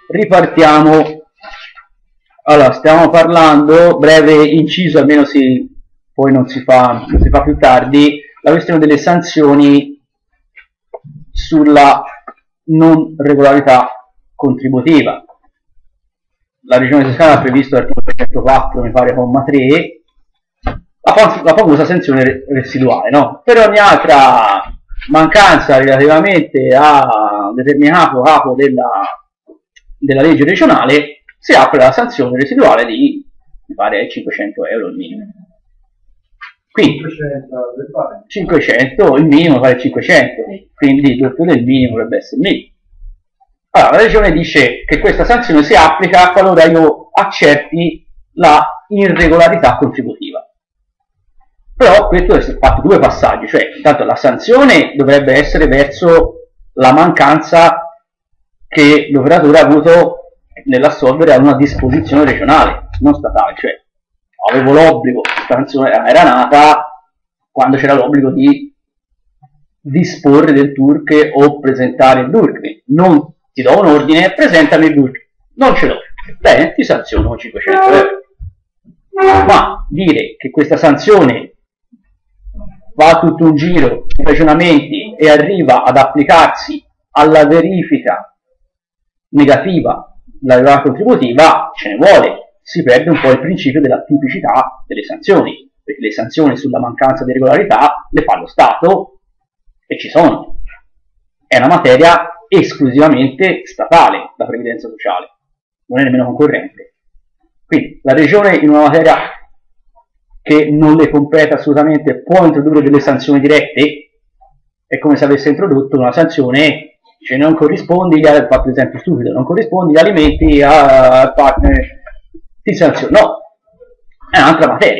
ripartiamo. Allora, stiamo parlando, breve inciso, almeno poi non si fa più tardi, la questione delle sanzioni sulla non regolarità contributiva. La Regione Toscana ha previsto l'articolo 104, mi pare, comma 3, la famosa sanzione residuale, no? Per ogni altra mancanza relativamente a un determinato capo della legge regionale si apre la sanzione residuale di, mi pare, 500 euro il minimo. Quindi 500, il minimo vale 500, quindi il doppio del minimo dovrebbe essere il minimo. Allora, la Regione dice che questa sanzione si applica qualora io accerti la irregolarità contributiva. Però questo è fatto due passaggi, cioè intanto la sanzione dovrebbe essere verso la mancanza che l'operatore ha avuto nell'assolvere a una disposizione regionale, non statale, cioè avevo l'obbligo, questa sanzione era nata quando c'era l'obbligo di disporre del DURC o presentare il DURC, non ti do un ordine, presentami il DURC, non ce l'ho, bene, ti sanziono con 500 euro. Ma dire che questa sanzione va tutto un giro di ragionamenti e arriva ad applicarsi alla verifica negativa della regolarità contributiva, ce ne vuole, si perde un po' il principio della tipicità delle sanzioni, perché le sanzioni sulla mancanza di regolarità le fa lo Stato e ci sono. È una materia esclusivamente statale, la previdenza sociale, non è nemmeno concorrente. Quindi la Regione in una materia che non le compete assolutamente può introdurre delle sanzioni dirette, è come se avesse introdotto una sanzione, cioè non corrispondi, fatto esempio stupido, non corrispondi gli alimenti al partner, ti sanziona. No, è un'altra materia.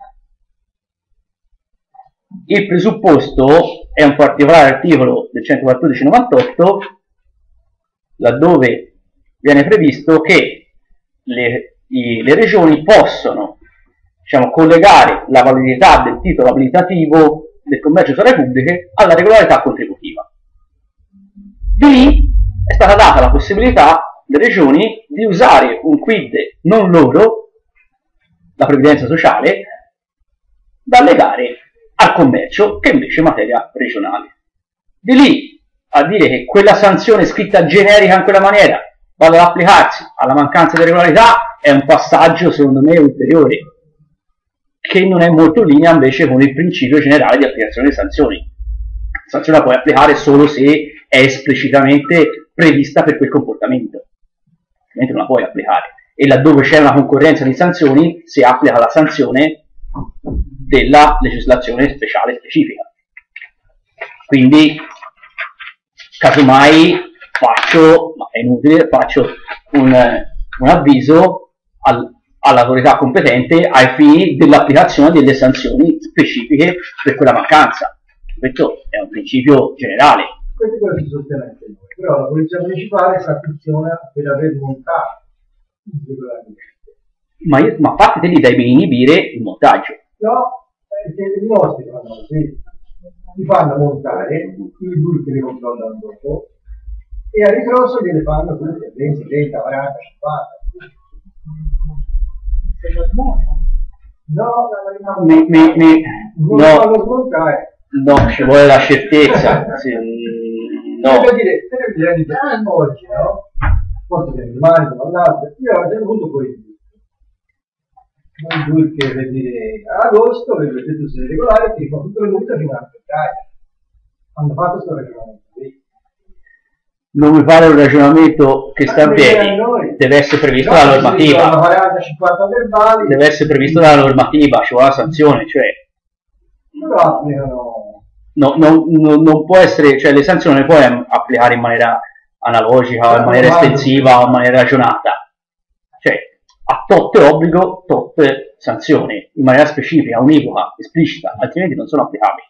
Il presupposto è un particolare articolo del 114-98, laddove viene previsto che le regioni possono, diciamo, collegare la validità del titolo abilitativo del commercio tra le pubbliche alla regolarità contributiva. Di lì è stata data la possibilità alle regioni di usare un quid non loro, la previdenza sociale, da legare al commercio, che invece è materia regionale. Di lì a dire che quella sanzione scritta generica in quella maniera vada ad applicarsi alla mancanza di regolarità è un passaggio, secondo me, ulteriore, che non è molto in linea invece con il principio generale di applicazione delle sanzioni. La sanzione la puoi applicare solo se è esplicitamente prevista per quel comportamento, altrimenti non la puoi applicare. E laddove c'è una concorrenza di sanzioni si applica la sanzione della legislazione speciale specifica. Quindi, casomai faccio, ma è inutile, faccio un avviso all'autorità competente ai fini dell'applicazione delle sanzioni specifiche per quella mancanza. Questo è un principio generale. Questo è quello che si sostiene anche noi, però la polizia municipale sanziona per aver montato irregolarmente. Ma a parte te li devi inibire il montaggio. No, i nostri fanno così, ti fanno montare, i burchi li controllano dopo e a ritroso gliele fanno tutte 20, 30, 40, 50. Se lo smontano? No, non fanno smontare. No, ci vuole la certezza. No. Per dire, oggi, no? Poi ti rimane, dall'altro. Io a un certo punto poi non due che per dire ad agosto, per il tetto sei regolare, ti fa tutto le multe fino a febbraio. Hanno fatto questo ragionamento qui. Non mi pare un ragionamento che sta in piedi, deve essere previsto dalla normativa. 40, 50 verbali. Deve essere previsto dalla normativa, ci vuole la sanzione, cioè. Non lo applicano. Non può essere, cioè le sanzioni le puoi applicare in maniera analogica, o in maniera estensiva o in maniera ragionata. Cioè, a tot obbligo, tot sanzione, in maniera specifica, univoca, esplicita, altrimenti non sono applicabili.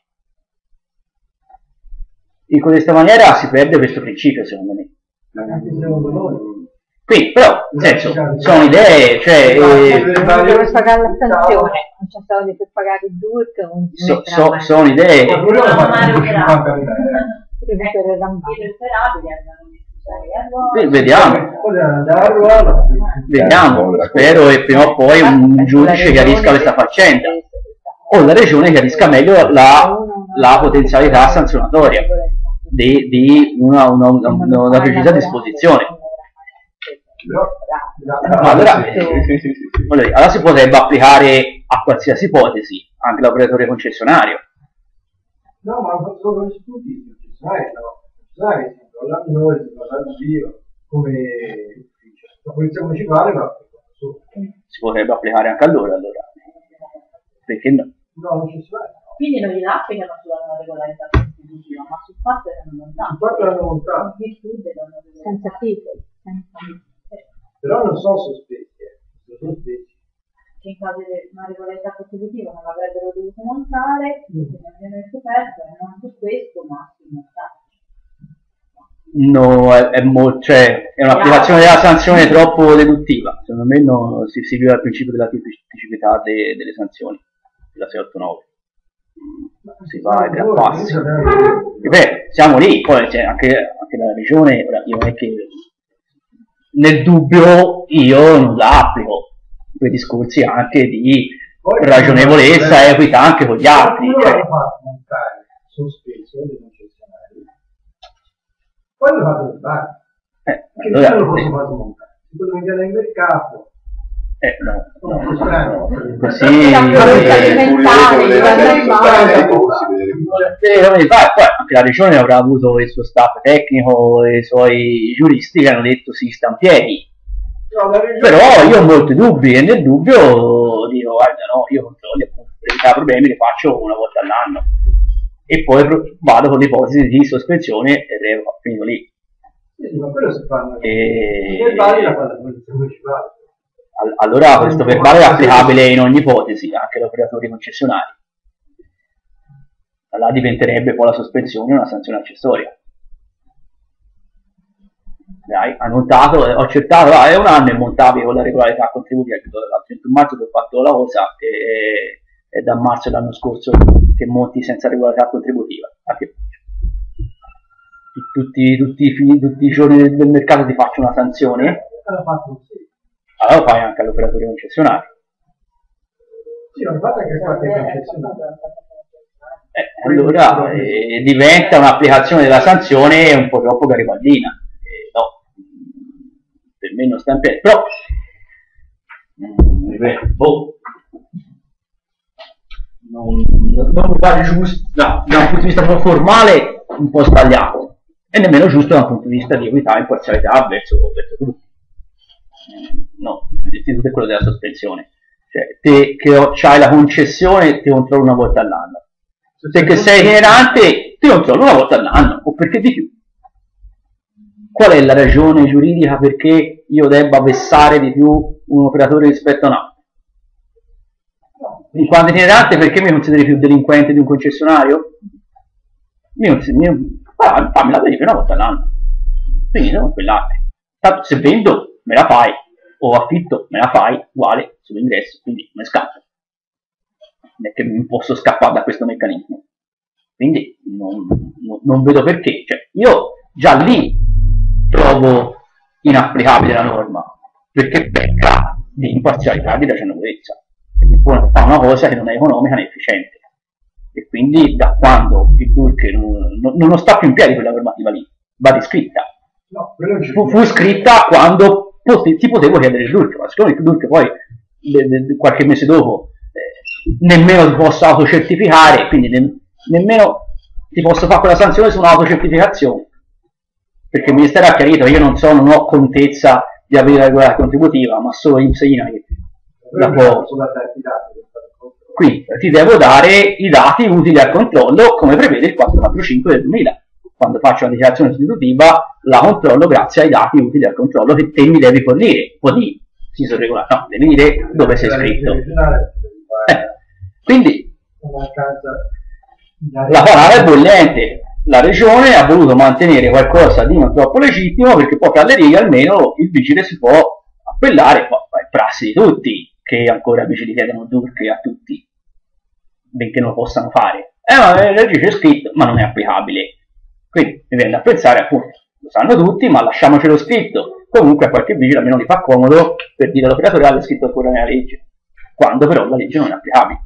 In questa maniera si perde questo principio, secondo me. Qui, però, nel senso, sono idee, cioè... Devo pagare la sanzione, non c'è soldi per pagare il DURC, sono idee... Vediamo. Vediamo, spero che prima o poi un giudice chiarisca questa faccenda. O la regione chiarisca meglio la potenzialità sanzionatoria di una precisa disposizione. Allora si potrebbe applicare a qualsiasi ipotesi, anche l'operatore concessionario. No, ma non sono tutti i concessionari, noi si parla di Dio come ufficio. La polizia municipale va si potrebbe applicare anche a loro, allora. Perché no? No, non ci sono. Quindi non gliela applicano sulla regolarità costitutiva, ma sul fatto erano lontani. Sul fatto erano lontani. Senza titoli. Però non sono sospetti, sono sospetti. Che in caso di una regolarità costitutiva non avrebbero dovuto montare, perché non viene scoperto, e non su questo, ma sul montaggio. No, è un'applicazione della sanzione troppo deduttiva. Secondo me si viola il principio della tipicità delle sanzioni, della 689. Si va a gran passi. Siamo lì, poi c'è anche la regione, ora io non è che nel dubbio io non la applico, quei discorsi anche di ragionevolezza e equità anche con gli altri. Poi lo fate il bar. Allora, non lo posso fare montare. Si può mettere nel mercato. Così anche la regione avrà avuto il suo staff tecnico e i suoi giuristi che hanno detto si sta in piedi. Però io ho molti dubbi e nel dubbio dico guarda no, io controlli appunto per evitare problemi li faccio una volta all'anno e poi vado con l'ipotesi di sospensione e revoco, finito lì. Sì, ma quello si fa la polizia municipale. Allora questo verbale è applicabile in ogni ipotesi, anche agli operatori concessionari. Allora diventerebbe poi la sospensione una sanzione accessoria. Dai, ha montato, ho accettato, è un anno e montavi con la regolarità contributiva, il 31 marzo ti ho fatto la cosa e da marzo dell'anno scorso che monti senza regolarità contributiva. Anche tutti i giorni del mercato ti faccio una sanzione. Allora lo fai anche all'operatore concessionario. Sì, non fate anche qualche concessionario. Allora diventa un'applicazione della sanzione un po' troppo garibaldina. No, per me non sta in piedi. Però, non mi pare giusto, da un punto di vista formale un po' sbagliato, e nemmeno giusto da un punto di vista di equità e imparzialità verso tutti. No, l'istituto è quello della sospensione, cioè te che c'hai la concessione ti controllo una volta all'anno, te che sei itinerante ti controllo una volta all'anno, o perché di più. Qual è la ragione giuridica perché io debba vessare di più un operatore rispetto a un altro? In quanto itinerante perché mi consideri più delinquente di un concessionario? Fammi la verifica una volta all'anno, finito con quell'altro. Tanto se vendo me la fai, o affitto me la fai, uguale sull'ingresso, quindi non scappo. Non è che mi posso scappare da questo meccanismo. Quindi non vedo perché. Cioè, io già lì trovo inapplicabile la norma, perché pecca di imparzialità e di ragionevolezza. Perché poi fa una cosa che non è economica né efficiente. E quindi da quando il DURC non sta più in piedi quella normativa lì, va riscritta. No, fu scritta quando ti potevo chiedere il DURC, ma siccome il DURC poi qualche mese dopo nemmeno ti posso autocertificare, quindi nemmeno ti posso fare quella sanzione su un'autocertificazione, perché il Ministero ha chiarito che io non ho contezza di avere la regolarità contributiva, ma solo INPS-INA che la può. Qui ti devo dare i dati utili al controllo come prevede il 445 del 2000. Quando faccio una dichiarazione sostitutiva la controllo grazie ai dati utili al controllo che te mi devi fornire. Così si sono regolati. No, devi dire dove sei scritto. Quindi la parola è bollente. La regione ha voluto mantenere qualcosa di non troppo legittimo perché poi tra le righe almeno il vigile si può appellare, poi è prassi di tutti che ancora i vigili chiedono DURC a tutti, benché non lo possano fare. Ma la legge c'è scritto, ma non è applicabile. Quindi mi viene da pensare appunto lo sanno tutti, ma lasciamocelo scritto. Comunque a qualche vigile almeno gli fa comodo per dire all'operatore è scritto ancora nella legge, quando però la legge non è applicabile.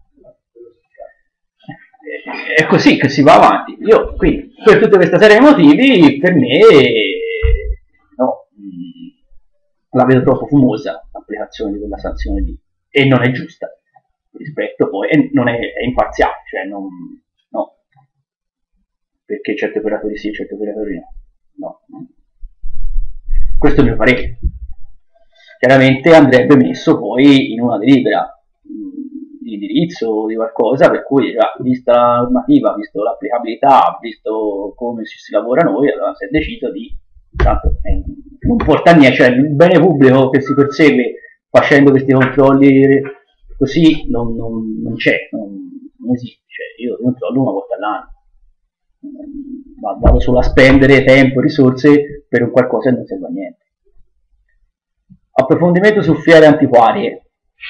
È così che si va avanti. Io, quindi, per tutta questa serie di motivi, per me, no, la vedo troppo fumosa l'applicazione di quella sanzione lì, e non è giusta rispetto poi, e non è imparziale, cioè no, perché certi operatori sì, certi operatori no. Questo è il mio parere. Chiaramente andrebbe messo poi in una delibera di indirizzo di qualcosa, per cui vista la normativa, visto l'applicabilità, visto come si lavora noi, allora si è deciso di, tanto non porta a niente, cioè il bene pubblico che si persegue facendo questi controlli così non c'è, non esiste, cioè io controllo una volta all'anno, vado solo a spendere tempo, risorse per un qualcosa che non serve a niente. Approfondimento su fiere antiquarie.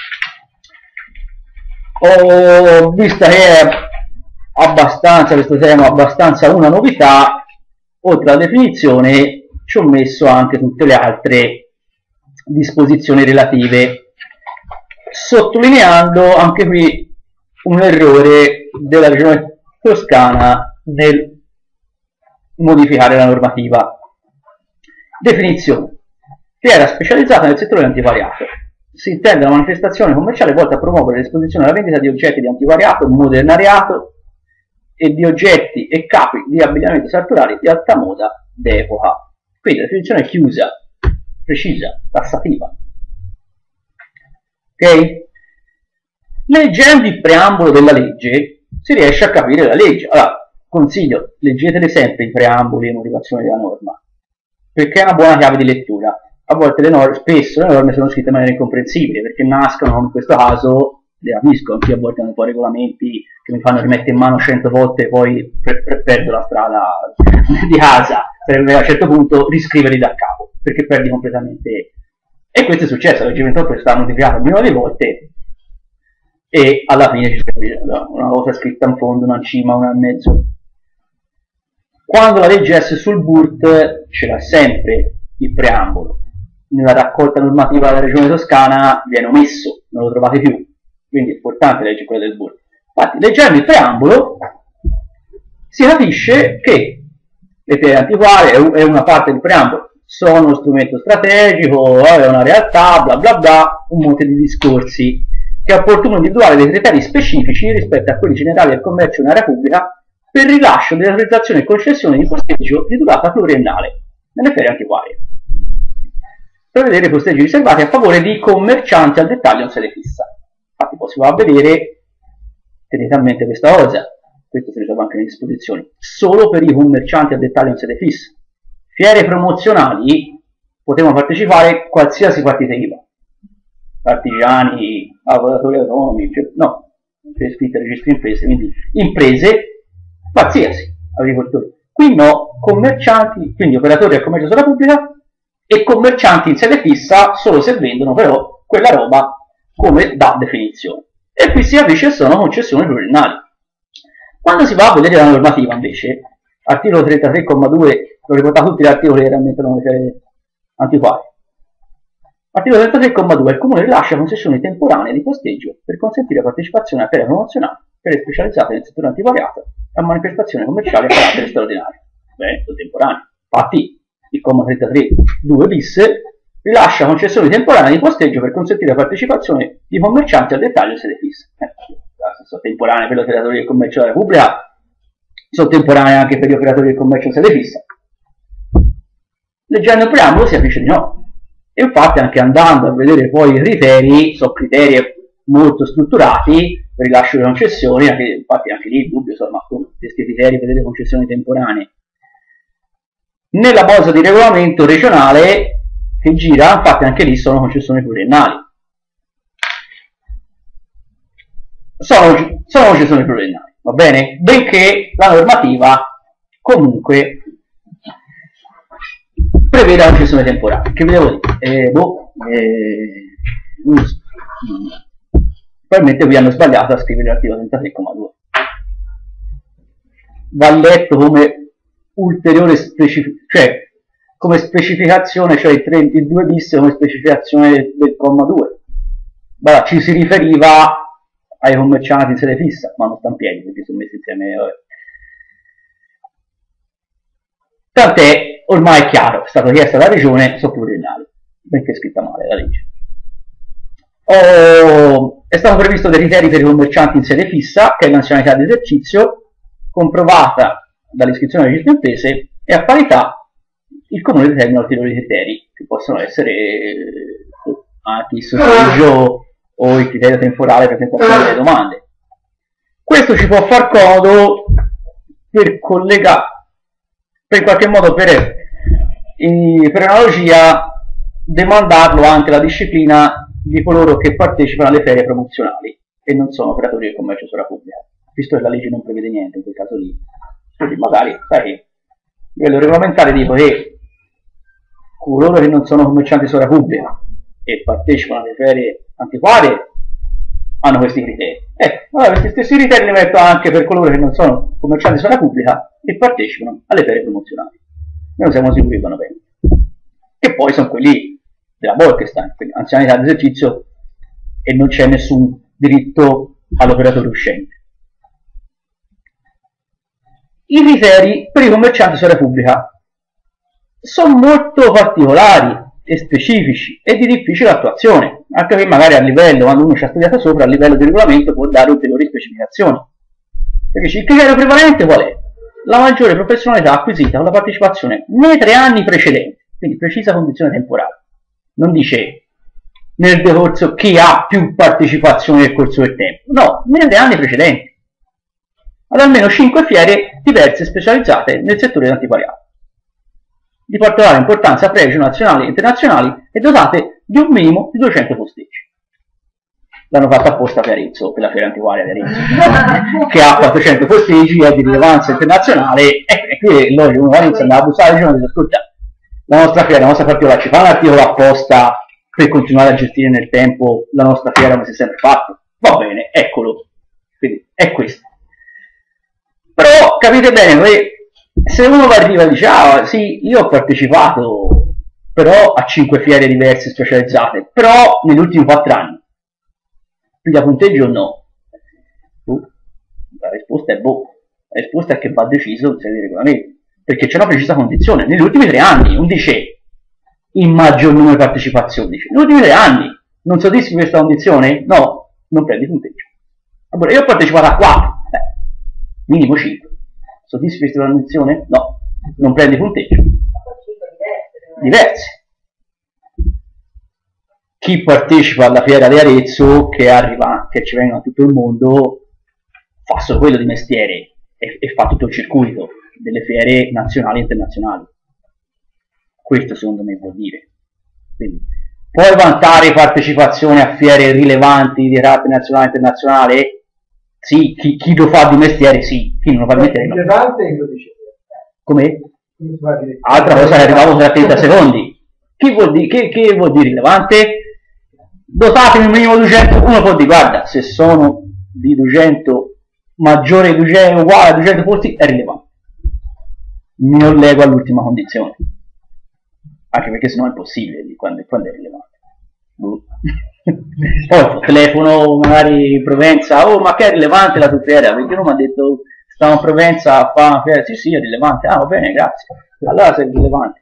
Ho visto che è abbastanza, questo tema abbastanza una novità, oltre alla definizione ci ho messo anche tutte le altre disposizioni relative, sottolineando anche qui un errore della regione toscana nel modificare la normativa. Definizione: fiera specializzata nel settore dell'antiquariato. Si intende una manifestazione commerciale volta a promuovere l'esposizione e la vendita di oggetti di antiquariato, modernariato e di oggetti e capi di abbigliamento sartoriali di alta moda d'epoca. Quindi la definizione è chiusa, precisa, tassativa. Ok? Leggendo il preambolo della legge si riesce a capire la legge. Allora, consiglio, leggetele sempre i preamboli e le motivazioni della norma, perché è una buona chiave di lettura. A volte spesso le norme sono scritte in maniera incomprensibile, perché nascono, come in questo caso, le capisco, anche a volte hanno un po' regolamenti che mi fanno rimettere in mano 100 volte e poi perdo la strada di casa, per a un certo punto riscriverli da capo, perché perdi completamente. E questo è successo, la legge 28 è stata notificata un milione di volte e alla fine ci sono una cosa scritta in fondo, una in cima, una in mezzo. Quando la legge è sul BURT c'era sempre il preambolo. Nella raccolta normativa della regione toscana viene omesso, non lo trovate più, quindi è importante leggere quella del BURT. Infatti, leggendo il preambolo si capisce che le fiere antiquarie è una parte del preambolo, sono uno strumento strategico, è una realtà, bla bla bla, un monte di discorsi, che è opportuno individuare dei criteri specifici rispetto a quelli generali del commercio in area pubblica per il rilascio delle autorizzazioni e concessioni di posteggio di durata pluriennale nelle fiere antiquarie. Prevedere posteggi riservati a favore di commercianti al dettaglio in sede fissa. Infatti poi si va a vedere, tenete a mente questa cosa, questo si ritrova anche nelle disposizioni, solo per i commercianti al dettaglio in sede fissa. Fiere promozionali potevano partecipare qualsiasi partita IVA, artigiani, lavoratori autonomi, no, c'è scritto registro imprese, quindi imprese qualsiasi, agricoltori. Qui no, commercianti, quindi operatori del commercio sulla pubblica, e commercianti in sede fissa solo se vendono però quella roba come da definizione. E qui si capisce che sono concessioni pluriennali. Quando si va a vedere la normativa invece, articolo 33,2, l'ho riportato tutti gli articoli che rammentano le fiere antiquarie. Articolo 33,2, il comune rilascia concessioni temporanee di posteggio per consentire la partecipazione a fiere promozionali, fiere specializzate nel settore antiquariato e a manifestazioni commerciali a carattere straordinario. Bene, sono temporanei. Infatti, il comma 33,2 bis rilascia concessioni temporanee di posteggio per consentire la partecipazione di commercianti al dettaglio in sede fissa. Sono temporanee per gli operatori del commercio della Repubblica, sono temporanee anche per gli operatori del commercio in sede fissa. Leggendo il preambolo si capisce di no. E infatti anche andando a vedere poi i criteri, sono criteri molto strutturati per il rilascio delle concessioni, infatti anche lì il dubbio, insomma, come questi criteri per le concessioni temporanee. Nella bozza di regolamento regionale che gira, infatti anche lì sono concessioni pluriennali. Sono concessioni pluriennali, va bene? Benché la normativa comunque prevede la concessione temporanea. Che vi devo dire? Probabilmente vi hanno sbagliato a scrivere l'articolo 33,2. Va letto come ulteriore specificazione, cioè come specificazione, cioè il 2 bis come specificazione del comma 2. Beh, ci si riferiva ai commercianti in sede fissa, ma non sta in piedi perché sono messi insieme. Tant'è, ormai è chiaro, è stata chiesta dalla regione, sono pluriennali, benché è scritta male la legge. È stato previsto dei criteri per i commercianti in sede fissa, che è l'anzianità di esercizio, comprovata dall'iscrizione alle registro imprese, e a parità il comune determina ulteriori criteri, che possono essere anche il sostegno o il criterio temporale per presentazione delle domande. Questo ci può far comodo per collegare, per in qualche modo per analogia, demandarlo anche alla disciplina di coloro che partecipano alle ferie promozionali e non sono operatori del commercio sulla pubblica, visto che la legge non prevede niente in quel caso lì. Quindi magari, sai, a livello regolamentare dico che coloro che non sono commercianti sulla pubblica e partecipano alle ferie antiquarie hanno questi criteri. Ecco, allora questi stessi criteri li metto anche per coloro che non sono commercianti sulla pubblica e partecipano alle ferie promozionali. Noi non siamo sicuri che vanno bene. Che poi sono quelli della Bolkestein, quindi anzianità di esercizio, e non c'è nessun diritto all'operatore uscente. I criteri per i commercianti sulla pubblica sono molto particolari e specifici e di difficile attuazione, anche che magari a livello, quando uno ci ha studiato sopra, a livello di regolamento può dare ulteriori specificazioni. Perché il criterio prevalente qual è? La maggiore professionalità acquisita con la partecipazione nei 3 anni precedenti, quindi precisa condizione temporale. Non dice nel decorso chi ha più partecipazione nel corso del tempo, no, nei 3 anni precedenti, ad almeno 5 fiere diverse specializzate nel settore dell'antiquariato, di particolare importanza pregio nazionali e internazionali e dotate di un minimo di 200 posteggi. L'hanno fatto apposta per Arezzo, per la fiera antiquaria di Arezzo, che ha 400 posteggi, è di rilevanza internazionale, e qui è logico, uno va a Arezzo, andava a bussare e dice, ascolta, la nostra fiera, la nostra particolare, ci fa un articolo apposta per continuare a gestire nel tempo la nostra fiera come si è sempre fatto? Va bene, eccolo. Quindi è questo. Però capite bene che se uno arriva e dice, ah sì, io ho partecipato però a 5 fiere diverse specializzate, però negli ultimi 4 anni, piglia punteggio o no? La risposta è boh. La risposta è che va deciso in sede di regolamento, perché c'è una precisa condizione. Negli ultimi 3 anni, non dice il maggior numero di partecipazioni, dice negli ultimi 3 anni non soddisfi questa condizione? No, non prendi punteggio. Allora, io ho partecipato a 4, minimo 5. Soddisfi questa condizione? No, non prendi punteggio. Diverse. Chi partecipa alla fiera di Arezzo, che arriva, che ci vengono da tutto il mondo, fa solo quello di mestiere e fa tutto il circuito delle fiere nazionali e internazionali. Questo secondo me vuol dire. Quindi, puoi vantare partecipazione a fiere rilevanti di carattere nazionale e internazionale? Sì, chi lo fa di mestiere sì, chi non lo fa di mestiere no. Rilevante lo dice. Come? Altra cosa che arrivavo tra 30 secondi. Che vuol dire rilevante? Dotatemi un minimo 200, uno può dire guarda, se sono di 200 maggiore di 200 uguale a 200 posti è rilevante. Mi collego all'ultima condizione. Anche perché sennò è impossibile di quando è rilevante. Poi telefono magari in Provenza, oh ma che è rilevante la tua fiera? Perché uno mi ha detto stavo in Provenza a fare una fiera, sì è rilevante, ah va bene grazie, allora sei rilevante.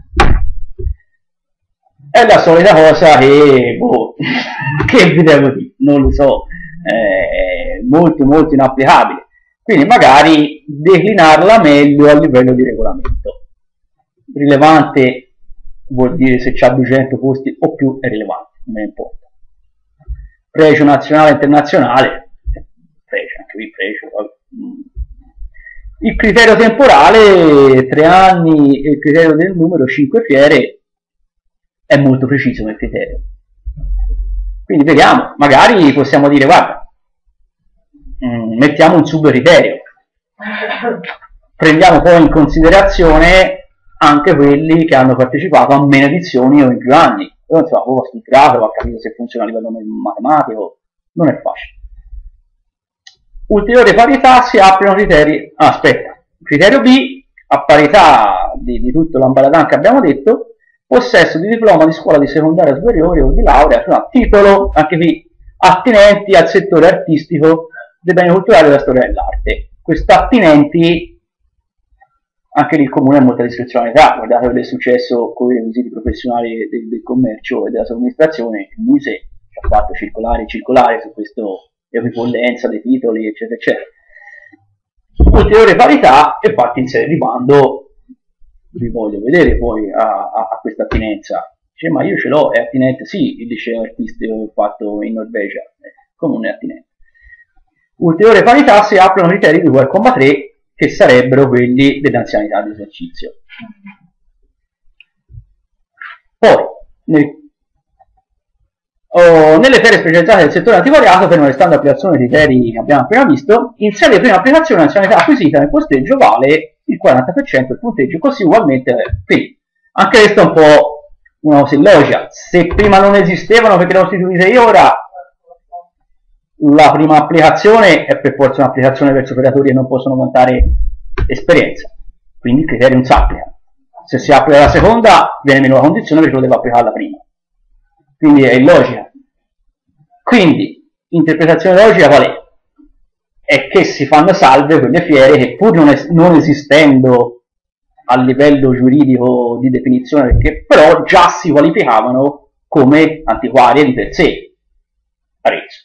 È la solita cosa che, boh, che vi devo dire, non lo so, è molto inapplicabile, quindi magari declinarla meglio a livello di regolamento. Rilevante vuol dire se c'ha 200 posti o più è rilevante, non me ne importa. Pregio nazionale e internazionale, pregio, anche qui pregio. Il criterio temporale 3 anni e il criterio del numero 5 fiere è molto preciso nel criterio. Quindi vediamo, magari possiamo dire guarda, mettiamo un subcriterio, prendiamo poi in considerazione anche quelli che hanno partecipato a meno edizioni o in più anni. Io non so, ho studiato, ho capito se funziona a livello matematico, non è facile. Ulteriore parità si applicano criteri. Criterio B, a parità di tutto l'ambaradan che abbiamo detto, possesso di diploma di scuola di secondaria superiore o di laurea, cioè titolo, anche qui, attinenti al settore artistico dei beni culturali e della storia dell'arte. Questo attinenti, anche lì il comune ha molta discrezionalità, guardate quello che è successo con i requisiti professionali del commercio e della somministrazione, il Mise ci ha fatto circolare su questa equipollenza dei titoli, eccetera, eccetera. Ulteriore parità e fatti in sede di bando, vi voglio vedere poi a questa attinenza. Dice, ma io ce l'ho, è attinente, sì, il liceo artistico fatto in Norvegia, comune attinente. Ulteriore parità se applicano criteri di cui al comma 3, che sarebbero quelli dell'anzianità di esercizio. Poi, nelle ferie specializzate del settore antiquariato, fermo restando applicazione dei criteri che abbiamo appena visto, in sede di prima applicazione l'anzianità acquisita nel posteggio vale il 40% del punteggio, così ugualmente. Quindi, anche questo è un po' una cosa illogica. Se prima non esistevano perché le ho istituite ora, la prima applicazione è per forza un'applicazione verso operatori che non possono contare esperienza, quindi il criterio non si applica. Se si applica la seconda viene meno la condizione perché lo devo applicare la prima, quindi è illogica. Quindi interpretazione logica qual è? È che si fanno salve quelle fiere che pur non esistendo a livello giuridico di definizione, perché però già si qualificavano come antiquarie di per sé. Arezzo.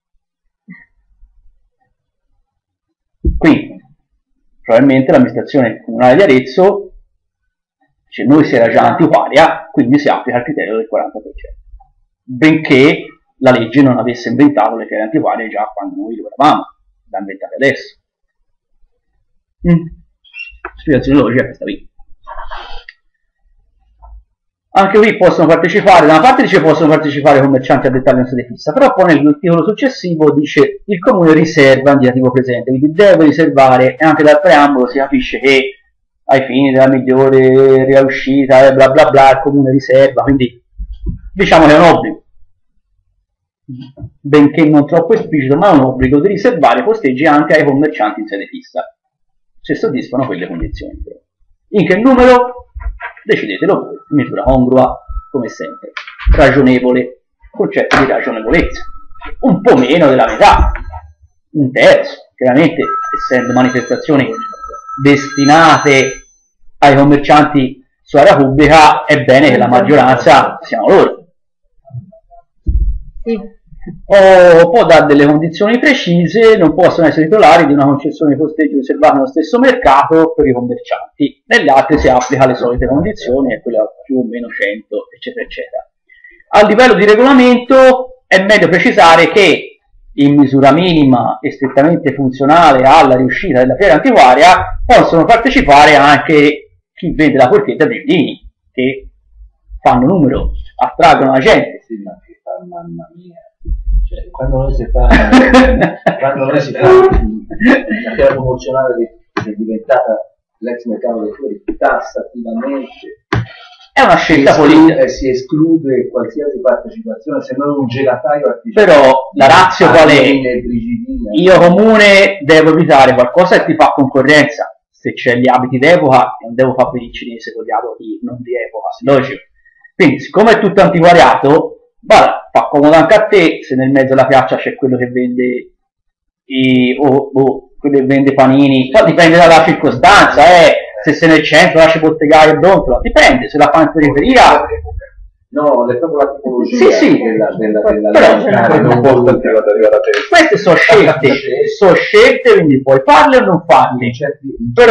Quindi, probabilmente l'amministrazione comunale di Arezzo dice noi si era già antiquaria, quindi si applica il criterio del 40%. Benché la legge non avesse inventato le fiere antiquarie già quando noi lo eravamo, l'ha inventate adesso. Spiegazione logica questa qui. Anche qui possono partecipare, da una parte dice possono partecipare i commercianti a dettaglio in sede fissa, però poi nell'articolo successivo dice il comune riserva indicativo presente, quindi deve riservare, e anche dal preambolo si capisce che ai fini della migliore riuscita, bla bla bla, il comune riserva, quindi diciamo che è un obbligo, benché non troppo esplicito, ma è un obbligo di riservare posteggi anche ai commercianti in sede fissa, se soddisfano quelle condizioni. In che numero? Decidetelo voi, misura congrua, come sempre, ragionevole, concetto di ragionevolezza, un po' meno della metà, un terzo, chiaramente essendo manifestazioni destinate ai commercianti su area pubblica è bene che la maggioranza siano loro. Sì. O può dare delle condizioni precise, non possono essere titolari di una concessione di posteggio riservata nello stesso mercato per i commercianti, negli altri si applica le solite condizioni, e quella più o meno 100, eccetera, eccetera. A livello di regolamento è meglio precisare che in misura minima e strettamente funzionale alla riuscita della fiera antiquaria possono partecipare anche chi vende la porchetta dei vini, che fanno numero, attraggono la gente. Sì, ma che fa, mamma mia. Cioè, quando noi si fa la fiera promozionale che è diventata l'ex mercato dei fiori tassativamente, è una scelta politica, si esclude qualsiasi partecipazione se non un gelataio artigiano. Però la ratio qual è? Io comune devo evitare qualcosa che ti fa concorrenza. Se c'è gli abiti d'epoca non devo fare per il cinese con gli abiti non di epoca, logico. Quindi siccome è tutto antiquariato, guarda, fa comodo anche a te se nel mezzo della piazza c'è quello che vende quello che vende panini, poi dipende dalla circostanza, se sei nel centro lascia bottegaio e dontola, dipende, se la fa in periferia. No, è proprio la tipologia sì. della non porta ad arrivare a te. Queste sono scelte, quindi puoi farle o non farle, però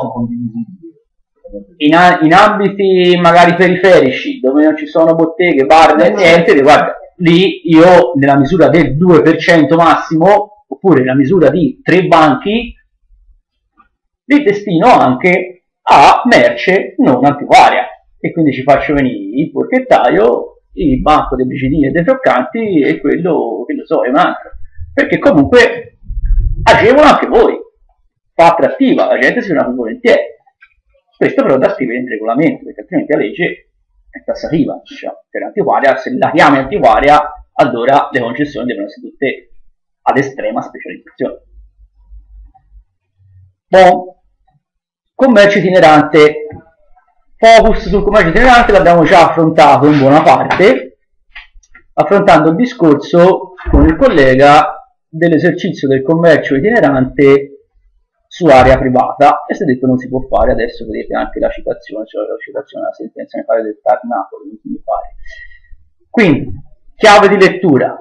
in ambiti magari periferici dove non ci sono botteghe, bar e niente, guarda, lì io nella misura del 2% massimo, oppure nella misura di 3 banchi, li destino anche a merce non antiquaria, e quindi ci faccio venire il porchettaio, il banco dei bricidini e dei truccanti e quello che lo so è un altro, perché comunque agevola anche voi, fa attrattiva, la gente si viene più volentieri. Questo però da scrivere in regolamento, perché altrimenti la legge è tassativa, diciamo, per antiquaria, se la chiami antiquaria allora le concessioni devono essere tutte ad estrema specializzazione. Bon. Commercio itinerante. Focus sul commercio itinerante l'abbiamo già affrontato in buona parte, affrontando il discorso con il collega dell'esercizio del commercio itinerante su area privata, e si è detto non si può fare. Adesso vedete anche la citazione, cioè la citazione della sentenza mi pare del TAR Napoli, mi pare. Quindi, chiave di lettura.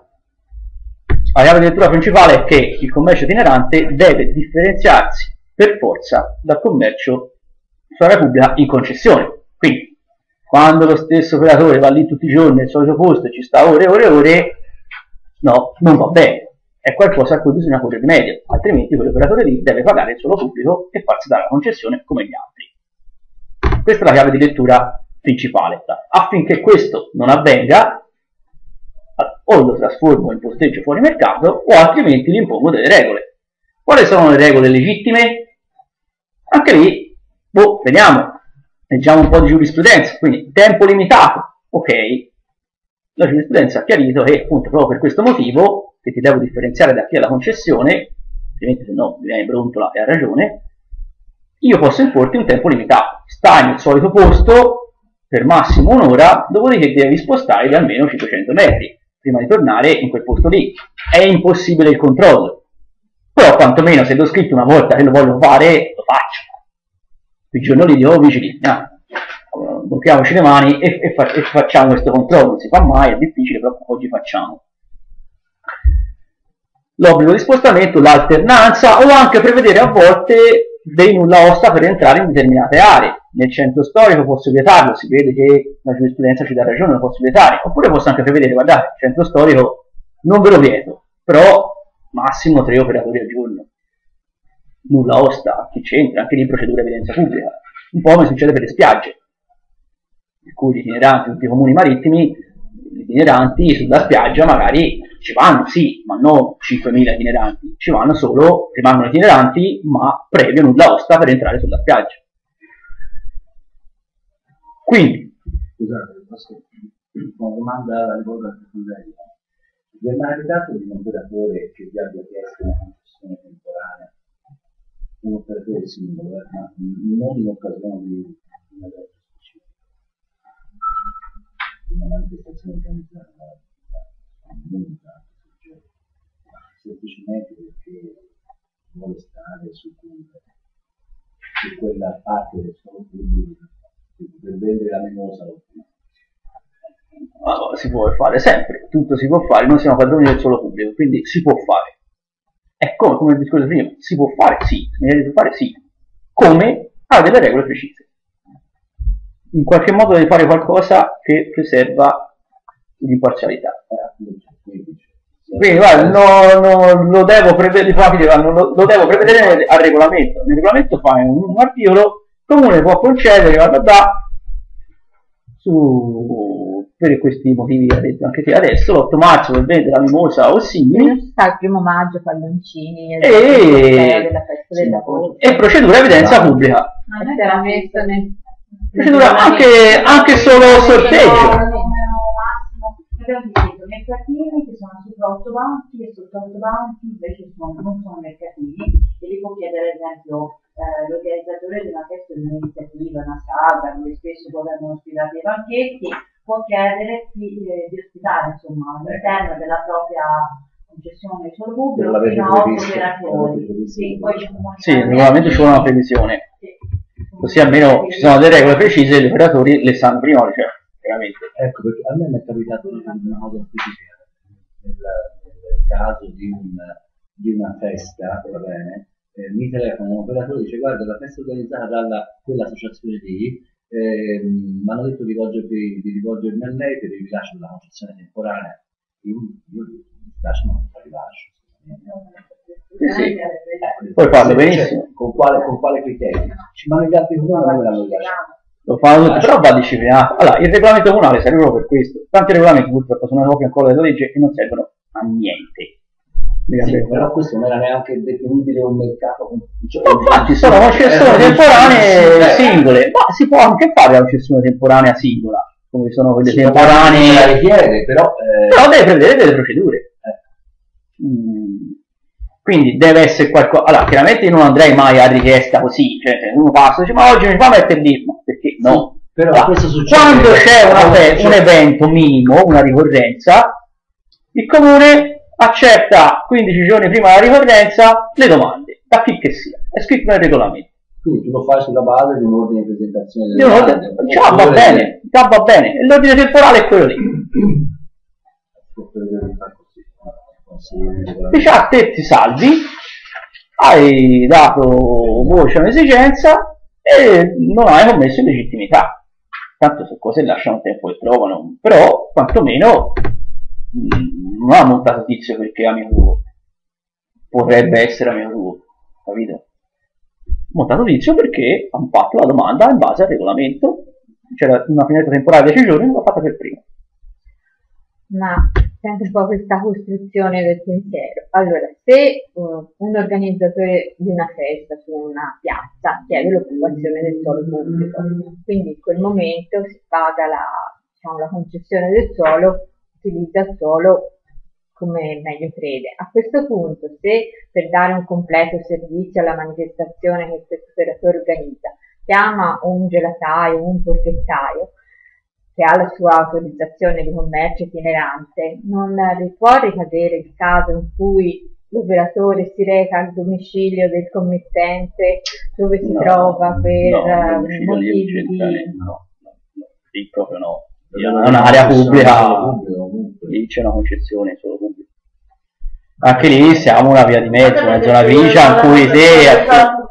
La chiave di lettura principale è che il commercio itinerante deve differenziarsi per forza dal commercio su area pubblica in concessione. Quindi, quando lo stesso operatore va lì tutti i giorni nel solito posto e ci sta ore e ore e ore, no, non va bene. È qualcosa a cui bisogna porre rimedio, altrimenti quell'operatore lì deve pagare il suolo pubblico e farsi dare la concessione come gli altri. Questa è la chiave di lettura principale. Affinché questo non avvenga, o lo trasformo in posteggio fuori mercato, o altrimenti gli impongo delle regole. Quali sono le regole legittime? Anche lì, vediamo, leggiamo un po' di giurisprudenza. Quindi, tempo limitato, ok. La giurisprudenza ha chiarito che, appunto, proprio per questo motivo, che ti devo differenziare da chi ha la concessione, altrimenti se no mi viene brontola e ha ragione, io posso importi un tempo limitato. Stai nel solito posto per massimo un'ora, dopodiché devi spostare di almeno 500 metri prima di tornare in quel posto lì. È impossibile il controllo, però quantomeno se l'ho scritto una volta che lo voglio fare, lo faccio. Il giorno lì dico, vigili, blocchiamoci le mani e facciamo questo controllo. Non si fa mai, è difficile, però oggi facciamo. L'obbligo di spostamento, l'alternanza, o anche prevedere a volte dei nulla osta per entrare in determinate aree. Nel centro storico posso vietarlo, si vede che la giurisprudenza ci dà ragione, lo posso vietare. Oppure posso anche prevedere, guardate, il centro storico non ve lo vieto, però massimo 3 operatori al giorno. Nulla osta, chi c'entra, anche lì procedura evidenza pubblica. Un po' come succede per le spiagge, per cui gli itineranti, tutti i comuni marittimi, gli itineranti sulla spiaggia magari ci vanno, sì, ma non 5.000 itineranti, ci vanno solo, rimangono itineranti, ma previo nulla osta per entrare sulla spiaggia. Quindi, scusate, posso una domanda riguardo al collega. Vi è mai capitato di un operatore che vi abbia chiesto una concessione temporanea, un operatore singolo, ma non in occasione di una legge specifica, una manifestazione organizzata semplicemente perché vuole stare su quella parte del suolo pubblico per vendere la mimosa? Allora, si può fare sempre, tutto si può fare, noi siamo padroni del suolo pubblico, quindi si può fare. È come il discorso prima, si può fare sì, si può fare sì, come ha delle regole precise. In qualche modo devi fare qualcosa che preserva l'imparzialità. Quindi guarda, lo devo prevedere al regolamento. Nel regolamento fai un articolo, il comune può concedere, per questi motivi che ha detto anche te adesso, l'8 marzo per vendere la mimosa o simili, sta il 1 maggio palloncini della festa del lavoro, e procedura evidenza pubblica. Procedura anche solo sorteggio. Mercatini che sono sopra 8 banchi e sotto 8 banchi invece non sono mercatini, e li può chiedere ad esempio l'organizzatore di una festa, di un'iniziativa, una sagra dove spesso poi vengono ospitati i banchetti, può chiedere di ospitare insomma all'interno della propria concessione di suolo pubblico fino a 8 operatori. Sì, normalmente ci vuole una previsione, così almeno ci sono delle regole precise e gli operatori le sanno prima, cioè veramente. Ecco, perché a me mi è capitato una cosa specifica nel caso di una festa, va bene, mi telefona un operatore e dice guarda, la festa organizzata da quell'associazione lì, mi hanno detto di rivolgermi a lei per il rilascio della concessione temporanea. Io rilascio, ma non la rilascio. Sì. Poi farlo benissimo. Con quale criterio? Ci vanno gli altri comuni, non me l'hanno rilasciato. Lo fanno tutti, però va disciplinato. Allora, il regolamento comunale serve proprio per questo. Tanti regolamenti purtroppo sono copia ancora della legge e non servono a niente. Sì, però questo non era neanche definibile un mercato. Infatti sono concessioni temporanee singole, ma si può anche fare la concessione temporanea singola, come sono quelle temporanee. La richiede, però deve prevedere delle procedure. Quindi deve essere qualcosa. Allora, chiaramente io non andrei mai a richiesta così, cioè se uno passa e dice ma oggi mi fa mettere lì, ma perché no? Però allora, questo succede quando c'è un evento minimo, una ricorrenza, il comune accetta 15 giorni prima della ricorrenza le domande, da chi che sia, è scritto nel regolamento. Quindi tu lo fai sulla base di un ordine di presentazione Già va bene, e l'ordine temporale è quello lì. Dice a te ti salvi, hai dato voce a un'esigenza e non hai commesso illegittimità. Tanto se cose lasciano tempo che trovano, però quantomeno non ha montato tizio perché è amico tuo, potrebbe essere amico tuo, capito? Montato tizio perché hanno fatto la domanda in base al regolamento, c'era una finestra temporale di 10 giorni, l'ho fatta per prima. Ma senti un po' questa costruzione del pensiero. Allora, se un organizzatore di una festa su una piazza chiede l'occupazione del suolo pubblico, quindi in quel momento si paga la concessione del suolo, utilizza il suolo come meglio crede. A questo punto, se per dare un completo servizio alla manifestazione che questo operatore organizza, chiama un gelataio, un porchettaio, che ha la sua autorizzazione di commercio itinerante, non può ricadere il caso in cui l'operatore si reca al domicilio del committente dove si trova per motivi di... No, proprio no. È un'area pubblica, lì c'è una concessione solo pubblica. Anche lì siamo una via di mezzo, una zona grigia in cui te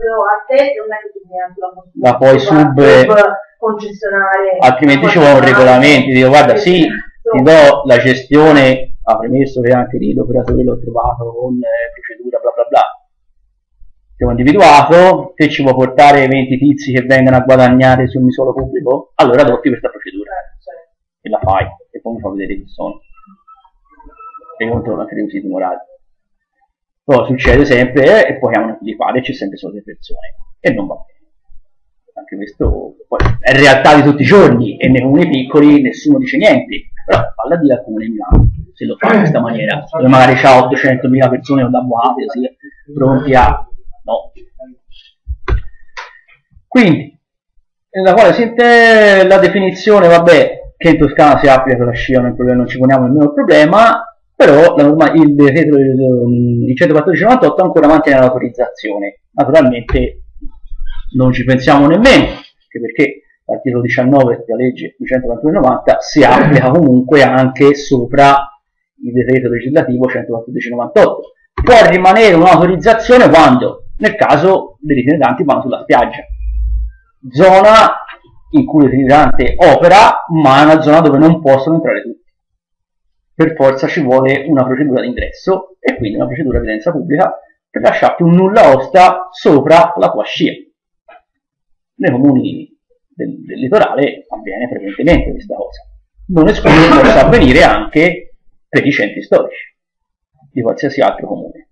la puoi concessionarie, altrimenti ci vuole un regolamento, dico guarda sì, ti do la gestione, ha premesso che anche lì l'operatore l'ho trovato con procedura bla bla bla, ti ho individuato, te ci vuoi portare 20 tizi che vengono a guadagnare sul mio suolo pubblico, allora adotti questa procedura e la fai e poi mi fa vedere chi sono e controlla anche i requisiti morali. Però succede sempre e poi chiamano di fare, c'è sempre solo le persone e non va bene. Anche questo poi è realtà di tutti i giorni e nei comuni piccoli nessuno dice niente, però falla dire al comune di Milano se lo fa in questa maniera, dove magari c'ha 800.000 persone con l'avvocato così pronti a... no. Quindi nella quale sente la definizione, vabbè, che in Toscana si applica con la scia, non ci poniamo nemmeno il problema, però il decreto il 114/98 ancora mantiene l'autorizzazione. Naturalmente non ci pensiamo nemmeno, anche perché l'articolo 19 della legge 241/90 si applica comunque anche sopra il decreto legislativo 114/98. Può rimanere un'autorizzazione quando? Nel caso degli itineranti vanno sulla spiaggia, zona in cui l'itinerante opera, ma è una zona dove non possono entrare tutti. Per forza ci vuole una procedura d'ingresso e quindi una procedura di evidenza pubblica per lasciarti un nulla osta sopra la tua scia. Nei comuni del litorale avviene frequentemente questa cosa. Non escludo che possa avvenire anche per i centri storici di qualsiasi altro comune.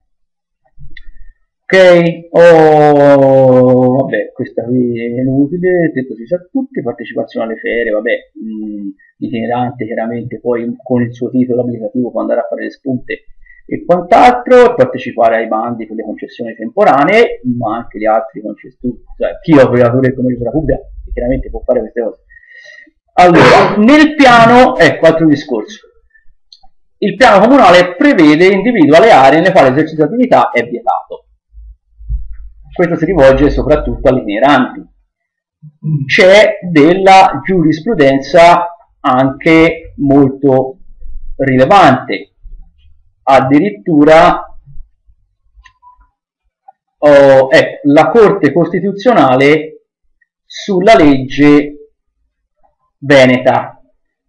Ok, vabbè, questa qui è inutile, detto si sa tutti, partecipazione alle ferie, vabbè, l'itinerante chiaramente poi con il suo titolo abilitativo può andare a fare le spunte e quant'altro, partecipare ai bandi per le concessioni temporanee, ma anche gli altri concessori, cioè chi è operatore del commercio della pubblica, chiaramente può fare queste cose. Allora, nel piano, ecco altro discorso, il piano comunale prevede e individua le aree nelle quali l'esercizio di attività è vietato. Questo si rivolge soprattutto agli itineranti. C'è della giurisprudenza anche molto rilevante, addirittura la Corte Costituzionale sulla legge veneta.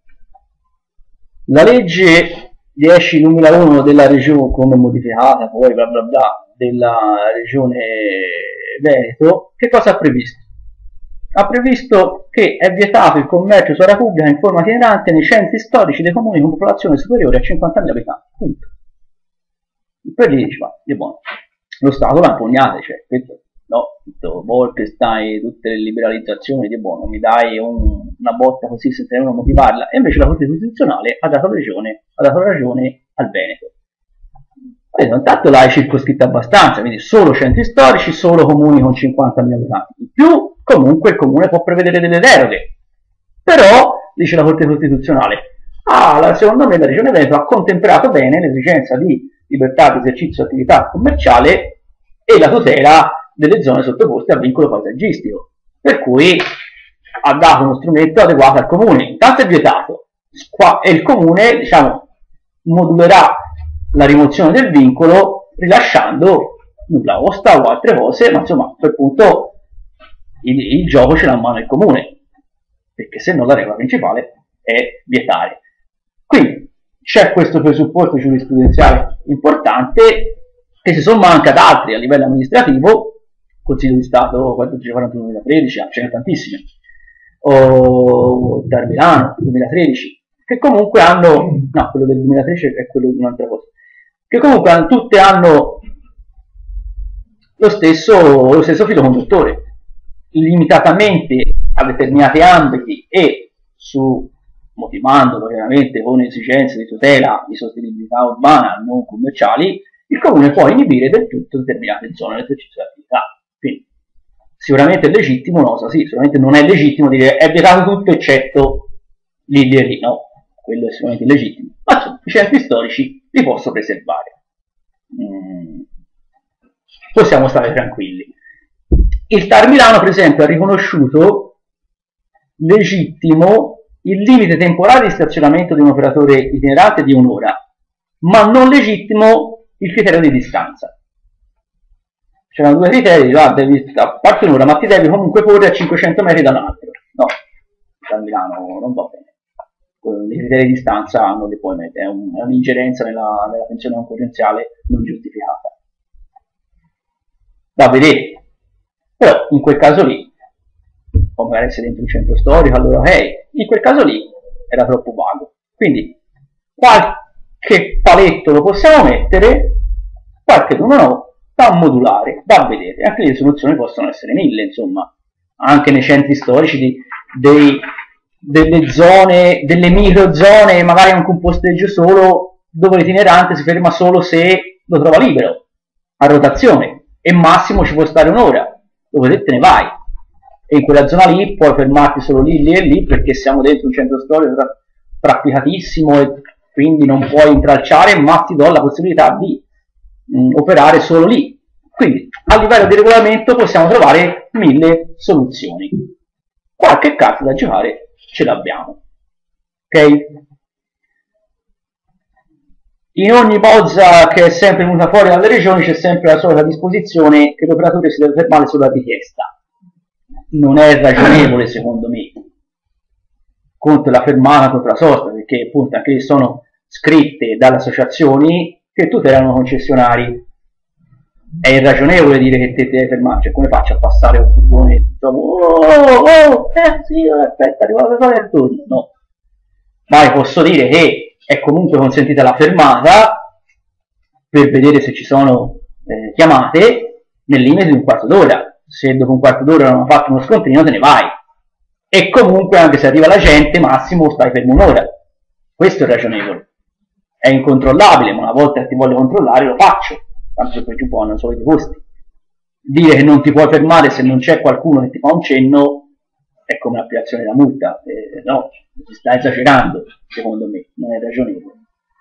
La legge 10/2001 della regione, come modificata poi bla bla bla, della regione Veneto, che cosa ha previsto? Ha previsto che è vietato il commercio su area pubblica in forma itinerante nei centri storici dei comuni con popolazione superiore a 50.000 abitanti. Punto. Per lì dice, ma è buono. Lo Stato l'ha impugnata, cioè, questo, no, tutto Bolkestein, tutte le liberalizzazioni, di buono, mi dai una botta così senza nemmeno motivarla, e invece la Corte Costituzionale ha dato ragione al Veneto. Intanto l'hai circoscritta abbastanza, quindi solo centri storici, solo comuni con 50.000 abitanti. In più, comunque il comune può prevedere delle deroghe. Però, dice la Corte Costituzionale, secondo me la Regione Veneto ha contemplato bene l'esigenza di libertà di esercizio di attività commerciale e la tutela delle zone sottoposte a vincolo paesaggistico, per cui ha dato uno strumento adeguato al comune. Intanto è vietato, e il comune, diciamo, modulerà la rimozione del vincolo rilasciando nulla osta o altre cose, ma insomma a quel punto il gioco ce l'ha in mano il comune, perché se no la regola principale è vietare. Quindi c'è questo presupposto giurisprudenziale importante, che si somma anche ad altri a livello amministrativo, Consiglio di Stato 1441-2013, ce n'è tantissime, o da Milano 2013, che comunque hanno, no, quello del 2013 è quello di un'altra cosa, che comunque tutte hanno lo stesso filo conduttore, limitatamente a determinati ambiti e motivandolo chiaramente con esigenze di tutela di sostenibilità urbana non commerciali, il comune può inibire del tutto determinate zone dell'esercizio dell'attività. Quindi sicuramente è legittimo, no, sì, sicuramente non è legittimo dire è vietato tutto eccetto lì e lì, no, quello è sicuramente illegittimo, ma insomma, i centri storici li posso preservare. Possiamo stare tranquilli. Il TAR Milano, per esempio, ha riconosciuto legittimo il limite temporale di stazionamento di un operatore itinerante di un'ora, ma non legittimo il criterio di distanza. C'erano due criteri, a parte un'ora, ma ti devi comunque porre a 500 metri da un altro. No, TAR Milano non va bene. I criteri di distanza non li puoi mettere, è un'ingerenza nella tensione concorrenziale non giustificata. Da vedere. Però in quel caso lì, o magari essere dentro un centro storico, allora in quel caso lì era troppo vago. Quindi qualche paletto lo possiamo mettere, qualche no, da modulare, da vedere. Anche le soluzioni possono essere mille, insomma, anche nei centri storici delle zone, delle microzone, magari anche un posteggio solo, dove l'itinerante si ferma solo se lo trova libero, a rotazione, e massimo ci può stare un'ora, dove te ne vai, e in quella zona lì puoi fermarti solo lì e lì, perché siamo dentro un centro storico trafficatissimo e quindi non puoi intralciare, ma ti do la possibilità di operare solo lì. Quindi a livello di regolamento possiamo trovare mille soluzioni, qualche carta da giocare ce l'abbiamo, ok? In ogni bozza che è sempre venuta fuori dalle regioni c'è sempre la solita disposizione che l'operatore si deve fermare solo a richiesta. Non è ragionevole, secondo me, contro la fermata, contro la sosta, perché appunto anche sono scritte dalle associazioni che tutelano concessionari. È irragionevole dire che te devi fermare, cioè come faccio a passare un furgone, sì, aspetta, arrivo a torno, no. Ma posso dire che è comunque consentita la fermata per vedere se ci sono chiamate nel limite di un quarto d'ora. Se dopo un quarto d'ora non ha fatto uno scontrino te ne vai, e comunque anche se arriva la gente massimo stai fermo un'ora. Questo è ragionevole, è incontrollabile, ma una volta che ti voglio controllare lo faccio, tanto se poi giù hanno solo i costi. Dire che non ti puoi fermare se non c'è qualcuno che ti fa un cenno è come l'applicazione della multa, no, si sta esagerando, secondo me, non è ragionevole.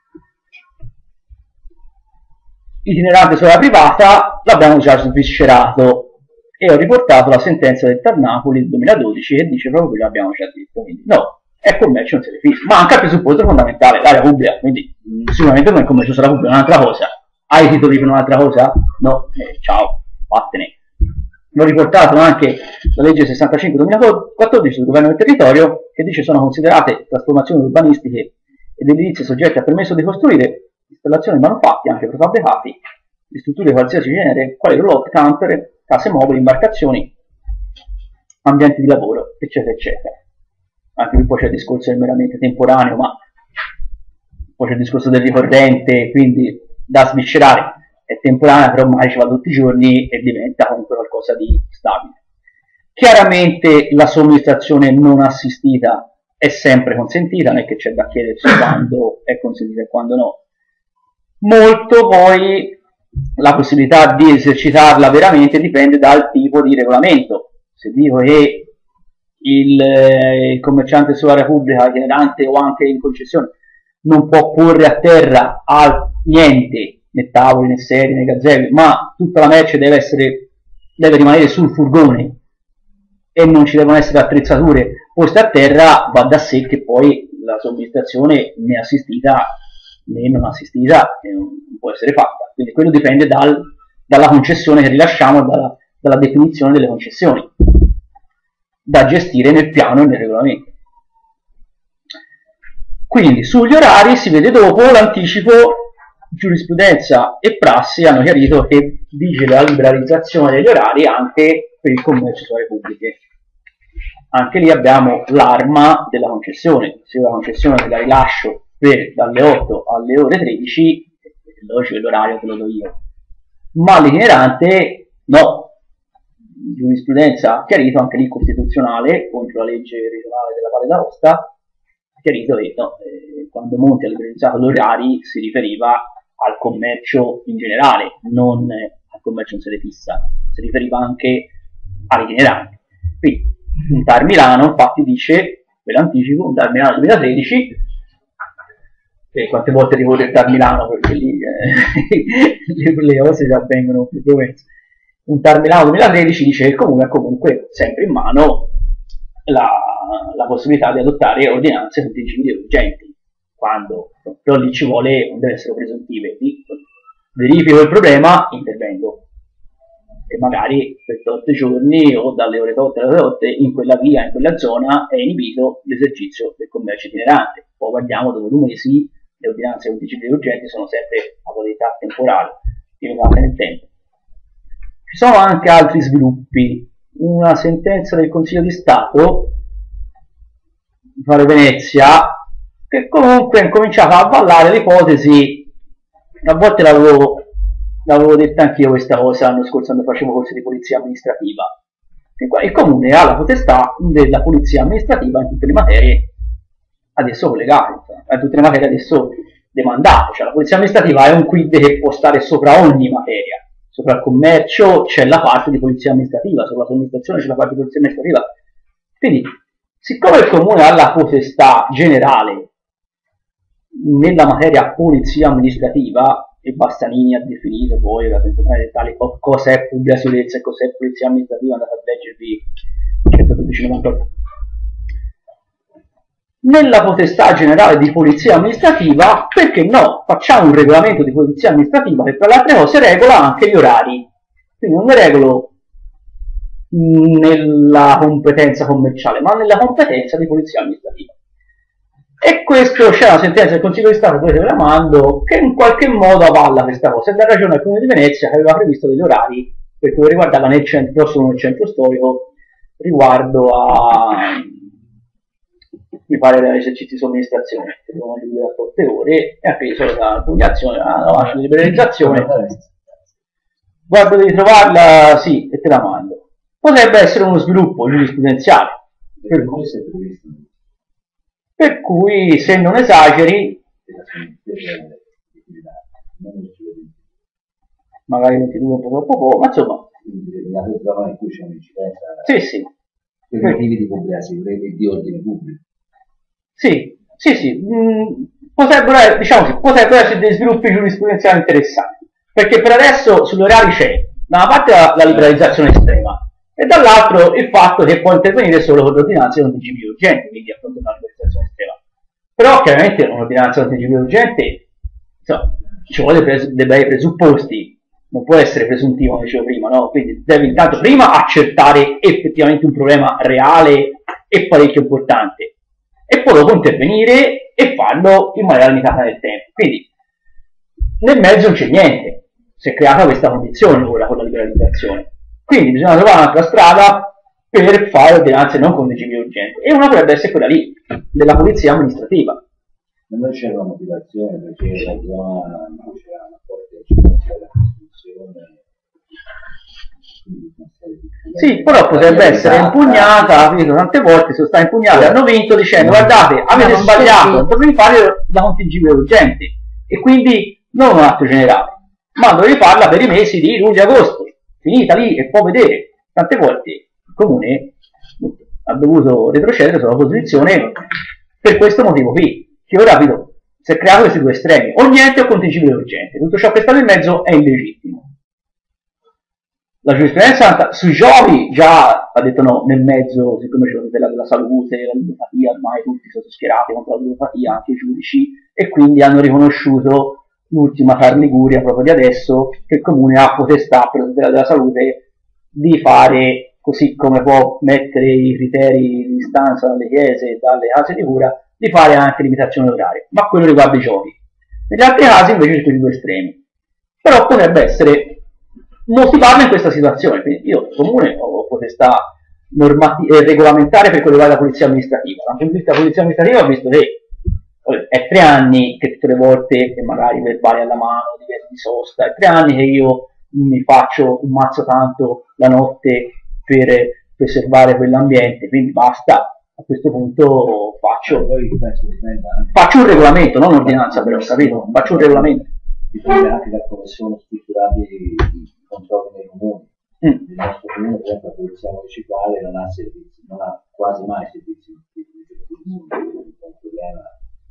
Itinerante sulla privata l'abbiamo già sviscerato e ho riportato la sentenza del TAR Napoli del 2012 che dice proprio che l'abbiamo già detto, quindi no, è commercio, non se ne fissa, ma anche il presupposto fondamentale, l'area pubblica, quindi sicuramente non è commercio sulla pubblica, è un'altra cosa. Hai i titoli per un'altra cosa? No, ciao, vattene. L'ho riportato anche la legge 65/2014 sul governo del territorio, che dice sono considerate trasformazioni urbanistiche ed edilizie soggette a permesso di costruire installazioni manufatti, anche prefabbricati, di strutture di qualsiasi genere, quali roulotte, camper, case mobili, imbarcazioni, ambienti di lavoro, eccetera, eccetera. Anche qui poi c'è il discorso del meramente temporaneo, ma poi c'è il discorso del ricorrente, quindi da sviscerare. È temporanea, però ormai ci va tutti i giorni e diventa comunque qualcosa di stabile. Chiaramente la somministrazione non assistita è sempre consentita, non è che c'è da chiedersi quando è consentita e quando no. molto poi la possibilità di esercitarla veramente dipende dal tipo di regolamento. Se dico che il commerciante sull'area pubblica, itinerante o anche in concessione, non può porre a terra niente, né tavoli, né sedie, né gazelli, ma tutta la merce deve rimanere sul furgone e non ci devono essere attrezzature poste a terra, va da sé che poi la somministrazione né assistita né non assistita non può essere fatta. Quindi quello dipende dalla concessione che rilasciamo e dalla definizione delle concessioni da gestire nel piano e nel regolamento. Quindi sugli orari si vede dopo l'anticipo. Giurisprudenza e prassi hanno chiarito che vige la liberalizzazione degli orari anche per il commercio sulle pubbliche. Anche lì abbiamo l'arma della concessione. Se la concessione te la rilascio dalle 8 alle ore 13, è logico che l'orario te lo do io, ma l'itinerante no. Giurisprudenza ha chiarito, anche lì costituzionale, contro la legge regionale della Valle d'Aosta, ha chiarito che no, quando Monti ha liberalizzato gli orari si riferiva al commercio in generale, non al commercio in sede fissa, si riferiva anche all'itinerante. Quindi un TAR Milano infatti dice, ve l'anticipo, un TAR Milano 2013, quante volte ricordo il TAR Milano, perché lì le cose già avvengono più frequenti. Un TAR Milano 2013 dice che il comune ha comunque sempre in mano la possibilità di adottare ordinanze contingibili urgenti, quando però lì ci vuole, non deve essere presuntive, verifico il problema, intervengo e magari per 8 giorni o dalle ore 8 alle ore 8 in quella via, in quella zona è inibito l'esercizio del commercio itinerante. Poi guardiamo dopo 2 mesi le ordinanze contingibili urgenti sono sempre a qualità temporale, limitate nel tempo. Ci sono anche altri sviluppi. Una sentenza del Consiglio di Stato di Venezia che comunque ha incominciato a avvallare l'ipotesi, a volte l'avevo detta anch'io questa cosa l'anno scorso quando facevo corsi di polizia amministrativa, il comune ha la potestà della polizia amministrativa in tutte le materie ad esso collegate, in tutte le materie ad esso demandate, cioè la polizia amministrativa è un quid che può stare sopra ogni materia. Sopra il commercio c'è la parte di polizia amministrativa, sopra la somministrazione c'è la parte di polizia amministrativa. Quindi, siccome il comune ha la potestà generale nella materia polizia amministrativa, e Bassanini ha definito poi la sensazione dettagli cosa è pubblica sicurezza e cosa è polizia amministrativa, andate a leggervi 11298. Nella potestà generale di polizia amministrativa, perché no? Facciamo un regolamento di polizia amministrativa che tra le altre cose regola anche gli orari. Quindi non ne regolo nella competenza commerciale, ma nella competenza di polizia amministrativa. E questo c'è una sentenza del Consiglio di Stato, poi ve la mando, che in qualche modo avalla questa cosa. E dà ragione al Comune di Venezia che aveva previsto degli orari per cui riguardava nel centro storico riguardo a mi pare dall'esercizio di somministrazione, che devono liberare 8 ore, e ha preso la pugnazione, la liberalizzazione. Guardo di trovarla, sì, e te la mando. Potrebbe essere uno sviluppo giurisprudenziale, per cui se non esageri, magari 22 un po' troppo poco, ma insomma. Sì, sì. Per motivi di pubblica sicurezza e di ordine pubblico. Sì, potrebbero, diciamo così, potrebbero essere dei sviluppi giurisprudenziali interessanti, perché per adesso sugli orari c'è da una parte la liberalizzazione estrema e dall'altro il fatto che può intervenire solo con le ordinanze contingibili urgenti, quindi a fronte di una liberalizzazione estrema. Però chiaramente un'ordinanza contingibile urgente, insomma, ci vuole dei bei presupposti, non può essere presuntivo come dicevo prima, no? Quindi devi intanto prima accertare effettivamente un problema reale e parecchio importante, e poi dopo intervenire e farlo in maniera limitata nel tempo. Quindi nel mezzo non c'è niente, si è creata questa condizione ora con la liberalizzazione. Quindi bisogna trovare un'altra strada per fare ordinanze non contingibili urgenti, e una potrebbe essere quella lì, della polizia amministrativa. Ma non c'era una motivazione, perché la zona non c'era una forte incidenza della costruzione. Sì, però potrebbe essere impugnata, vedo tante volte sono state impugnate, hanno vinto dicendo guardate, avete sbagliato, dovevi fare la contingibile urgente, e quindi non un atto generale, ma dovevi farla per i mesi di luglio e agosto, finita lì e può vedere. Tante volte il comune ha dovuto retrocedere sulla posizione per questo motivo qui, che ora vedo, si è creato questi due estremi, o niente o contingibile urgente, tutto ciò che sta nel mezzo è illegittimo. La giurisprudenza sui giochi già ha detto no, nel mezzo, siccome c'è la tutela della salute, la ludopatia, ormai tutti sono schierati contro la ludopatia, anche i giudici, e quindi hanno riconosciuto l'ultima Tar Liguria proprio di adesso, che il comune ha potestà per la tutela della salute di fare, così come può mettere i criteri di distanza dalle chiese e dalle case di cura, di fare anche limitazioni orarie, ma quello riguarda i giochi. Negli altri casi invece ci sono i due estremi. Però potrebbe essere motivarlo in questa situazione, quindi io comune ho potestà regolamentare per quello che riguarda la polizia amministrativa. Dal punto di vista della polizia amministrativa ho visto che è 3 anni che tutte le volte, che magari verbali alla mano, divieto di sosta, è 3 anni che io mi faccio un mazzo tanto la notte per preservare quell'ambiente, quindi basta. A questo punto faccio un regolamento, non un'ordinanza, però, capito? Faccio un regolamento. Dipende anche da come sono strutturati i controlli nei comuni. Il nostro comune, per esempio, la polizia municipale non ha servizi, non ha quasi mai servizi. Un problema.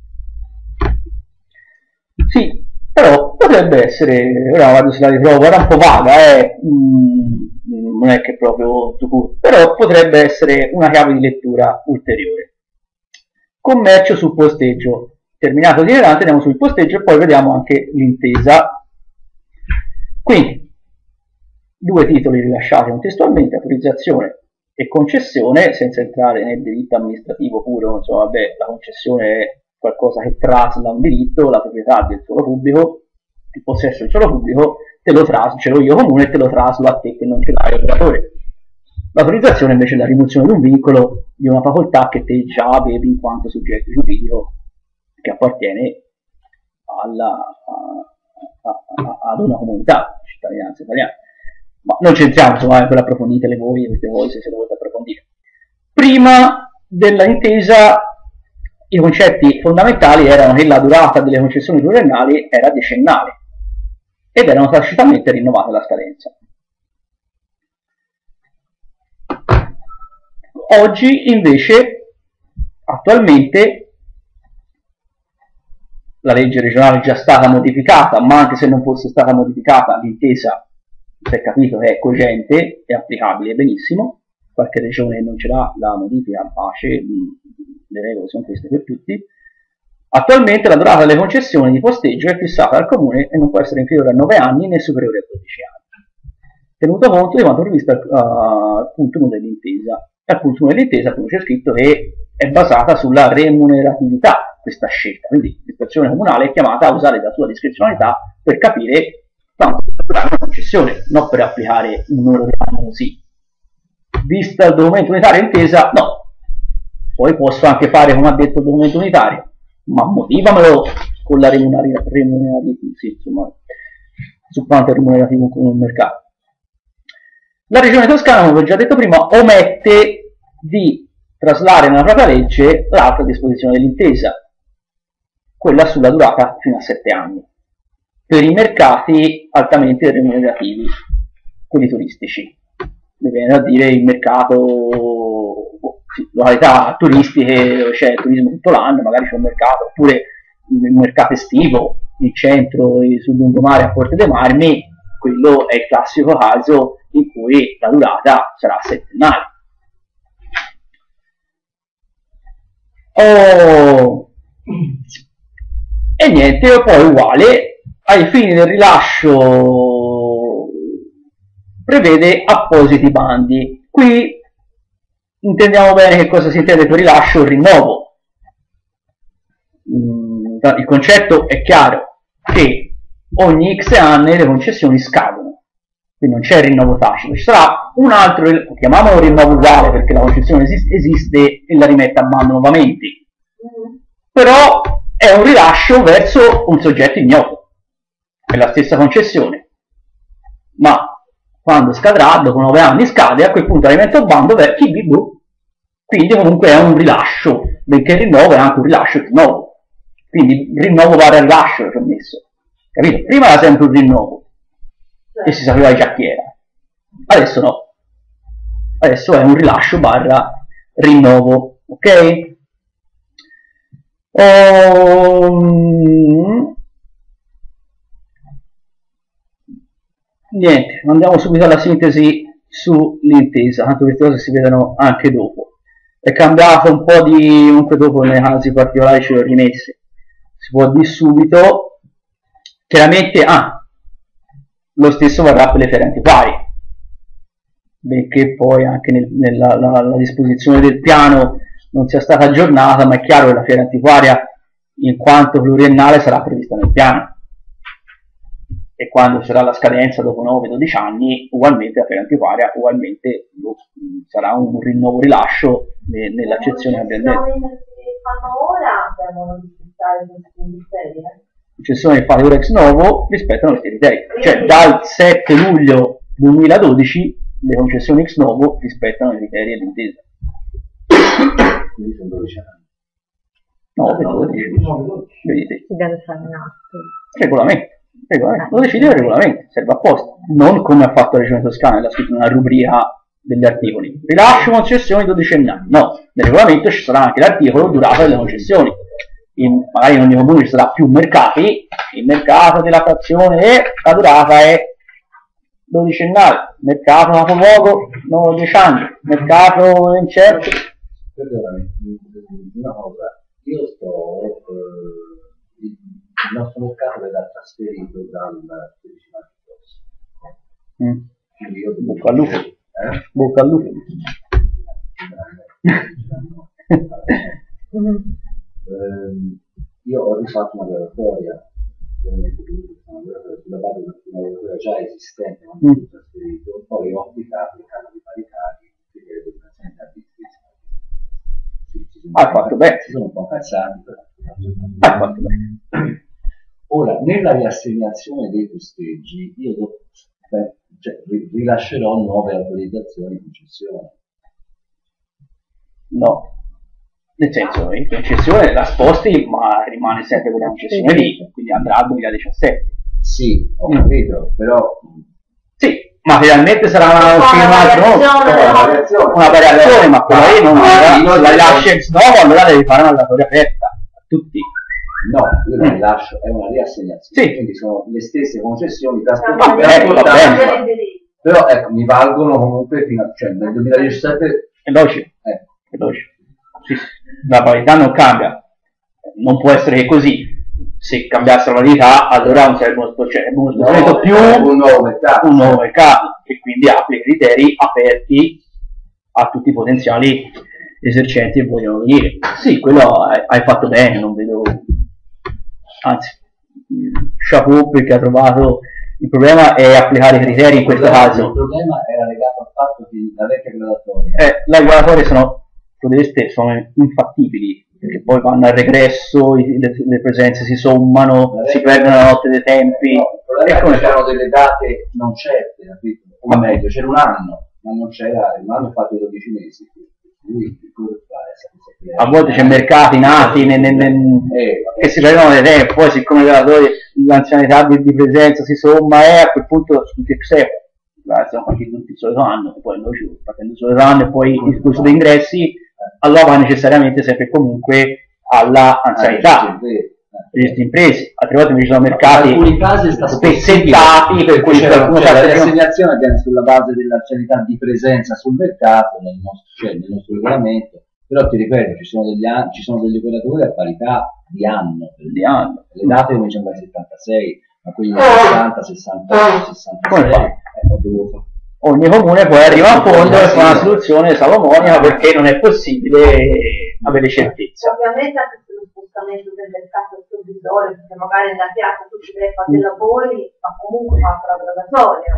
Sì, però potrebbe essere, ora guardo se la ritrovo, era un po' vaga, non è che proprio però potrebbe essere una chiave di lettura ulteriore. Commercio sul posteggio. Terminato l'itinerante, andiamo sul posteggio e poi vediamo anche l'intesa. Quindi, 2 titoli rilasciati contestualmente, autorizzazione e concessione, senza entrare nel diritto amministrativo puro, insomma, vabbè, la concessione è qualcosa che trasla un diritto, la proprietà del suolo pubblico, il possesso del suolo pubblico, ce l'ho io comune e te lo traslo a te che non ce l'hai, operatore. L'autorizzazione invece è la rimozione di un vincolo, di una facoltà che te già avevi in quanto soggetto giuridico che appartiene ad una comunità, cittadinanza italiana. Ma non c'entriamo, insomma, per approfonditele voi, avete voi se lo volete approfondire. Prima della intesa i concetti fondamentali erano che la durata delle concessioni pluriennali era decennale ed erano tacitamente rinnovate la scadenza. Oggi invece, attualmente, la legge regionale è già stata modificata, ma anche se non fosse stata modificata l'intesa si è capito che è cogente e applicabile benissimo. Qualche regione non ce l'ha, la modifica in pace, le regole sono queste per tutti. Attualmente la durata delle concessioni di posteggio è fissata dal comune e non può essere inferiore a 9 anni né superiore a 12 anni, tenuto conto di quanto previsto al punto 1 dell'intesa. Al punto 1 dell'intesa c'è scritto che è basata sulla remuneratività questa scelta, quindi l'amministrazione comunale è chiamata a usare la sua discrezionalità per capire quanto durare una concessione, non per applicare un numero di anni così. Vista il documento unitario intesa, no. Poi posso anche fare come ha detto il documento unitario, ma motivamelo con la remuneratività, sì, insomma, su quanto è remunerativo con il mercato. La Regione Toscana, come ho già detto prima, omette di traslare nella propria legge l'altra disposizione dell'intesa, quella sulla durata fino a 7 anni, per i mercati altamente remunerativi, quelli turistici. Mi viene da dire il mercato, località turistiche dove c'è turismo tutto l'anno, magari c'è un mercato, oppure il mercato estivo, il centro sul lungomare a Porte dei Marmi, quello è il classico caso in cui la durata sarà settennale. E niente, poi uguale, ai fini del rilascio prevede appositi bandi. Qui intendiamo bene che cosa si intende per rilascio e rinnovo. Il concetto è chiaro, che ogni X anni le concessioni scadono, quindi non c'è il rinnovo tacito, ci sarà un altro, chiamiamolo rinnovo uguale perché la concessione esiste e la rimette a bando nuovamente, però è un rilascio verso un soggetto ignoto, è la stessa concessione, ma quando scadrà, dopo 9 anni scade, a quel punto la rimette a bando per chi blu, quindi comunque è un rilascio, benché il rinnovo è anche un rilascio e rinnovo, quindi il rinnovo vale al rilascio, ci ho messo. capito? Prima era sempre un rinnovo e si sapeva già chi era, adesso no, adesso è un rilascio barra rinnovo, ok? Niente, andiamo subito alla sintesi sull'intesa, tanto queste cose si vedono anche dopo. È cambiato un po' di, comunque dopo nei casi particolari ce le ho rimesse, si può dire subito, chiaramente lo stesso varrà per le ferie antiquarie, benché poi anche nella disposizione del piano non sia stata aggiornata, ma è chiaro che la fiera antiquaria in quanto pluriennale sarà prevista nel piano, e quando sarà la scadenza dopo 9-12 anni ugualmente la fiera antiquaria ugualmente sarà un rinnovo rilascio nell'accezione che abbiamo detto. Le fanno ora devono rispettare questi criteri. Le concessioni fatte ora ex novo rispettano questi criteri, cioè dal 7 luglio 2012 le concessioni ex novo rispettano i criteri dell'intesa. Quindi sono 12 anni. 9-12, vedete, Si deve fare un atto. regolamento, lo decide il regolamento, serve apposta, non come ha fatto la Regione Toscana, l'ha scritto nella rubrica degli articoli, rilascio concessioni 12 anni, no, nel regolamento ci sarà anche l'articolo durata delle concessioni, magari in ogni comune ci sarà più mercati, il mercato della frazione e la durata è 12 anni, mercato capoluogo 10 anni, mercato incerto. Perdonami, una cosa, io il nostro mercato verrà trasferito dal 13 maggio prossimo. Quindi io Bocca al lupo. Bocca al lupo. Io ho rifatto una graduatoria sulla base di una graduatoria già esistente quando sono trasferito, poi ho applicato il canone di parità di dell'azienda di Hai fatto bene. Si sono un po' cazzati, però Hai fatto bene. ora nella riassegnazione dei posteggi io rilascerò nuove autorizzazioni di concessione. No, nel senso, in concessione la sposti, ma rimane sempre quella concessione lì, quindi andrà al 2017. Sì, ho capito, però Sì, materialmente sarà una variazione, ma quella lì non la rilascia ex novo, allora devi fare una graduatoria aperta a tutti. no, io la rilascio, è una riassegnazione, Sì. quindi sono le stesse concessioni Va bene. però ecco, mi valgono comunque fino a, cioè nel 2017 È logico, è logico. Sì, la parità non cambia, non può essere così. Se cambiasse la parità, allora non sarebbe uno strumento più un nuovo mercato. e quindi applica criteri aperti a tutti i potenziali esercenti che vogliono venire. Sì, quello hai fatto bene, non vedo, anzi, chapeau perché ha trovato. Il problema è applicare i criteri in questo caso. Il problema era legato al fatto che la vecchia graduatoria Le graduatorie sono infattibili, perché poi vanno al regresso, le presenze si sommano, si perdono la notte dei tempi. il problema è che c'erano delle date non certe, capito? O meglio, c'era un anno, ma non c'era, un anno è fatto 12 mesi. Quindi, A volte c'è mercati nati che si perdono dei tempi, poi siccome l'anzianità di presenza si somma a quel punto tutti siamo partiti tutti il solito anno, e poi noi ci partendo il solito anno e poi il discorso dei ingressi, allora va necessariamente sempre e comunque alla anzianità degli imprese, altre volte invece sono mercati in alcuni casi sta spezzettati per cui la riassegnazione avviene sulla base dell'anzianità di presenza sul mercato nel nostro regolamento, però ti ripeto, ci sono degli operatori a parità di anno, le date cominciano dal 76, ma quelli del 60, 68, 66 ogni comune poi arriva a fondo e fa una soluzione salomonica perché non è possibile avere certezza. Ovviamente anche sullo spostamento del mercato provvisorio, perché magari nella piazza tu ci devi fare dei lavori, ma comunque fa la graduatoria.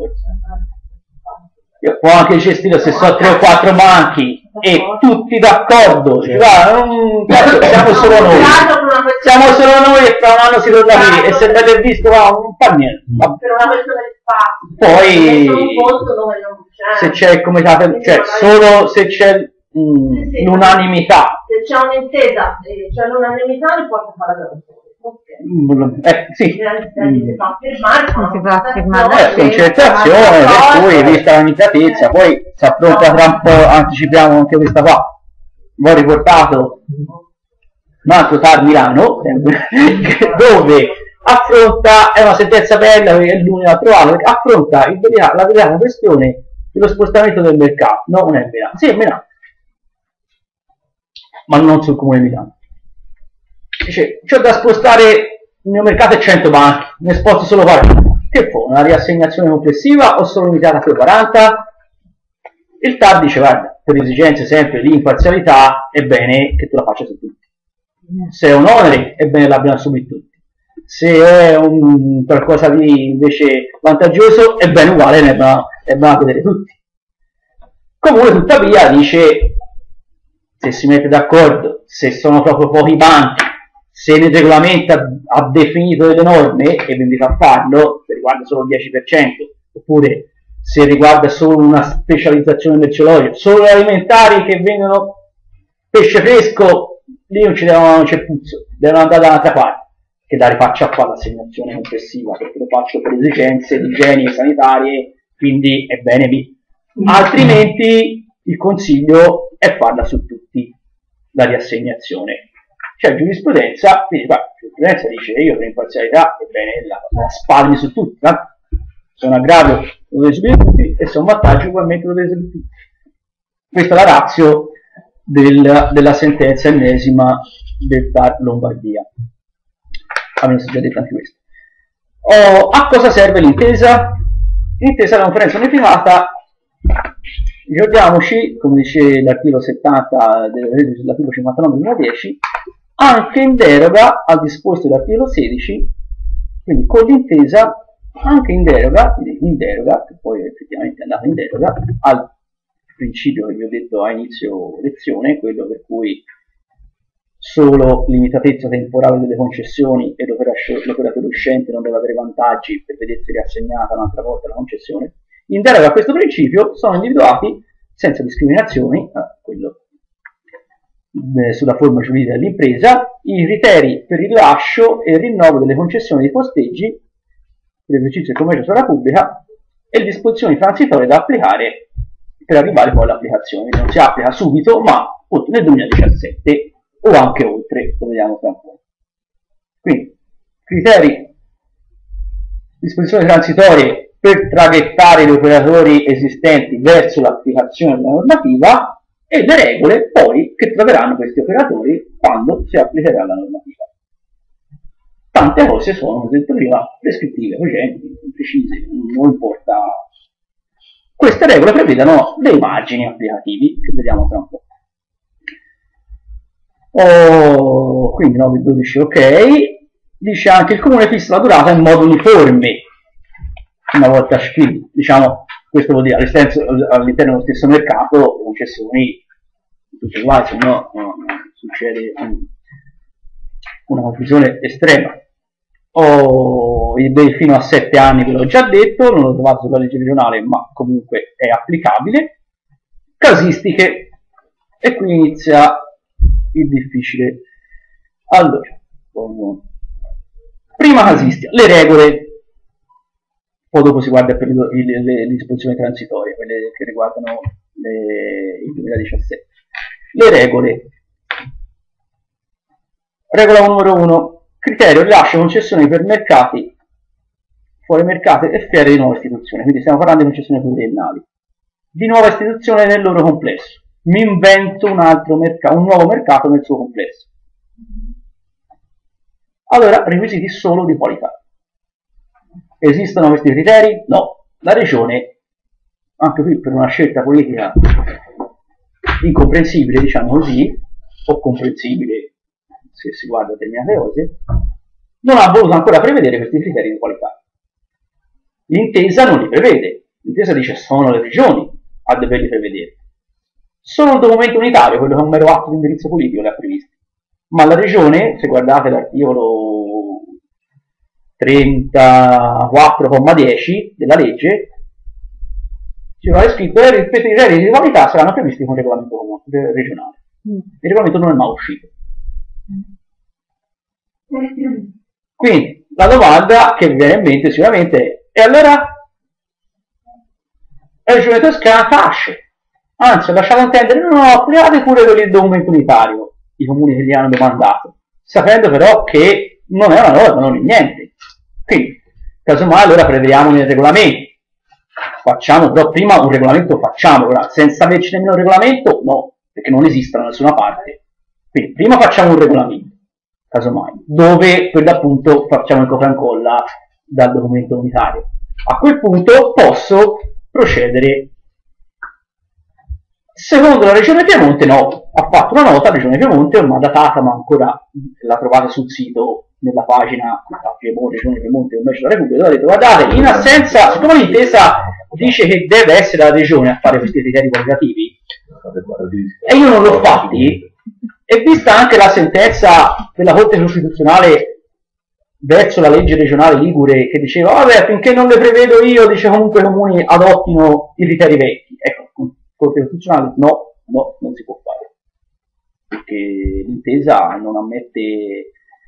Può anche gestire se so 3 o 4 banchi e tutti d'accordo, siamo solo noi e fra un anno si torna qui e se avete visto non fa niente. Per una questione di spazio. Poi un posto dove non c'è. se c'è il comitato, cioè solo se c'è l'unanimità. Se c'è un'intesa e c'è l'unanimità, li porta a fare la graduatoria. Sì. Si fa firmare Concentrazione, per cui vista la limitatezza, poi si affronta tra un po', anticipiamo anche questa qua, ho riportato un altro TAR Milano, dove affronta, è una sentenza bella, è l'unica trovata, affronta la delicata questione dello spostamento del mercato. No, non è Milano, sì è Milano, ma non sul comune di Milano. Dice, c'ho da spostare, il mio mercato è 100 banchi, ne sposto solo 40. Che fa? Una riassegnazione complessiva o solo limitata a quei 40? Il TAR dice, guarda, per esigenze sempre di imparzialità è bene che tu la faccia su tutti. Se è un onere è bene che l'abbiano subito tutti. Se è un qualcosa di invece vantaggioso è bene uguale, ne vanno a vedere tutti. Comunque tuttavia dice, se si mette d'accordo, se sono proprio pochi banchi, se il regolamento ha definito delle norme e vi invita a farlo, se riguarda solo il 10%, oppure se riguarda solo una specializzazione merceologica, solo alimentari che vendono pesce fresco, lì non c'è puzzo, devono andare da un'altra parte, che dare faccia a fare l'assegnazione complessiva, perché lo faccio per esigenze igieniche sanitarie, quindi è bene lì. Altrimenti il consiglio è farla su tutti, la riassegnazione. C'è giurisprudenza, quindi la giurisprudenza dice io per imparzialità è bene la spalmi su tutti, se è un aggravio lo devi subire tutti e se è un vantaggio ugualmente lo devi subire tutti. Questa è la ratio della sentenza ennesima del TAR Lombardia. Abbiamo già detto anche questo. A cosa serve l'intesa? L'intesa è una conferenza unificata. Ricordiamoci, come dice l'articolo 70 del legge legislativo 59/2010, anche in deroga al disposto dell'articolo 16, quindi con l'intesa anche in deroga, che poi effettivamente è andata in deroga, al principio che vi ho detto a inizio lezione, quello per cui solo limitatezza temporale delle concessioni e l'operatore uscente non deve avere vantaggi per vedersi riassegnata un'altra volta la concessione. In deroga a questo principio sono individuati senza discriminazioni, quello sulla forma giuridica dell'impresa, i criteri per il rilascio e il rinnovo delle concessioni di posteggi per l'esercizio del commercio sulla pubblica e le disposizioni transitorie da applicare per arrivare poi all'applicazione. Non si applica subito, ma nel 2017 o anche oltre, lo vediamo tra un po'. Quindi, criteri, disposizioni transitorie per traghettare gli operatori esistenti verso l'applicazione della normativa e le regole poi che troveranno questi operatori quando si applicherà la normativa. Tante cose sono, come detto prima, prescrittive, cogenti, precise, non importa. Queste regole prevedono dei margini applicativi che vediamo tra un po'. Quindi 9 e 12 ok. Dice anche il comune fissa la durata in modo uniforme una volta scritto, diciamo, questo vuol dire all'interno dello stesso mercato le concessioni tutte uguali, se no succede una confusione estrema. Fino a 7 anni ve l'ho già detto, non l'ho trovato sulla legge regionale, ma comunque è applicabile. Casistiche, e qui inizia il difficile. Allora, prima casistica, le regole, poi dopo si guarda per le disposizioni transitorie, quelle che riguardano il 2017. Le regole. Regola numero 1. Criterio rilascio concessioni per mercati, fuori mercato e fiere di nuova istituzione. Quindi stiamo parlando di concessioni pluriennali. Di nuova istituzione nel loro complesso. Mi invento un nuovo mercato nel suo complesso. Allora, requisiti solo di qualità. Esistono questi criteri? No. La regione, anche qui per una scelta politica incomprensibile, diciamo così, o comprensibile se si guarda determinate cose, non ha voluto ancora prevedere questi criteri di qualità. L'intesa non li prevede. L'intesa dice sono le regioni a doverli prevedere. Solo il documento unitario, quello che è un mero atto di indirizzo politico, li ha previsti. Ma la regione, se guardate l'articolo 34,10 della legge, ci va scritto che i criteri di qualità saranno previsti con il regolamento regionale. Il regolamento non è mai uscito. Quindi la domanda che mi viene in mente sicuramente è: e allora la Regione Toscana tace, anzi ho lasciato intendere no, applicate pure per il documento unitario i comuni che gli hanno domandato, sapendo però che non è una norma, non è niente. Quindi casomai allora prevediamo nel regolamento, facciamo però prima un regolamento, facciamolo senza averci nemmeno un regolamento, no, perché non esiste da nessuna parte. Quindi prima facciamo un regolamento, casomai, dove per l'appunto facciamo il copia e incolla dal documento unitario. A quel punto posso procedere. Secondo la Regione Piemonte no, ha fatto una nota, la Regione Piemonte ormai datata, ma ancora la trovate sul sito, nella pagina Regione Piemonte invece della Repubblica, dove ha detto: guardate, in assenza, siccome l'intesa dice che deve essere la Regione a fare questi criteri qualitativi e io non l'ho fatti, e vista anche la sentenza della Corte Costituzionale verso la legge regionale Ligure che diceva vabbè, finché non le prevedo io, dice comunque i comuni adottino i criteri vecchi, ecco, Corte Costituzionale no, non si può fare, perché l'intesa non ammette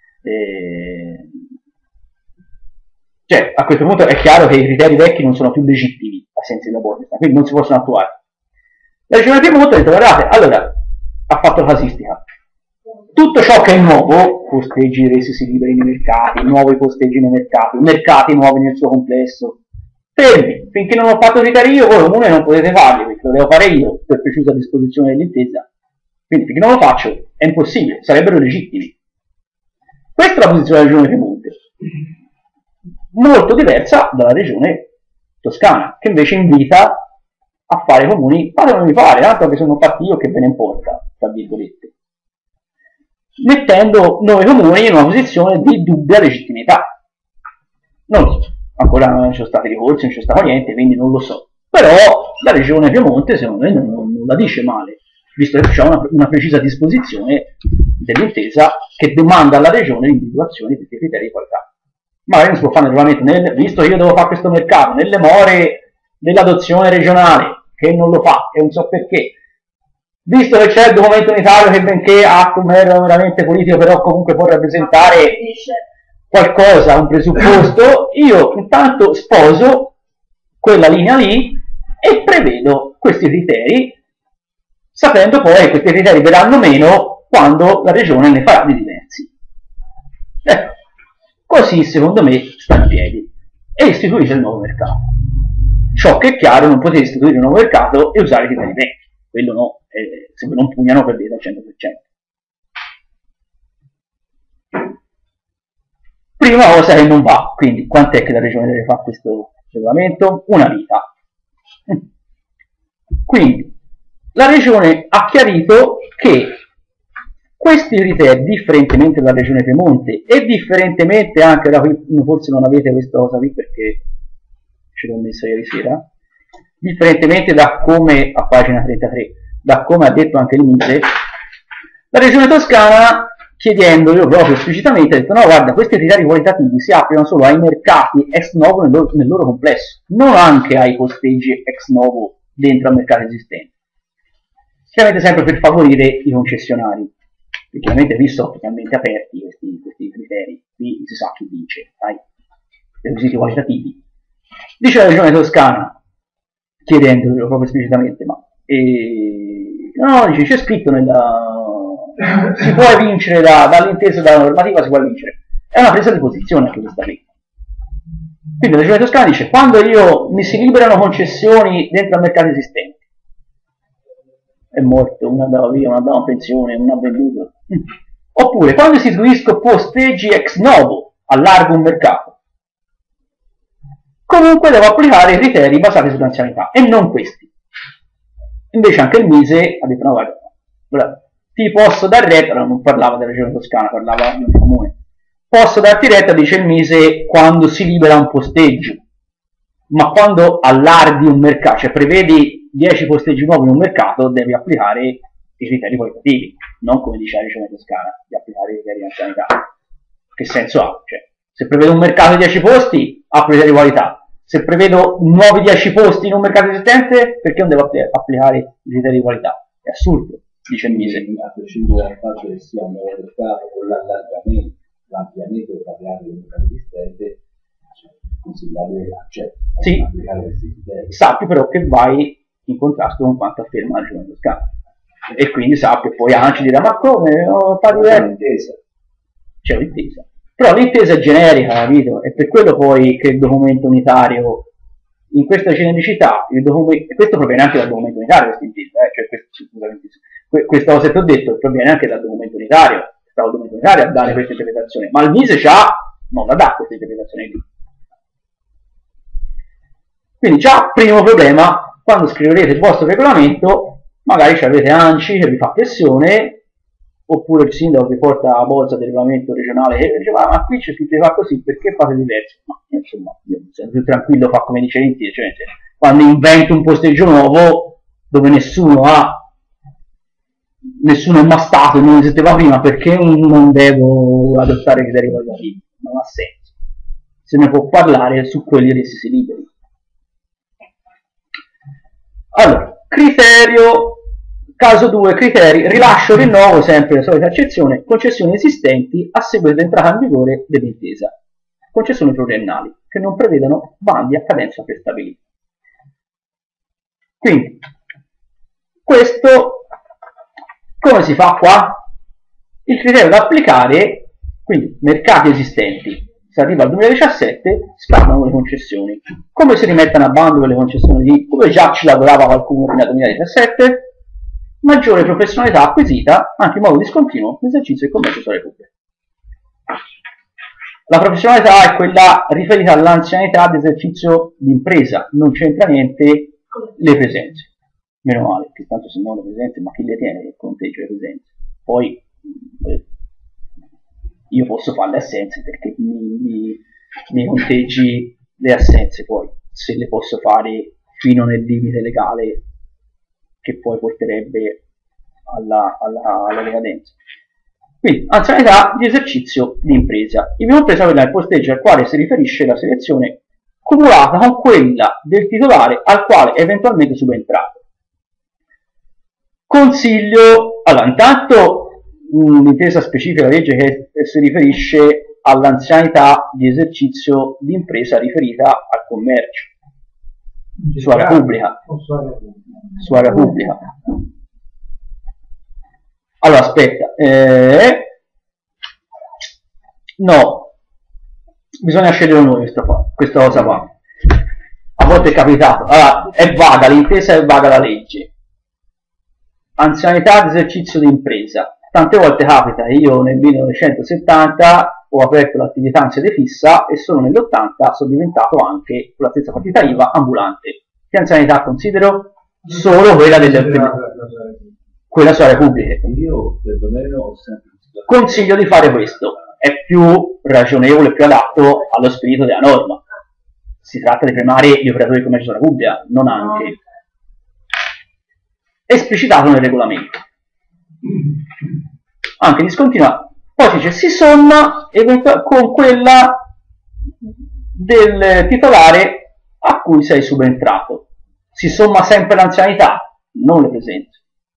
cioè a questo punto è chiaro che i criteri vecchi non sono più legittimi ai sensi della Bolkestein, quindi non si possono attuare. La Regione Piemonte ha detto: guardate, allora ha fatto la casistica, tutto ciò che è nuovo, posteggi resi liberi nei mercati, nuovi posteggi nei mercati nuovi nel suo complesso, fermi, finché non ho fatto i criteri io, voi comune non potete farli, perché lo devo fare io per precisa disposizione dell'intesa, quindi finché non lo faccio è impossibile, sarebbero legittimi. Questa è la posizione della Regione Piemonte, molto diversa dalla Regione Toscana, che invece invita a fare i comuni, fatemi fare, tanto che sono fatti io, che ve ne importa, tra virgolette, mettendo noi comuni in una posizione di dubbia legittimità. Non lo so, ancora non ci sono stati ricorsi, non c'è stato niente, quindi non lo so, però la Regione Piemonte secondo me non la dice male, visto che c'è una precisa disposizione dell'intesa che demanda alla Regione l'individuazione di questi criteri di qualità. Magari non si può fare naturalmente, visto che io devo fare questo mercato, nelle more dell'adozione regionale, che non lo fa, e non so perché, visto che c'è il documento unitario che benché ha un mero veramente politico, però comunque può rappresentare qualcosa, un presupposto, io intanto sposo quella linea lì e prevedo questi criteri, sapendo poi che questi criteri verranno meno quando la regione ne farà di diversi. Ecco, così secondo me sta in piedi e istituisce il nuovo mercato. Ciò che è chiaro, non potete istituire un nuovo mercato e usare i criteri vecchi, quello no, se non pugnano perdete al 100%. Prima cosa che non va, quindi quant'è che la regione deve fare questo regolamento? Una vita. Quindi la regione ha chiarito che questi criteri, differentemente dalla regione Piemonte e differentemente anche da qui, forse non avete questa cosa qui perché ce l'ho messa ieri sera, differentemente da come, a pagina 33, da come ha detto anche il MISE, la regione Toscana, chiedendolo proprio esplicitamente, ha detto no, guarda, questi criteri qualitativi si applicano solo ai mercati ex novo nel loro complesso, non anche ai posteggi ex novo dentro al mercato esistente. Chiaramente sempre per favorire i concessionari, perché chiaramente qui sono totalmente aperti questi criteri, qui si sa chi vince, dai, i requisiti qualitativi. Dice la regione Toscana, chiedendolo proprio esplicitamente, ma no, dice, c'è scritto si può vincere dall'intesa della normativa, si può vincere. È una presa di posizione anche questa qui. Quindi la regione Toscana dice, quando mi si liberano concessioni dentro al mercato esistente, è morto, uno andava via, uno andava in pensione, uno ha venduto. Oppure, quando si istituisco posteggi ex novo, allargo un mercato, comunque devo applicare i criteri basati sull'anzianità e non questi. Invece anche il MISE ha detto no, guarda, ti posso dar retta, non parlava della regione Toscana, parlava di un comune, posso darti retta, dice il MISE, quando si libera un posteggio, ma quando allarghi un mercato, cioè prevedi 10 posteggi nuovi in un mercato, devi applicare i criteri qualitativi, non come dice la regione Toscana, di applicare i criteri di anzianità. Che senso ha? Cioè, se prevedo un mercato di 10 posti, applico i criteri di qualità. Se prevedo nuovi 10 posti in un mercato esistente, perché non devo applicare i criteri di qualità? È assurdo, dice il MISE. A prescindere dal fatto che sia un nuovo mercato con l'allargamento, l'ampliamento della reale del mercato esistente, consigliabile accetto sì, applicare questi criteri. sappi però che vai in contrasto con quanto afferma la Regione Toscana e quindi sappi poi ANCI dirà ma come c'è un'intesa, però l'intesa è generica, capito? E per quello poi che il documento unitario in questa genericità, questo proviene anche dal documento unitario, questa intesa, cioè questa cosa che ti ho detto proviene anche dal documento unitario, stava il documento unitario a dare questa interpretazione, ma il MISE non la dà questa interpretazione lì. Quindi già primo problema, quando scriverete il vostro regolamento, magari avete ANCI che vi fa pressione, oppure il sindaco che porta la bozza del regolamento regionale e dice ma qui c'è scritto che fa così, perché fate diverso? Ma insomma, io sono più tranquillo, fa come dice l'intesa, cioè quando invento un posteggio nuovo dove nessuno è mai stato, non esisteva prima, perché non devo adottare criteri valutativi? Non ha senso. Se ne può parlare su quelli resi liberi. Allora, caso 2, criteri, rilascio, rinnovo, sempre la solita accezione, concessioni esistenti a seguito dell'entrata in vigore dell'intesa, concessioni pluriennali, che non prevedano bandi a cadenza prestabilita. Quindi, questo, come si fa qua? Il criterio da applicare, quindi, mercati esistenti, se arriva al 2017, scadono le concessioni. Come si rimettono a bando quelle concessioni lì? Come già ci lavorava qualcuno fino al 2017? Maggiore professionalità acquisita anche in modo discontinuo nell'esercizio del commercio sulla Repubblica. La professionalità è quella riferita all'anzianità di esercizio di impresa, non c'entra niente le presenze. Meno male, che tanto se non le presenze, ma chi le tiene che conteggio le presenze? Poi io posso fare le assenze perché mi conteggi le assenze, poi se le posso fare fino nel limite legale che poi porterebbe alla decadenza. Quindi, anzianità di esercizio di impresa. Il primo impresa è il posteggio al quale si riferisce la selezione cumulata con quella del titolare al quale è eventualmente subentrato. Consiglio, allora, intanto un'intesa specifica legge che si riferisce all'anzianità di esercizio di impresa riferita al commercio. Su area pubblica. Su area pubblica. Allora, aspetta. No. Bisogna scegliere noi questa cosa qua. A volte è capitato. Allora, è vaga, l'intesa è vaga la legge. Anzianità di esercizio di impresa. Tante volte capita che io nel 1970 ho aperto l'attività in sede fissa e solo nell'80 sono diventato anche, con la stessa partita IVA, ambulante. Che anzianità considero? Solo quella quella sulla Repubblica. Io perlomeno ho sempre consiglio di fare questo, è più ragionevole, più adatto allo spirito della norma. Si tratta di premiare gli operatori di commercio sulla Repubblica, non anche. Esplicitato nel regolamento. Anche discontinua. Poi si dice si somma con quella del titolare a cui sei subentrato. Si somma sempre l'anzianità, non le presenze.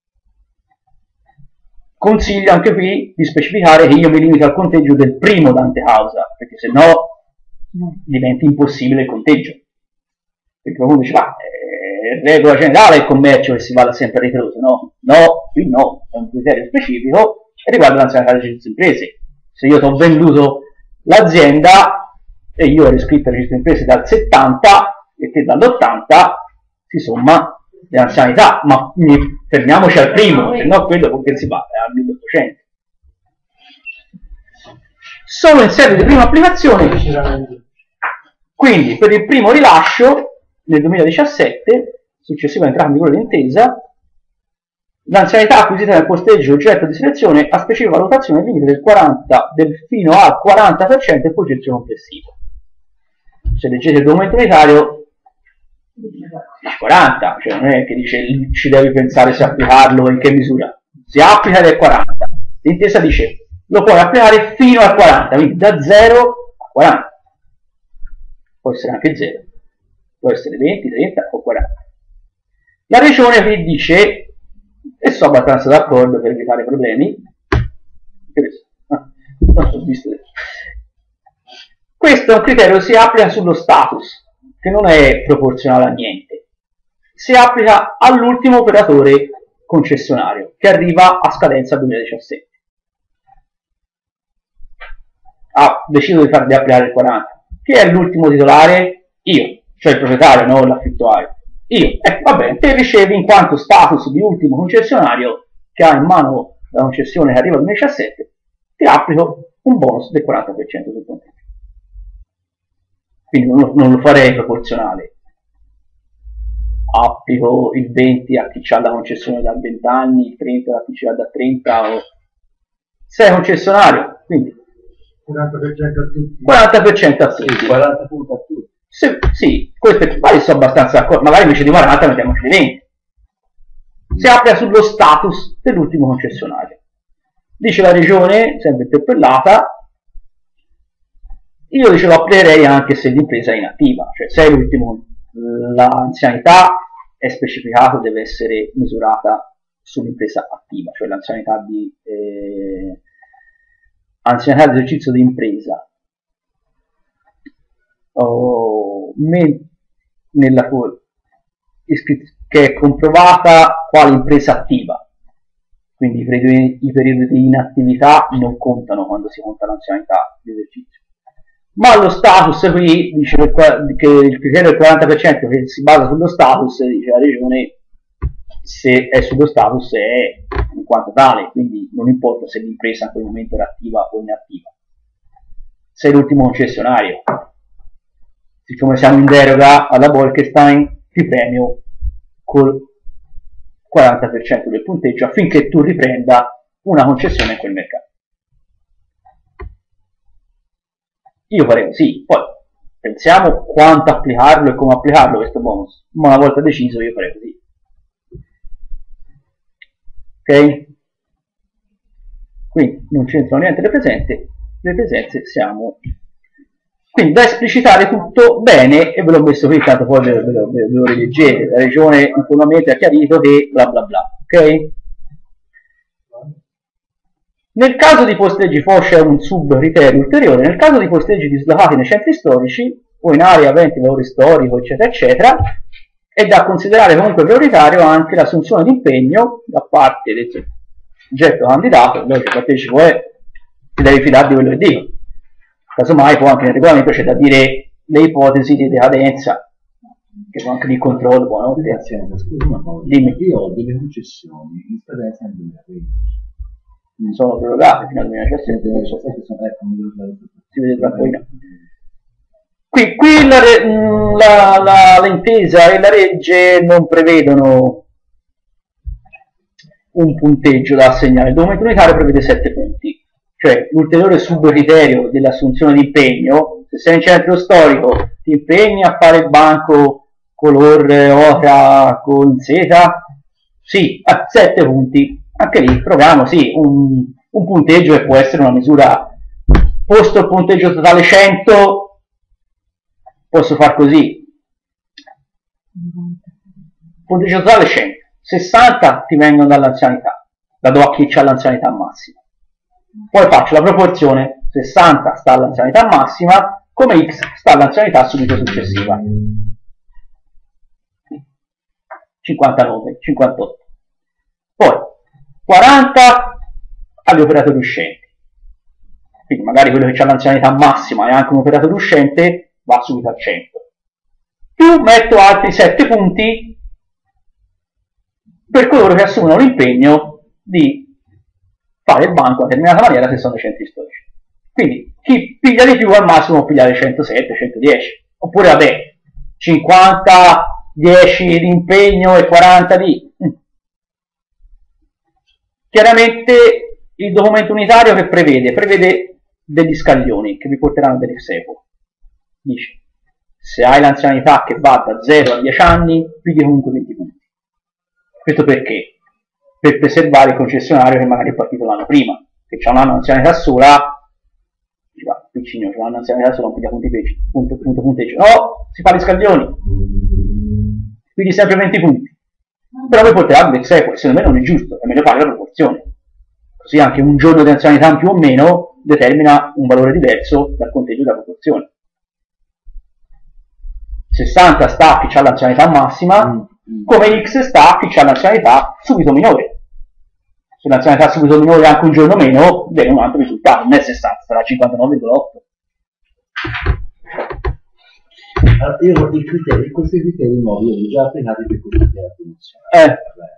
Consiglio anche qui di specificare che io mi limito al conteggio del primo dante causa, perché se no diventa impossibile il conteggio. Perché qualcuno dice, ma regola generale il commercio che si vada sempre a ritroso, no? No, qui no, è un criterio specifico e riguarda l'anzianità delle imprese. Se io ti ho venduto l'azienda e io ero iscritto al registro imprese dal 70 e te dall'80, si somma l'anzianità, ma fermiamoci al primo, se no quello con che si va, è al 1800. Solo in sede di prima applicazione, quindi per il primo rilascio nel 2017, successivo all'entrata in vigore dell'intesa, l'anzianità acquisita nel posteggio oggetto di selezione ha specifica valutazione nel limite fino al 40% del posteggio complessivo. Se leggete il documento unitario, dice 40, cioè non è che dice ci devi pensare se applicarlo in che misura. Si applica del 40. L'intesa dice lo puoi applicare fino al 40, quindi da 0 a 40. Può essere anche 0, può essere 20, 30 o 40. La regione qui dice, e sono abbastanza d'accordo per evitare problemi, ho visto Questo è un criterio che si applica sullo status, che non è proporzionale a niente. Si applica all'ultimo operatore concessionario, che arriva a scadenza 2017. Ha deciso di applicare il 40. Chi è l'ultimo titolare? Io, cioè il proprietario, non l'affittuario. Io. Va bene, te ricevi in quanto status di ultimo concessionario che ha in mano la concessione che arriva al 2017, ti applico un bonus del 40% sul punteggio. Quindi non lo farei proporzionale. Applico il 20 a chi ha la concessione da 20 anni, il 30 a chi ce l'ha da 30, o... sei concessionario, quindi 40% a tutti. 40% a tutti. Sì, 40 punti a tutti. Sì, queste magari sono abbastanza d'accordo, magari invece di 40 mettiamoci 20. Si applica sullo status dell'ultimo concessionario. Dice la regione, sempre interpellata, io dicevo applicherei anche se l'impresa è inattiva, cioè se è l'ultimo, l'anzianità è specificato, deve essere misurata sull'impresa attiva, cioè l'anzianità di esercizio di impresa. Che è comprovata quale impresa attiva, quindi i periodi di inattività non contano quando si conta l'anzianità di esercizio. Ma lo status qui dice che il criterio del 40% che si basa sullo status, dice la regione, se è sullo status è in quanto tale, quindi non importa se l'impresa in quel momento era attiva o inattiva. Sei l'ultimo concessionario, siccome siamo in deroga alla Bolkestein, ti premio col 40% del punteggio affinché tu riprenda una concessione in quel mercato. Io farei così, poi pensiamo quanto applicarlo e come applicarlo questo bonus, ma una volta deciso io farei così. Ok? Quindi non c'entrano niente le presenze siamo... Quindi da esplicitare tutto bene, e ve l'ho messo qui, tanto poi ve lo rileggete, la regione in quel momento ha chiarito che bla bla bla, ok? Nel caso di posteggi FOSH è un sub-criterio ulteriore, nel caso di posteggi dislocati nei centri storici o in aree aventi valore storico, eccetera, eccetera, è da considerare comunque prioritario anche l'assunzione di impegno da parte del soggetto candidato, dove il partecipo ti devi fidare di quello che dico. Casomai poi anche nel regolamento c'è da dire le ipotesi di decadenza, che sono anche di controllo. Buonanotte. Scusa una cosa, Dimmi. io ho delle concessioni in scadenza nel 2013. Non sono prorogate fino al 2017, si vede tra poi. Qui l'intesa e la legge non prevedono un punteggio da assegnare, il documento unitario prevede 7 punti. Cioè l'ulteriore subcriterio dell'assunzione di impegno, se sei in centro storico ti impegni a fare il banco color ocra con seta, sì, a 7 punti, anche lì proviamo, sì, un punteggio che può essere una misura, posto il punteggio totale 100, posso far così, punteggio totale 100, 60 ti vengono dall'anzianità, da do a chi c'ha l'anzianità massima. Poi faccio la proporzione, 60 sta all'anzianità massima, come X sta all'anzianità subito successiva. 59, 58. Poi 40 agli operatori uscenti. Quindi magari quello che ha l'anzianità massima è anche un operatore uscente, va subito a 100. Più metto altri 7 punti per coloro che assumono l'impegno di fare il banco in una determinata maniera se sono dei centri storici. Quindi chi piglia di più al massimo può pigliare 107, 110. Oppure vabbè, 50, 10 di impegno e 40 di... Chiaramente il documento unitario che prevede degli scaglioni che vi porteranno dell'exequo. Dice, se hai l'anzianità che va da 0 a 10 anni, pigli comunque 20 punti. Questo perché? Per preservare il concessionario che magari è partito l'anno prima, che c'ha un anno anzianità sola, piccino, c'è un anno anzianità sola, non piglia punteggio. No, si fa gli scaglioni, quindi sempre 20 punti. Però poi porterà l'exequo, secondo me non è giusto, è meglio fare la proporzione. Così anche un giorno di anzianità in più o meno determina un valore diverso dal conteggio della proporzione. 60 sta a chi ha l'anzianità massima, come X sta a chi ha l'anzianità subito minore. Se l'anzianità subito minore è anche un giorno meno, viene un altro risultato, non è 60, sarà 59,8. Allora, io questi criteri nuovi li ho già applicati per questa promozione.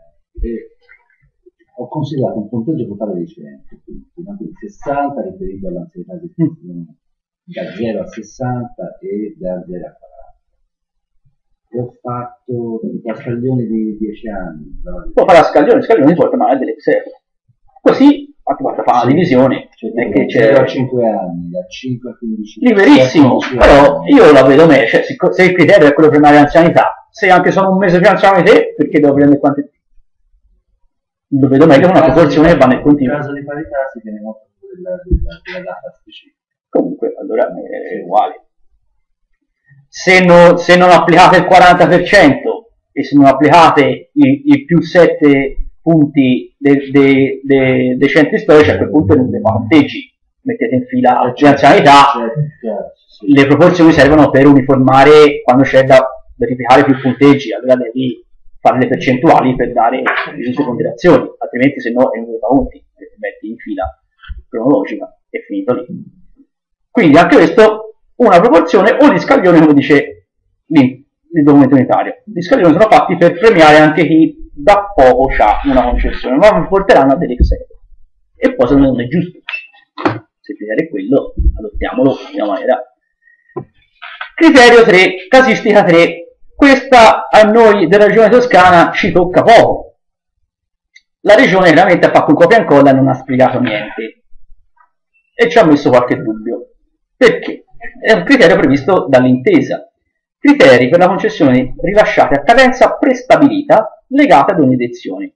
Ho considerato un punteggio totale di 100, quindi 60 riferito all'anzianità di istruzione da 0 a 60 e da 0 a 40. E ho fatto la scaglione di 10 anni. Poi fa la scaglione si può chiamare dell'Excel. Così fa la divisione. Cioè, che c'è da 5 anni, da 5 a 15 anni. Liberissimo, però io la vedo me, cioè, se il criterio è quello per primaria anzianità, se anche sono un mese più anziano di te, perché devo prendere quante? Lo vedo meglio una proporzione che va nel continuo. In caso di parità si tiene conto della data specifica. Comunque, allora è uguale. Se non applicate il 40% e se non applicate i più 7 punti dei centri storici, a quel punto non dei punteggi, mettete in fila le anzianità, le proporzioni servono per uniformare quando c'è da verificare più punteggi, allora devi fare le percentuali per dare le giuste ponderazioni, altrimenti se no è un punti, metti in fila cronologica, è finito lì. Quindi anche questo, una proporzione o di scaglione, come dice il documento unitario. Gli scaglioni sono fatti per premiare anche chi da poco ha una concessione, ma vi porteranno a dell'Excel. E poi secondo me non è giusto. Se il criterio è quello, adottiamolo in una maniera. Criterio 3, casistica 3. Questa a noi della regione toscana ci tocca poco. La regione veramente ha fatto un copia e incolla e non ha spiegato niente. E ci ha messo qualche dubbio. Perché? È un criterio previsto dall'intesa. Criteri per la concessione rilasciati a cadenza prestabilita legata ad ogni edizione.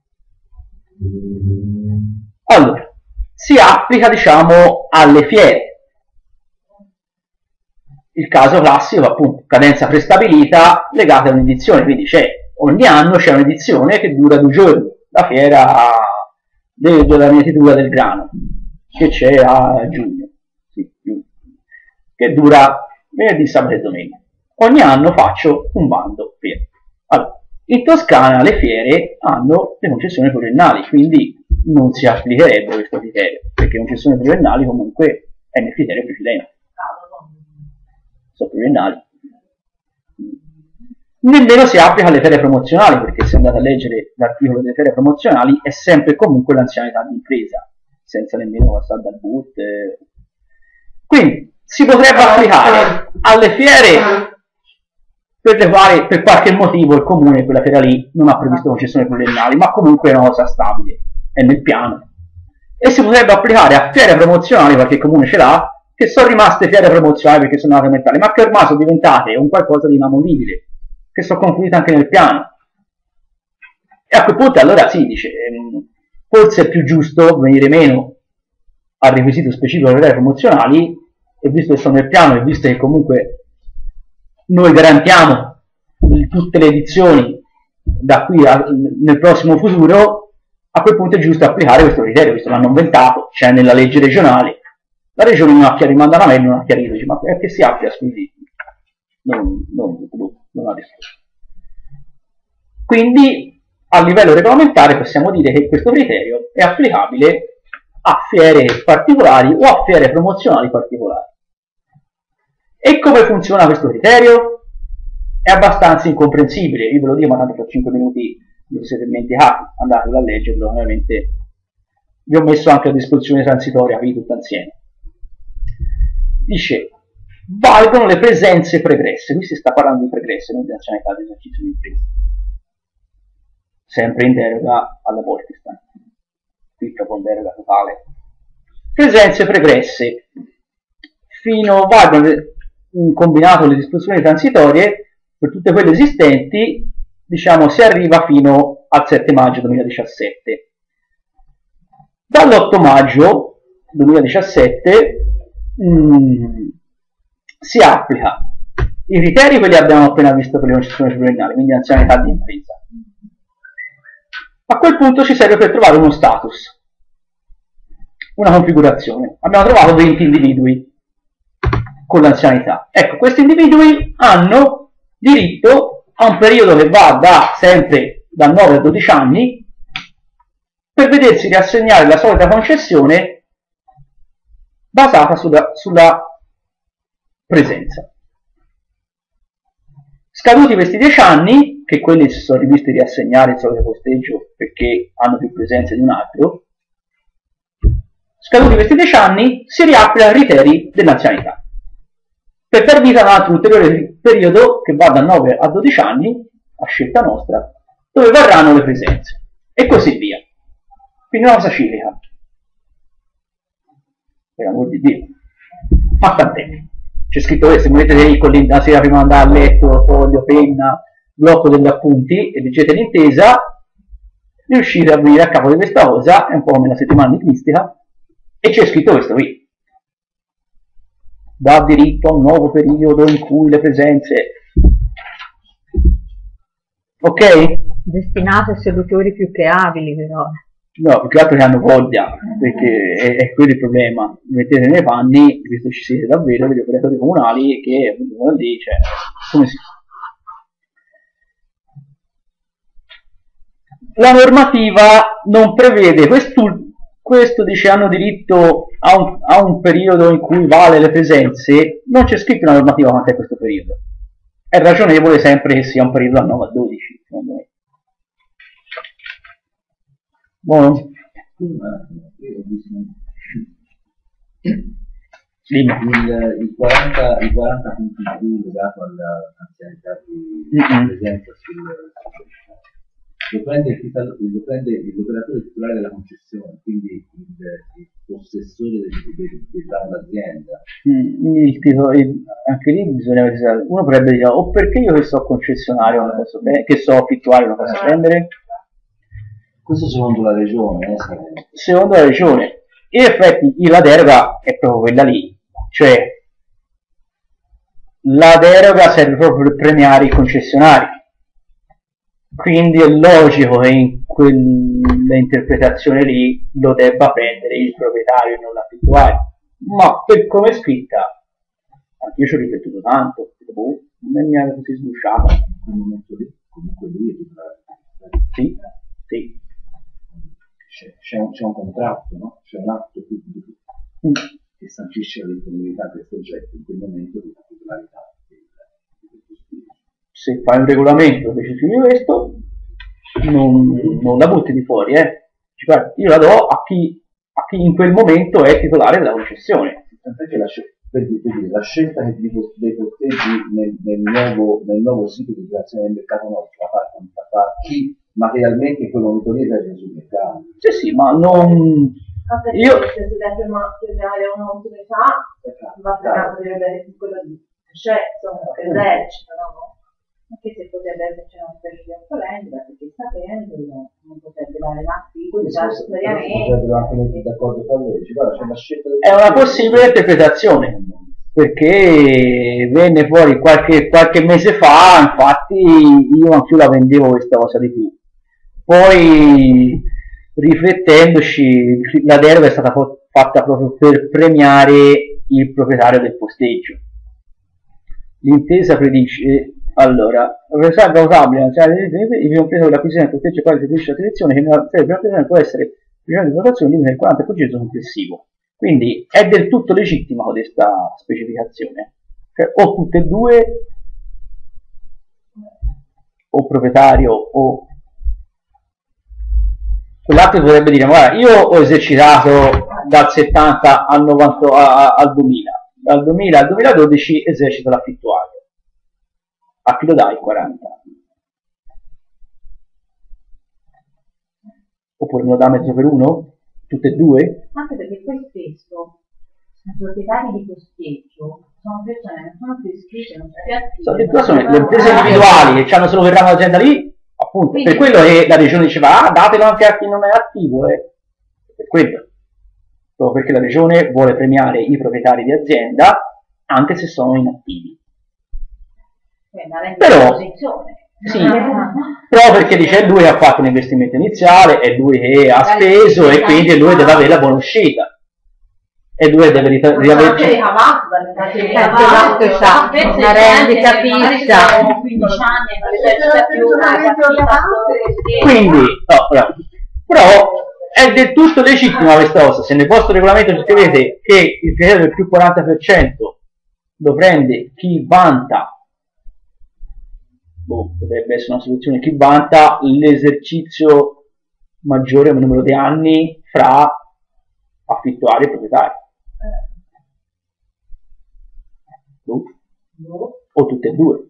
Allora, si applica, diciamo, alle fiere. Il caso classico, appunto, cadenza prestabilita legata ad un'edizione, quindi ogni anno c'è un'edizione che dura 2 giorni, la fiera della mietitura del grano, che c'è a giugno, che dura venerdì, sabato e domenica. Ogni anno faccio un bando fiere. Allora, in Toscana le fiere hanno le concessioni pluriennali, quindi non si applicherebbe questo criterio, perché le concessioni pluriennali comunque è nel criterio precedente. Sono pluriennali. Nemmeno si applica alle ferie promozionali, perché se andate a leggere l'articolo delle ferie promozionali è sempre comunque l'anzianità di impresa, senza nemmeno passare dal BUT. Quindi si potrebbe applicare alle fiere per le quali per qualche motivo il comune quella fiera lì non ha previsto concessioni pluriennali, ma comunque è una cosa stabile, è nel piano. E si potrebbe applicare a fiere promozionali, perché il comune ce l'ha, che sono rimaste fiere promozionali perché sono andate mentali, ma che ormai sono diventate un qualcosa di inamovibile, che sono confluite anche nel piano. E a quel punto allora si dice, forse è più giusto venire meno al requisito specifico delle fiere promozionali, e visto che sono nel piano e visto che comunque noi garantiamo tutte le edizioni da qui nel prossimo futuro, a quel punto è giusto applicare questo criterio, visto che l'hanno inventato, c'è nella legge regionale. La regione non ha chiarito, manda una mail, non ha chiarito, dice, ma perché si applica, scusi? Non ha risposto. Quindi, a livello regolamentare possiamo dire che questo criterio è applicabile a fiere particolari o a fiere promozionali particolari. E come funziona questo criterio? È abbastanza incomprensibile, io ve lo dico, ma tanto per 5 minuti vi siete dimenticati, andatelo a leggerlo, ovviamente vi ho messo anche a disposizione transitoria, qui tutto insieme. Dice, valgono le presenze pregresse, qui si sta parlando di pregresse, non di anzianità di esercizio di impresa, sempre in deroga alla Bolkestein, qui proprio in deroga totale. Presenze pregresse, valgono in combinato le disposizioni transitorie, per tutte quelle esistenti, diciamo, si arriva fino al 7 maggio 2017. Dall'8 maggio 2017 si applica i criteri, quelli abbiamo appena visto per le concessioni pluriennali, quindi anzianità di impresa. A quel punto ci serve per trovare uno status. una configurazione. Abbiamo trovato 20 individui con l'anzianità. Ecco, questi individui hanno diritto a un periodo che va sempre da 9 a 12 anni per vedersi riassegnare la solita concessione basata sulla presenza. Scaduti questi 10 anni, che quelli si sono rivisti riassegnare il solito posteggio perché hanno più presenze di un altro, scaduti questi 10 anni si riapre ai criteri dell'anzianità per dar vita a un altro ulteriore periodo che va da 9 a 12 anni, a scelta nostra, dove varranno le presenze, e così via. Quindi una cosa ciclica. Per amor di Dio. Ma tant'è. C'è scritto questo, se volete lì con la sera prima di andare a letto, foglio, penna, blocco degli appunti e leggete l'intesa, riuscite a venire a capo di questa cosa, è un po' come la settimana enigmistica, e c'è scritto questo qui. Dà diritto a un nuovo periodo in cui le presenze... Ok? Destinato a sedutori più che abili, però. No, più che altro che hanno voglia, perché è quello il problema. Mettete nei panni, visto che ci siete davvero, degli operatori comunali che lì, cioè, come si fa? La normativa non prevede, questo dice hanno diritto a un periodo in cui vale le presenze, non c'è scritto una normativa quanto è questo periodo. È ragionevole sempre che sia un periodo da 9 a 12, secondo me. Buono? Il 40 punti più legato all'anzianità di presenza lo prende l'operatore titolare della concessione, quindi il possessore dell'azienda. Anche lì bisogna pensare, uno potrebbe dire o perché io che so concessionario non posso che so affittuario non posso prendere? Questo secondo la regione. Secondo la regione. In effetti la deroga è proprio quella lì, cioè la deroga serve proprio per premiare i concessionari, quindi è logico che in quell'interpretazione lì lo debba prendere il proprietario e non l'affittuario, ma per come è scritta, anche io ci ho riflettuto tanto, non mi era così sgusciata in quel momento lì, comunque lui è titolare. Sì, sì. C'è un contratto, no? C'è un atto pubblico che sancisce la disponibilità di questo oggetto in quel momento di titolarità di questo studio. Se fai un regolamento che ci scrivi questo, non la butti di fuori, io la do a chi in quel momento è titolare della concessione. Perché la scelta dei posteggi nel nuovo sito di creazione del mercato nostro la fa chi materialmente in quel momento lì è sul mercato. Sì, ma non... Io se deve firmare un'autorità va fregato di vedere quello di accesso, che esercita, no? Anche se potrebbe esserci una specie di autorendita, perché sapendo non potrebbe dare l'attività seriamente. Potrebbero anche mettere d'accordo tra loro, c'è una scelta è una possibile interpretazione, perché venne fuori qualche mese fa, infatti io anche la vendevo questa cosa di più. Poi riflettendoci, la deroga è stata fatta proprio per premiare il proprietario del posteggio. L'intesa predice, allora, la proprietà valutabile, cioè il compreso dell'acquisizione del posteggio quale servizio la selezione che nella serie prima può essere prima di votazione del 40% complessivo. Quindi è del tutto legittima questa specificazione. Cioè, o tutte e due, o proprietario o quell'altro potrebbe dire, guarda, io ho esercitato dal 70 al 90 al 2000, dal 2000 al 2012 esercito l'affittuario. A chi lo dai 40? Oppure me lo dà mezzo per uno? Tutte e due? Anche perché poi spesso i proprietari di posteggio sono persone che non sono più iscritte, non sono più attive. Sono le imprese individuali che hanno solo per un'azienda lì. Appunto, quindi, per quello che la regione diceva, datelo anche a chi non è attivo, per quello. Proprio perché la regione vuole premiare i proprietari di azienda anche se sono inattivi. Però, sì, però perché dice è lui che ha fatto l'investimento iniziale, è lui che ha speso e quindi è lui che deve avere la buona uscita. e lui deve riaverci. Esatto, c'ha una rendita fissa. 15 anni non le serve più una Quindi, no, però è del tutto legittima questa cosa. Se nel vostro regolamento ci scrivete che il criterio del più 40% lo prende chi vanta, potrebbe essere una soluzione, chi vanta l'esercizio maggiore o numero di anni fra affittuari e proprietari. O tutte e due.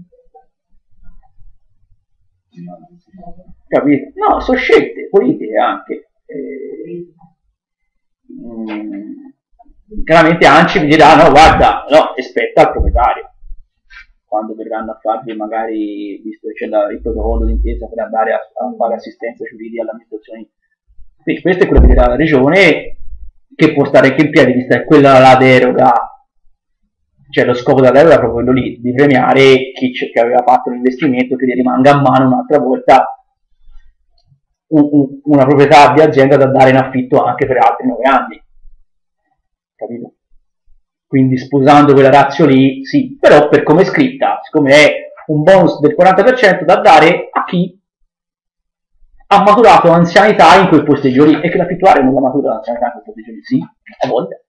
Capite? No, sono scelte politiche anche. Chiaramente ANCI mi dirà no, guarda, no, aspetta al proprietario quando verranno a farvi, magari, visto che c'è il protocollo d'intesa per andare a fare assistenza giuridica all'amministrazione. Quindi questo è quello che dirà la regione, che può stare anche in piedi, vista che quella la deroga, cioè lo scopo della deroga è proprio quello lì, di premiare chi che aveva fatto l'investimento, che gli rimanga a mano un'altra volta una proprietà di azienda da dare in affitto anche per altri 9 anni. Capito? Quindi sposando quella ratio lì, sì, però per come è scritta, siccome è un bonus del 40% da dare a chi ha maturato l'anzianità in quel posteggio lì, e che l'affittuario non la matura l'anzianità in quel posteggio lì, sì, a volte.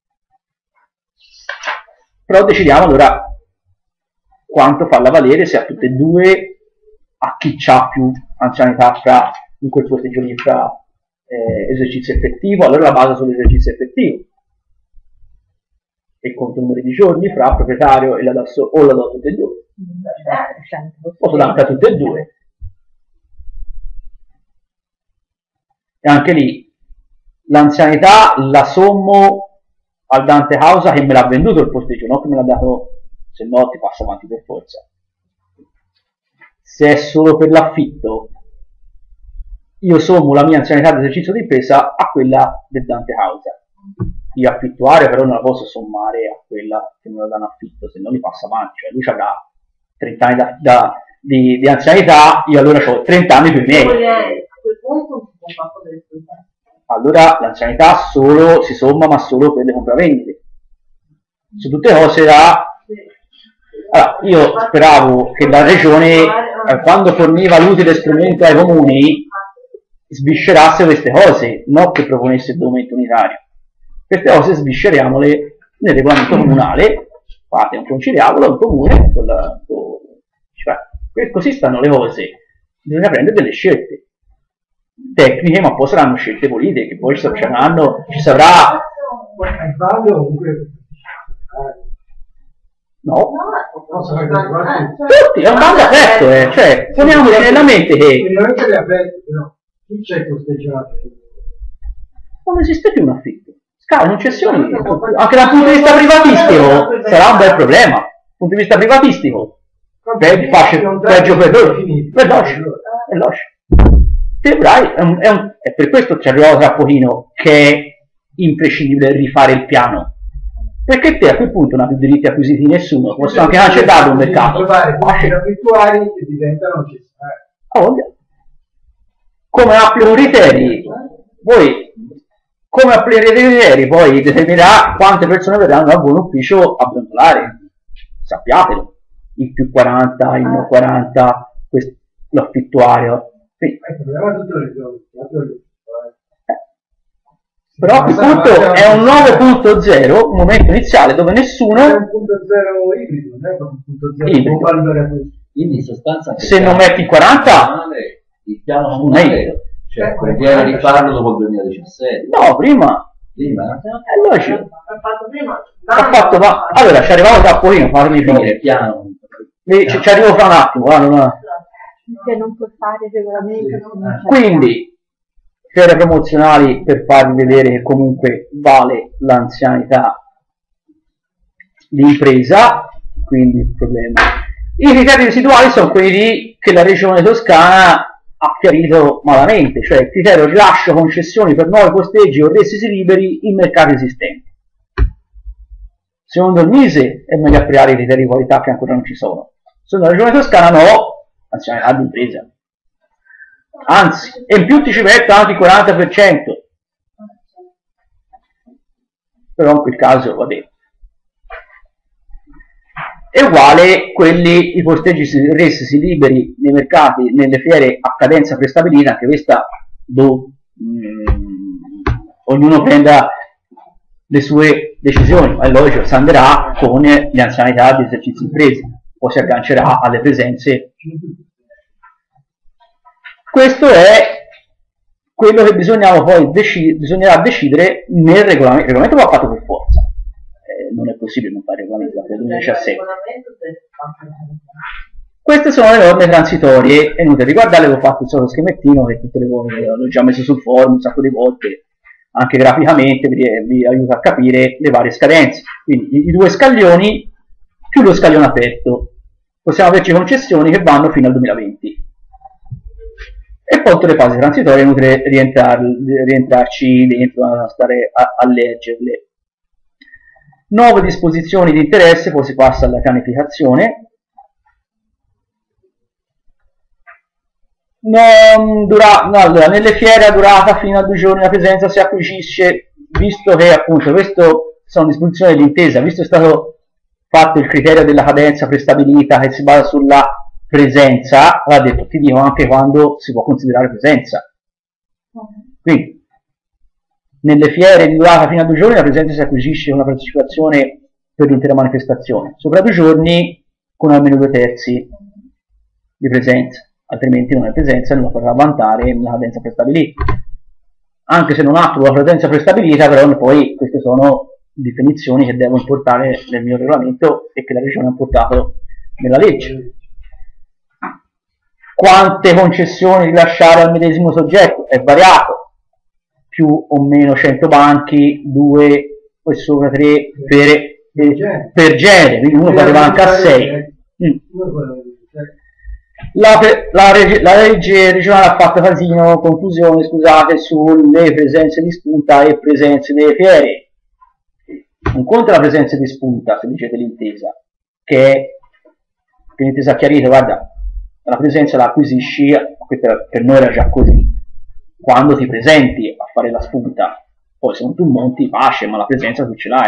Però decidiamo allora quanto farla valere, se a tutte e due, a chi ha più anzianità fra in quel posteggio lì fra esercizio effettivo, allora la base sull'esercizio effettivo e conto il numero di giorni fra proprietario e la do o la do a tutte e due, posso dare a tutte e due, e anche lì l'anzianità la sommo al dante causa che me l'ha venduto il posteggio, non che me l'ha dato, se no ti passa avanti per forza. Se è solo per l'affitto, io sommo la mia anzianità di esercizio di impresa a quella del dante causa. Io affittuario però non la posso sommare a quella che me la danno affitto, se no mi passa avanti, cioè lui avrà 30 anni di anzianità, io allora ho 30 anni più i miei. Allora l'anzianità solo si somma, ma solo per le compravendite. Su tutte cose allora, io speravo che la regione, quando forniva l'utile strumento ai comuni, sviscerasse queste cose, non che proponesse il documento unitario. Queste cose svisceriamole nel regolamento comunale, fate un conciliabolo, un comune, così stanno le cose. Bisogna prendere delle scelte tecniche, ma poi saranno scelte politiche, che poi ci saprà. No, tutti, è un bando aperto, cioè poniamoci nella mente che chi c'è posteggiato? Non esiste più un affitto, scala in cessioni, anche dal punto di vista privatistico sarà un bel problema, dal punto di vista privatistico peggio per loro, è logico. È per questo ci arriviamo tra pochino che è imprescindibile rifare il piano, perché te a quel punto non hai più diritti acquisiti di nessuno, posso anche cancellare un mercato, trovare buoni affittuari che diventano necessari. Come applico i criteri, poi determinerà quante persone verranno al buon ufficio a brontolare, sappiatelo, il più 40, il meno 40, l'affittuario. Però il punto è un nuovo punto zero, un momento iniziale dove nessuno è un punto zero ibrido, non è un punto zero ibrido. Quindi in sostanza se non metti il 40 il piano comunale, cioè conviene rifarlo dopo il 2017. No, prima è logico. Allora ci arriviamo tra pochino, fatemi finire il piano. Ci arrivo fra un attimo, che non puoi fare il regolamento. Quindi fiere promozionali per farvi vedere che comunque vale l'anzianità di impresa, quindi il problema. I criteri residuali sono quelli che la regione toscana ha chiarito malamente, cioè il criterio rilascio concessioni per nuovi posteggi o resi liberi in mercati esistenti. Secondo il MISE è meglio applicare i criteri di qualità che ancora non ci sono. Secondo la regione toscana no, anzianità di impresa. Anzi, e in più ti ci metto anche il 40%. però in quel caso, vabbè. È uguale quelli, i posteggi resi liberi nei mercati, nelle fiere a cadenza prestabilita, anche questa ognuno prenda le sue decisioni, è logico, si andrà con le anzianità di esercizi impresi, poi si aggancerà alle presenze. Questo è quello che bisognerà decidere nel regolamento. Il regolamento va fatto per forza, non è possibile non fare il regolamento dal 2017. Queste sono le norme transitorie, è inutile riguardarle, ho fatto il solito schemettino che tutte le volte l'ho già messo sul forum un sacco di volte, anche graficamente vi aiuta a capire le varie scadenze. Quindi i due scaglioni più lo scaglione aperto, possiamo averci concessioni che vanno fino al 2020. E poi tutte le fasi transitorie, è inutile rientrarci dentro, stare a leggerle. Nuove disposizioni di interesse, poi si passa alla pianificazione. Allora, nelle fiere a durata fino a 2 giorni la presenza si acquisisce, visto che appunto questo sono disposizioni d'intesa, visto che è stato fatto il criterio della cadenza prestabilita che si basa sulla presenza, va detto, ti dico anche quando si può considerare presenza. Quindi nelle fiere di durata fino a 2 giorni la presenza si acquisisce una partecipazione per l'intera manifestazione, sopra 2 giorni con almeno 2/3 di presenza, altrimenti non è presenza e non la potrà vantare una cadenza prestabilita. Anche se non ha la presenza prestabilita, però poi queste sono definizioni che devo importare nel mio regolamento e che la regione ha portato nella legge. Quante concessioni rilasciare al medesimo soggetto? È variato, più o meno 100 banchi, 2 o sopra 3 per genere, quindi uno può arrivare anche a 6. La legge regionale ha fatto casino, confusione, scusate, sulle presenze di spunta e presenze delle fiere. Un conto è la presenza di spunta, se dicete l'intesa, che l'intesa ha chiarito, guarda, la presenza la acquisisci, per noi era già così, quando ti presenti a fare la spunta, poi se non tu monti pace, ma la presenza tu ce l'hai.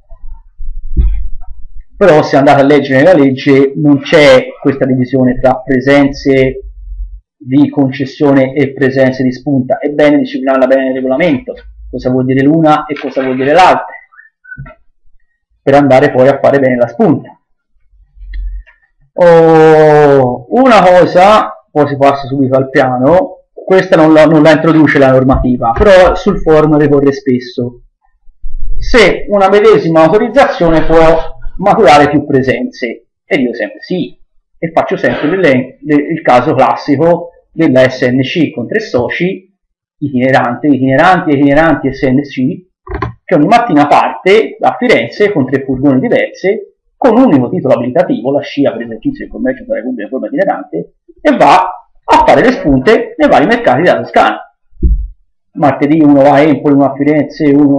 Però se andate a leggere nella legge non c'è questa divisione tra presenze di concessione e presenze di spunta, è bene disciplinarla bene nel regolamento, cosa vuol dire l'una e cosa vuol dire l'altra, per andare poi a fare bene la spunta. Una cosa, poi si passa subito al piano, questa non la introduce la normativa, però sul forum ricorre spesso. Se una medesima autorizzazione può maturare più presenze, e io sempre sì, e faccio sempre il caso classico della SNC con 3 soci, itineranti e SNC, che ogni mattina parte da Firenze con 3 furgoni diverse, con un unico titolo abilitativo, la SCIA per esercizio del commercio della Repubblica in forma itinerante, e va a fare le spunte nei vari mercati della Toscana. Martedì uno va a Empoli, uno a Firenze, uno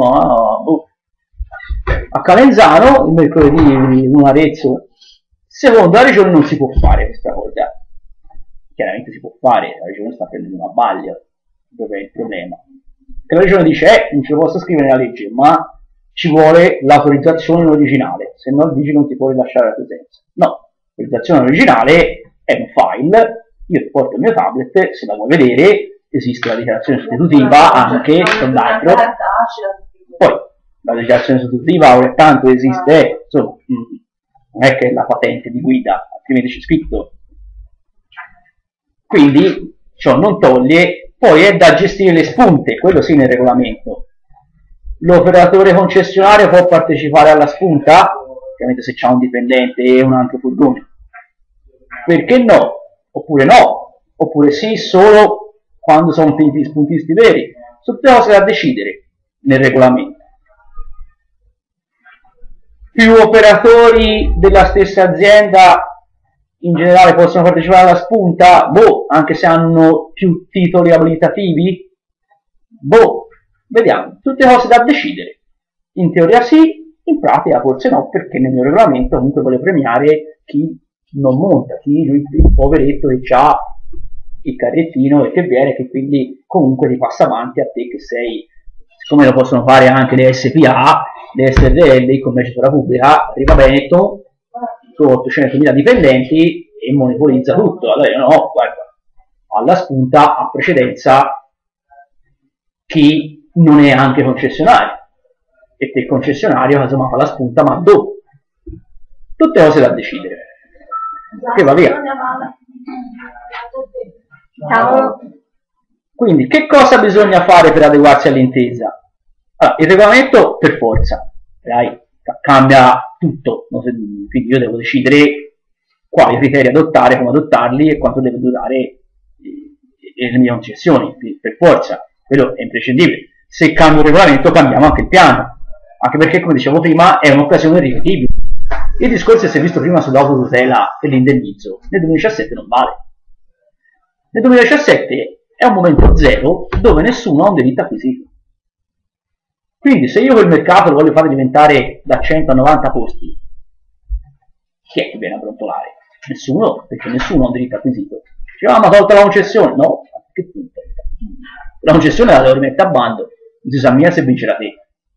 a Calenzano, il mercoledì uno a Arezzo. Secondo la regione non si può fare questa cosa. Chiaramente si può fare, la regione sta prendendo una baglia, dove è il problema? Che la regione dice, non ce lo posso scrivere nella legge, ma ci vuole l'autorizzazione in originale, se no il vigile non ti può rilasciare la presenza. No, l'autorizzazione originale è un file, io ti porto il mio tablet, se la vuoi vedere, esiste la dichiarazione sostitutiva anche con l'altro. Poi la dichiarazione sostitutiva tanto esiste, insomma, non è che è la patente di guida, altrimenti c'è scritto. Quindi ciò non toglie, poi è da gestire le spunte, quello sì nel regolamento. L'operatore concessionario può partecipare alla spunta, ovviamente se c'è un dipendente e un altro furgone. Perché no? Oppure no? Oppure sì, solo quando sono spuntisti veri. Sono tutte cose da decidere nel regolamento. Più operatori della stessa azienda in generale possono partecipare alla spunta? Boh, anche se hanno più titoli abilitativi? Boh, vediamo, tutte cose da decidere. In teoria sì, in pratica forse no, perché nel mio regolamento comunque voglio premiare chi non monta, chi il poveretto che ha il carrettino e che viene, che quindi comunque ti passa avanti a te che sei, siccome lo possono fare anche le SPA, le SRL, il commercio sulla pubblica, arriva Benetton, su 800.000 dipendenti e monopolizza tutto. Allora io no, guarda, alla spunta ha precedenza chi non è anche concessionario, e che il concessionario casomai fa la spunta ma dopo. Tutte cose da decidere. Che va via. Ciao. Quindi che cosa bisogna fare per adeguarsi all'intesa? Allora, il regolamento per forza, dai, cambia tutto, quindi io devo decidere quali criteri adottare, come adottarli e quanto deve durare le mie concessioni, per forza, quello è imprescindibile. Se cambio il regolamento cambiamo anche il piano, anche perché come dicevo prima è un'occasione irripetibile. Il discorso che si è visto prima sull'autotutela e l'indennizzo nel 2017 non vale. Nel 2017 è un momento zero dove nessuno ha un diritto acquisito. Quindi se io quel mercato lo voglio fare diventare da 100 a 90 posti, chi è che viene a brontolare? Nessuno, perché nessuno ha un diritto acquisito. Diceva, ma tolta la concessione? No, che punto? La concessione la devo rimettere a bando, non si sa mia se vincerà te.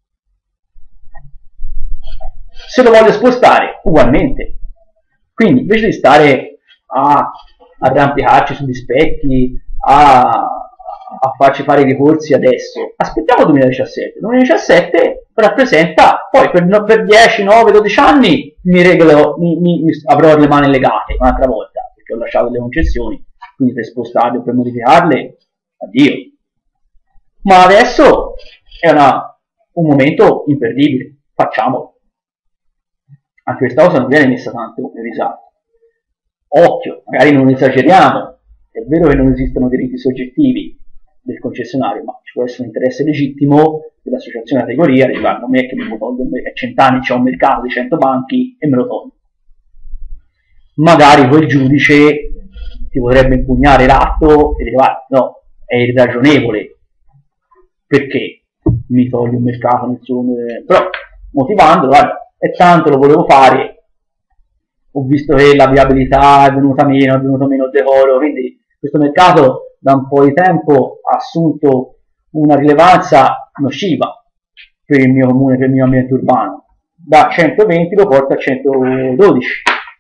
Se lo voglio spostare, ugualmente. Quindi invece di stare a arrampicarci sugli specchi, a farci fare i ricorsi adesso, aspettiamo il 2017. Il 2017 rappresenta, poi per 10, 9, 12 anni avrò le mani legate un'altra volta, perché ho lasciato le concessioni, quindi per spostarle o per modificarle, addio. Ma adesso è un momento imperdibile, facciamolo. Anche questa cosa non viene messa tanto in risalto. Occhio, magari non esageriamo, è vero che non esistono diritti soggettivi del concessionario, ma ci può essere un interesse legittimo dell'associazione di categoria, dice, guarda, non è che mi tolgo, a 100 anni c'è un mercato di 100 banchi e me lo tolgo. Magari quel giudice ti potrebbe impugnare l'atto e dire, guarda, no, è irragionevole, perché mi toglie un mercato nel suo... però motivandolo, guarda, e tanto lo volevo fare, ho visto che la viabilità è venuta meno il decoro, quindi questo mercato da un po' di tempo ha assunto una rilevanza nociva per il mio comune, per il mio ambiente urbano. Da 120 lo porta a 112.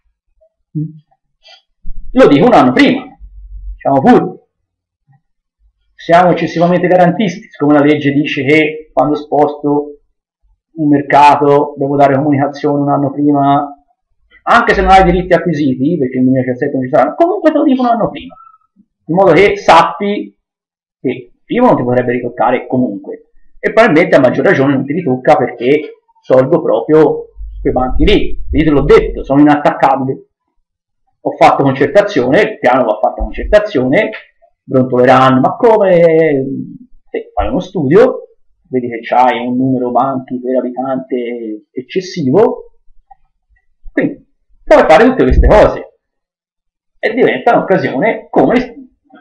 Lo dico un anno prima, diciamo pure. Siamo eccessivamente garantisti, siccome la legge dice che quando sposto un mercato devo dare comunicazione un anno prima, anche se non hai diritti acquisiti, perché nel 2017 non ci saranno, comunque te lo dico un anno prima, in modo che sappi che prima non ti potrebbe ritoccare comunque, e probabilmente a maggior ragione non ti ritocca perché tolgo proprio quei banchi lì. Io te l'ho detto, sono inattaccabile. Ho fatto concertazione, il piano va fatto concertazione, brontoleranno, ma come? Se fai uno studio, vedi che c'hai un numero banchi per abitante eccessivo, quindi puoi fare tutte queste cose e diventa un'occasione come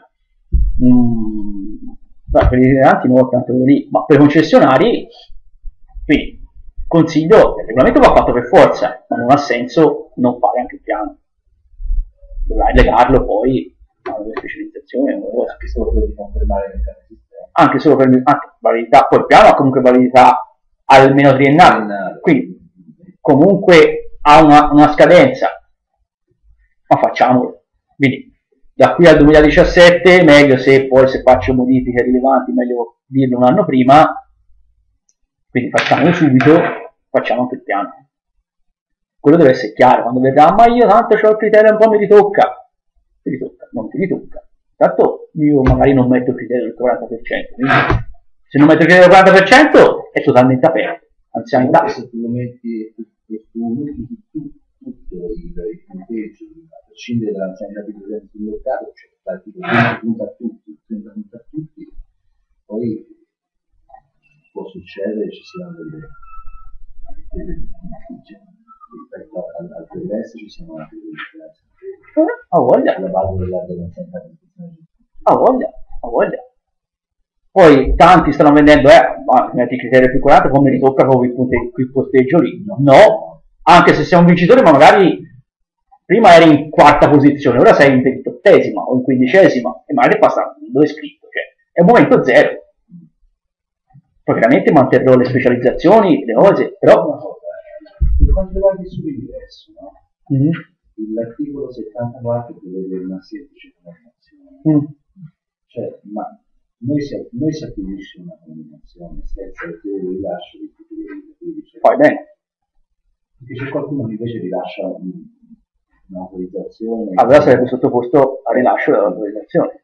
per i litiganti non tanto lì, ma per i concessionari. Quindi consiglio, il regolamento va fatto per forza, ma non ha senso non fare anche il piano, dovrai legarlo poi a una specializzazione, anche solo per confermare il mercato. Anche solo per validità, poi il piano ha comunque validità almeno triennale, quindi comunque ha una scadenza, ma facciamolo. Quindi da qui al 2017 meglio, se faccio modifiche rilevanti, meglio dirlo un anno prima, quindi facciamolo subito, facciamo anche il piano. Quello deve essere chiaro, quando vedrà, ma io tanto c'ho il criterio, un po' mi ritocca, non ti ritocca. Tanto io magari non metto il criterio del 40%, quindi se non metto il criterio del 40% è totalmente aperto. Anzianità. Se tu lo metti tutto il punteggio, a prescindere dall'anzianità di presenza sul mercato, cioè dal tipo 20 punti a tutti, 30 punti a tutti, poi può succedere che ci siano delle rispetto al progresso ci siano anche delle differenze. Ha voglia. La base dell'anzianità di presenza. Ha voglia. Poi tanti stanno vendendo, metti il criterio più 40, poi mi ritocca proprio il posteggio lì. No, anche se sei un vincitore, ma magari prima eri in quarta posizione, ora sei in 28esima o in 15esima, e magari passa dove è scritto, cioè è un momento zero. Poi veramente manterrò le specializzazioni, le cose, però... Per quanto riguarda il subingresso, no? L'articolo 74 prevede una semplice comunicazione. Cioè, ma noi si acquisisce una comunicazione senza il rilascio di tutti i Poi bene. Perché c'è qualcuno che invece rilascia un'autorizzazione. Allora sarebbe sottoposto al rilascio dell'autorizzazione.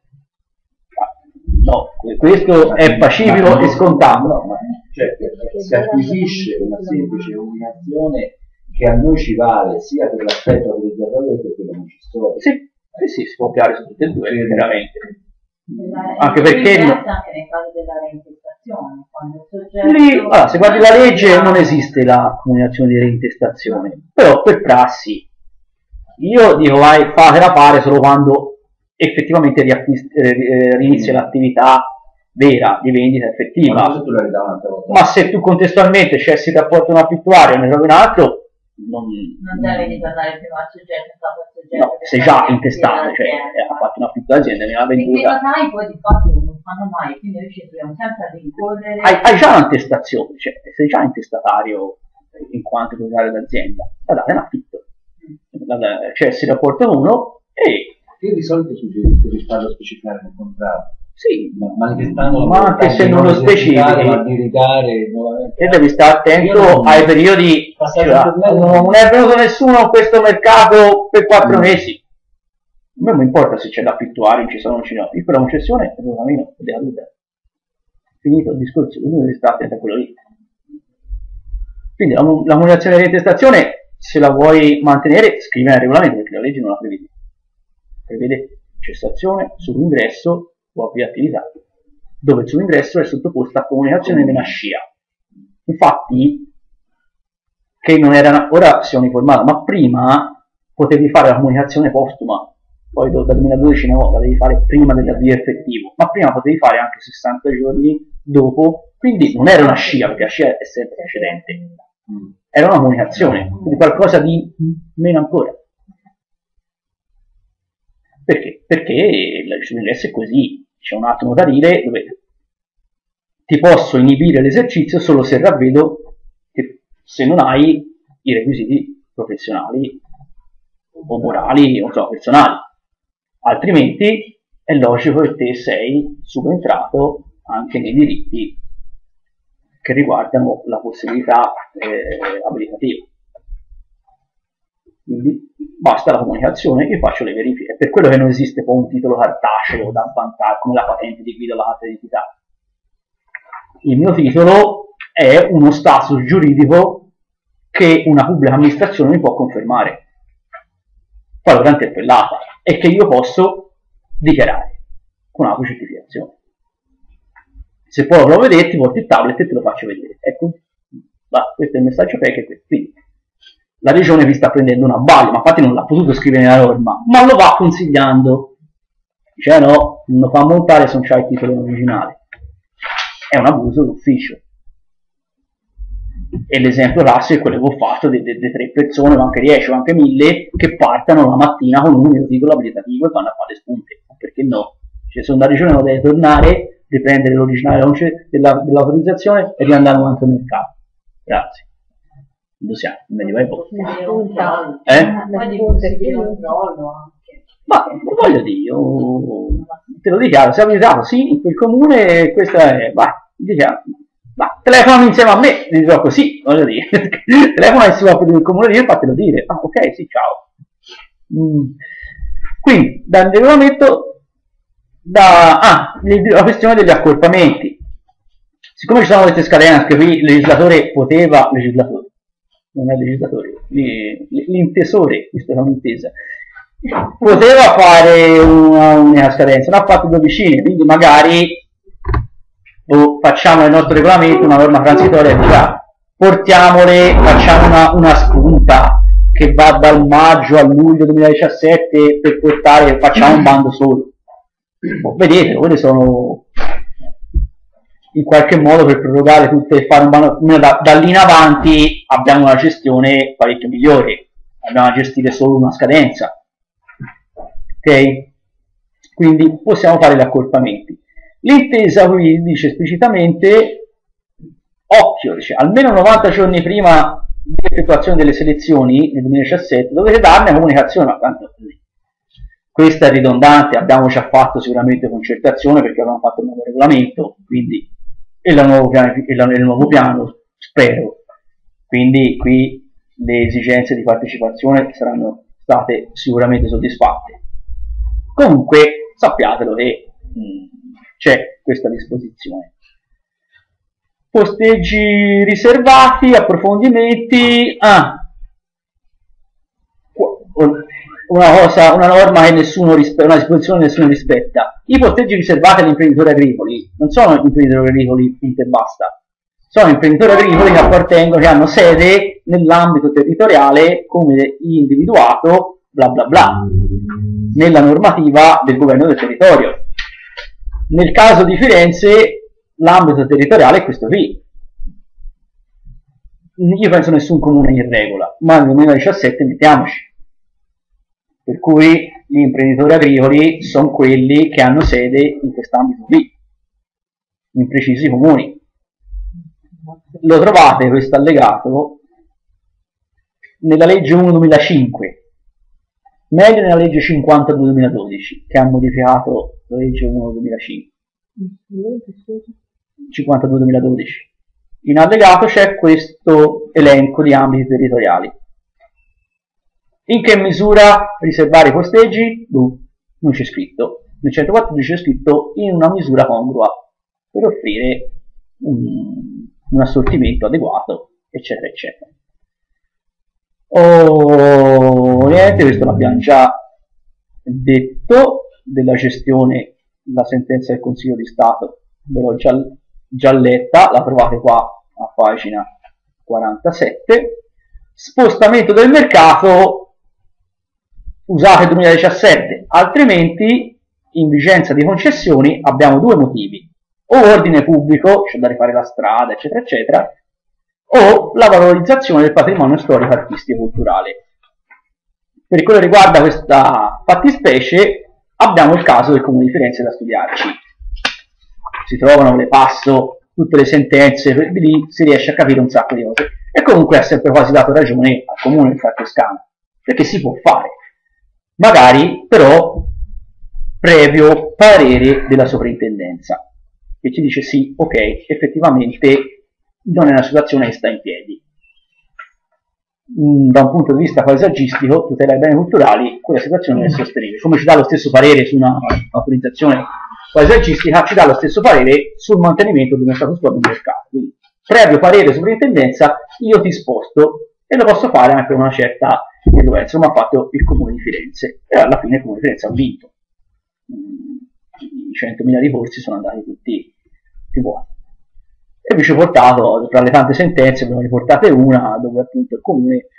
No, questo è pacifico e scontato. No, ma cioè, si acquisisce una semplice comunicazione che a noi ci vale sia per l'aspetto autorizzatorio che per quello accessorio. Sì, si può applicare su tutte e due, veramente. Anche perché anche nel caso della reintestazione, quando il soggetto... lì, allora, se guardi la legge non esiste la comunicazione di reintestazione, però per prassi io dico vai, fatela fare solo quando effettivamente rinizia l'attività vera di vendita effettiva. Ma se tu contestualmente cessi il rapporto un affittuario e ne trovi un altro, non deve ritornare prima al soggetto, dopo il soggetto. No, sei già intestato, cioè ha fatto un affitto d'azienda e me l'ha venduta. Perché i notai poi di fatto non fanno mai, quindi noi ci troviamo sempre a rincorrere. Hai già un'intestazione, cioè sei già intestatario in quanto proprietario d'azienda, la date in affitto. Cessi il rapporto 1 e... Io di solito suggerisco di farlo specificare nel contratto. Sì, manifestando ma anche se non lo specifichi, te devi stare attento ai periodi. Non è venuto nessuno in questo mercato per 4 mesi. A me non importa se c'è l'affittuario, ci sono o non ci sono. Io per la concessione è venuta meno, della duda. Finito il discorso, uno deve stare attento a quello lì. Quindi la comunicazione di intestazione, se la vuoi mantenere, scrivi nel regolamento, perché la legge non la prevede. Prevede cessazione sull'ingresso o avviabilità, dove il suo ingresso è sottoposto a comunicazione della SCIA. Infatti, che non era, ora si è uniformato, ma prima potevi fare la comunicazione postuma, poi dal 2012 una volta devi fare prima dell'avvio effettivo, ma prima potevi fare anche 60 giorni dopo, quindi non era una SCIA, perché la SCIA è sempre precedente, era una comunicazione, quindi qualcosa di meno ancora. Perché? Perché l'ingresso è così, c'è un atto notarile dove ti posso inibire l'esercizio solo se ravvedo che se non hai i requisiti professionali o morali o so, personali, altrimenti è logico che te sei subentrato anche nei diritti che riguardano la possibilità abilitativa. Quindi basta la comunicazione, io faccio le verifiche. È per quello che non esiste poi un titolo cartaceo da vantare come la patente di guida o la carta d'identità. Il mio titolo è uno status giuridico che una pubblica amministrazione mi può confermare qualora interpellata e che io posso dichiarare con autocertificazione. Se poi lo provo a vedere, ti porto il tablet e te lo faccio vedere. Ecco, questo è il messaggio PEC e questo. Quindi, la regione vi sta prendendo una balia, ma infatti non l'ha potuto scrivere nella norma, ma lo va consigliando. Dice no, non lo fa montare se non c'ha il titolo originale. È un abuso d'ufficio. E l'esempio classico è quello che ho fatto di 3 persone, o anche 10 o anche 1000, che partano la mattina con un unico titolo abilitativo e vanno a fare spunte. Perché no? Cioè, se una regione non deve tornare, riprendere l'originale dell'autorizzazione e riandare avanti al mercato. Grazie. Dove siamo? Meglio vai poco. Ma voglio dire, io te lo dichiaro, sei abilitato, sì, in quel comune, questa è, vai, dichiaro. Ma telefonami insieme a me, ti dirò così, voglio dire. Telefona insieme al comune lì e fatelo dire. Ah, ok, sì, ciao. Quindi, dal regolamento, la questione degli accorpamenti. Siccome ci sono queste scadenze, anche qui il legislatore poteva, non è il legislatore, l'intesore, questa è un'intesa, poteva fare una scadenza, non ha fatto 2 vicine, quindi magari facciamo nel nostro regolamento una norma transitoria e portiamole, facciamo una spunta che va dal maggio a luglio 2017 per portare, facciamo un bando solo. Vedete, quelle sono in qualche modo per prorogare tutte e fare un bando, da lì in avanti abbiamo una gestione parecchio migliore, abbiamo a gestire solo una scadenza, ok? Quindi possiamo fare gli accorpamenti. L'intesa qui dice esplicitamente occhio, dice, almeno 90 giorni prima di effettuazione delle selezioni nel 2017 dovete darne comunicazione, ma tanto questa è ridondante, abbiamo già fatto sicuramente concertazione perché abbiamo fatto il nuovo regolamento, quindi e il nuovo piano, spero, quindi qui le esigenze di partecipazione saranno state sicuramente soddisfatte. Comunque sappiatelo che c'è questa disposizione. Posteggi riservati, approfondimenti. Una norma che nessuno rispetta, una disposizione che nessuno rispetta. I posteggi riservati agli imprenditori agricoli non sono imprenditori agricoli, punto e basta. Sono imprenditori agricoli che appartengono, che hanno sede nell'ambito territoriale come individuato, bla bla bla, nella normativa del governo del territorio. Nel caso di Firenze l'ambito territoriale è questo qui. Io penso nessun comune in regola, ma nel 2017 mettiamoci. Per cui gli imprenditori agricoli sono quelli che hanno sede in quest'ambito qui, in precisi comuni. Lo trovate questo allegato nella legge 1/2005, meglio nella legge 52/2012, che ha modificato la legge 1/2005. 52/2012. In allegato c'è questo elenco di ambiti territoriali. In che misura riservare i posteggi? Non c'è scritto. Nel 114 c'è scritto in una misura congrua per offrire un assortimento adeguato, eccetera, eccetera. Niente, questo l'abbiamo già detto, della gestione, la sentenza del Consiglio di Stato, ve l'ho già letta, la trovate qua a pagina 47. Spostamento del mercato, usate 2017, altrimenti in vigenza di concessioni abbiamo due motivi: o ordine pubblico, cioè da rifare la strada, eccetera, eccetera, o la valorizzazione del patrimonio storico, artistico e culturale. Per quello che riguarda questa fattispecie abbiamo il caso del Comune di Firenze da studiarci. Si trovano, le passo tutte le sentenze, lì si riesce a capire un sacco di cose. E comunque ha sempre quasi dato ragione al Comune di Francescano, perché si può fare, magari però previo parere della soprintendenza, che ci dice sì, ok, effettivamente non è una situazione che sta in piedi. Da un punto di vista paesaggistico, tutela dei beni culturali, quella situazione non è sostenibile. Come ci dà lo stesso parere su una autorizzazione paesaggistica, ci dà lo stesso parere sul mantenimento di uno status quo del mercato. Quindi, previo parere soprintendenza, io ti sposto, e lo posso fare anche con una certa influenza, come ha fatto il Comune di Firenze, e alla fine il Comune di Firenze ha vinto. I 100.000 ricorsi sono andati tutti buoni. E vi ci ho portato, tra le tante sentenze, ve ne ho riportate una, dove appunto il Comune,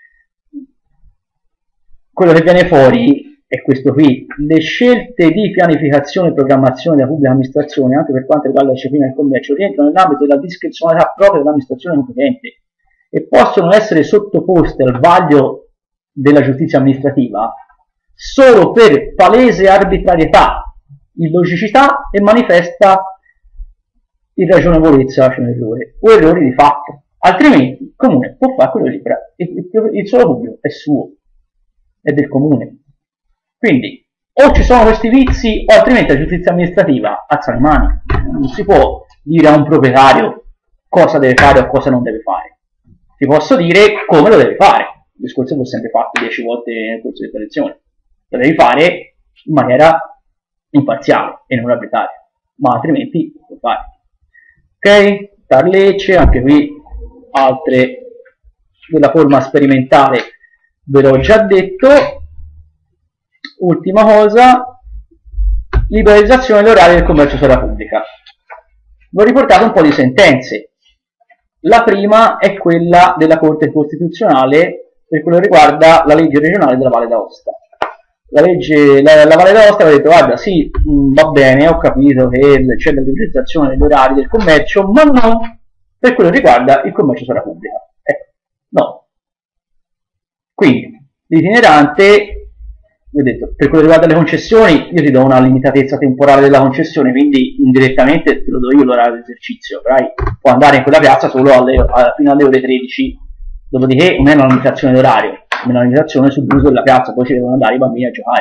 quello che viene fuori è questo qui: le scelte di pianificazione e programmazione della pubblica amministrazione, anche per quanto riguarda la disciplina del commercio, rientrano nell'ambito della discrezionalità propria dell'amministrazione competente e possono essere sottoposte al vaglio della giustizia amministrativa solo per palese arbitrarietà, illogicità e manifesta irragionevolezza, cioè un errore, o errori di fatto. Altrimenti il Comune può fare quello che il suolo pubblico è suo, è del Comune. Quindi o ci sono questi vizi, o altrimenti la giustizia amministrativa alza le mani. Non si può dire a un proprietario cosa deve fare o cosa non deve fare. Ti posso dire come lo deve fare. Il discorso l'ho sempre fatto 10 volte nel corso di questa lezione. Lo devi fare in maniera imparziale e non arbitraria, ma altrimenti lo puoi fare. Ok? Tarlecce, anche qui altre della forma sperimentale ve l'ho già detto. Ultima cosa, liberalizzazione dell'orario del commercio sulla pubblica. Vi ho riportato un po' di sentenze. La prima è quella della Corte Costituzionale per quello che riguarda la legge regionale della Valle d'Aosta. La Valle d'Aosta ha detto: guarda, sì, va bene, ho capito che c'è la liberalizzazione degli orari del commercio, ma non per quello che riguarda il commercio sulla pubblica. No. Quindi l'itinerante io ho detto, per quello che riguarda le concessioni, io ti do una limitatezza temporale della concessione, quindi indirettamente te lo do io l'orario di esercizio, però può andare in quella piazza solo fino alle ore 13, dopodiché non è una limitazione d'orario, è una limitazione sull'uso della piazza, poi ci devono andare i bambini a giocare.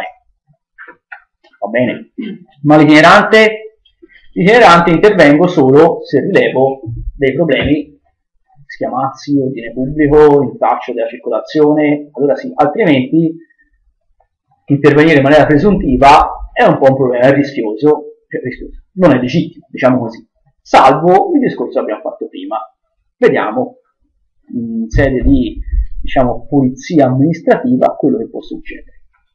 Va bene. Ma l'itinerante intervengo solo se rilevo dei problemi, schiamazzi, ordine pubblico, intaccio della circolazione, allora sì, altrimenti intervenire in maniera presuntiva è un po' un problema, è rischioso, non è legittimo, diciamo così, salvo il discorso che abbiamo fatto prima. Vediamo in sede di, diciamo, pulizia amministrativa quello che può succedere.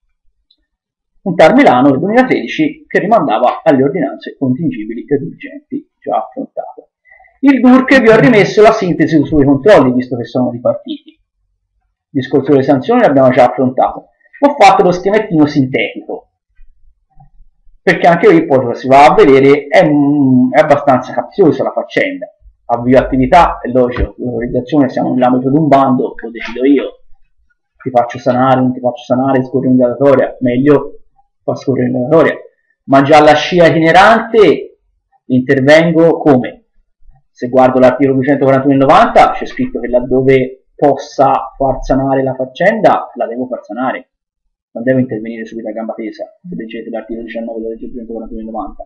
Un TAR Milano del 2013 che rimandava alle ordinanze contingibili ed urgenti, già affrontato. Il DURC vi ho rimesso la sintesi sui controlli, visto che sono ripartiti. Il discorso delle sanzioni l'abbiamo già affrontato. Ho fatto lo schemettino sintetico, perché anche qui poi si va a vedere, è abbastanza capziosa la faccenda. Avvio attività, è logico, l'autorizzazione siamo nell'ambito di un bando, lo decido io, ti faccio sanare, non ti faccio sanare, scorri in graduatoria, meglio fa scorrere in graduatoria, ma già la scia itinerante intervengo come? Se guardo l'articolo 241 e 90 c'è scritto che laddove possa far sanare la faccenda, la devo far sanare, non devo intervenire subito a gamba tesa, se leggete l'articolo 19 della legge 241 e 90.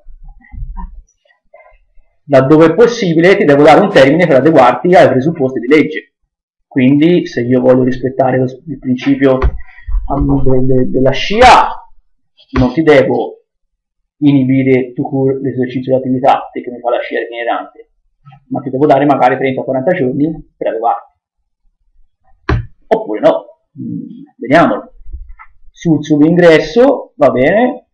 Laddove è possibile ti devo dare un termine per adeguarti ai presupposti di legge. Quindi se io voglio rispettare il principio della scia, non ti devo inibire l'esercizio dell'attività che mi fa la scia itinerante, ma ti devo dare magari 30-40 giorni per adeguarti. Oppure no, vediamolo. Sul subingresso, va bene,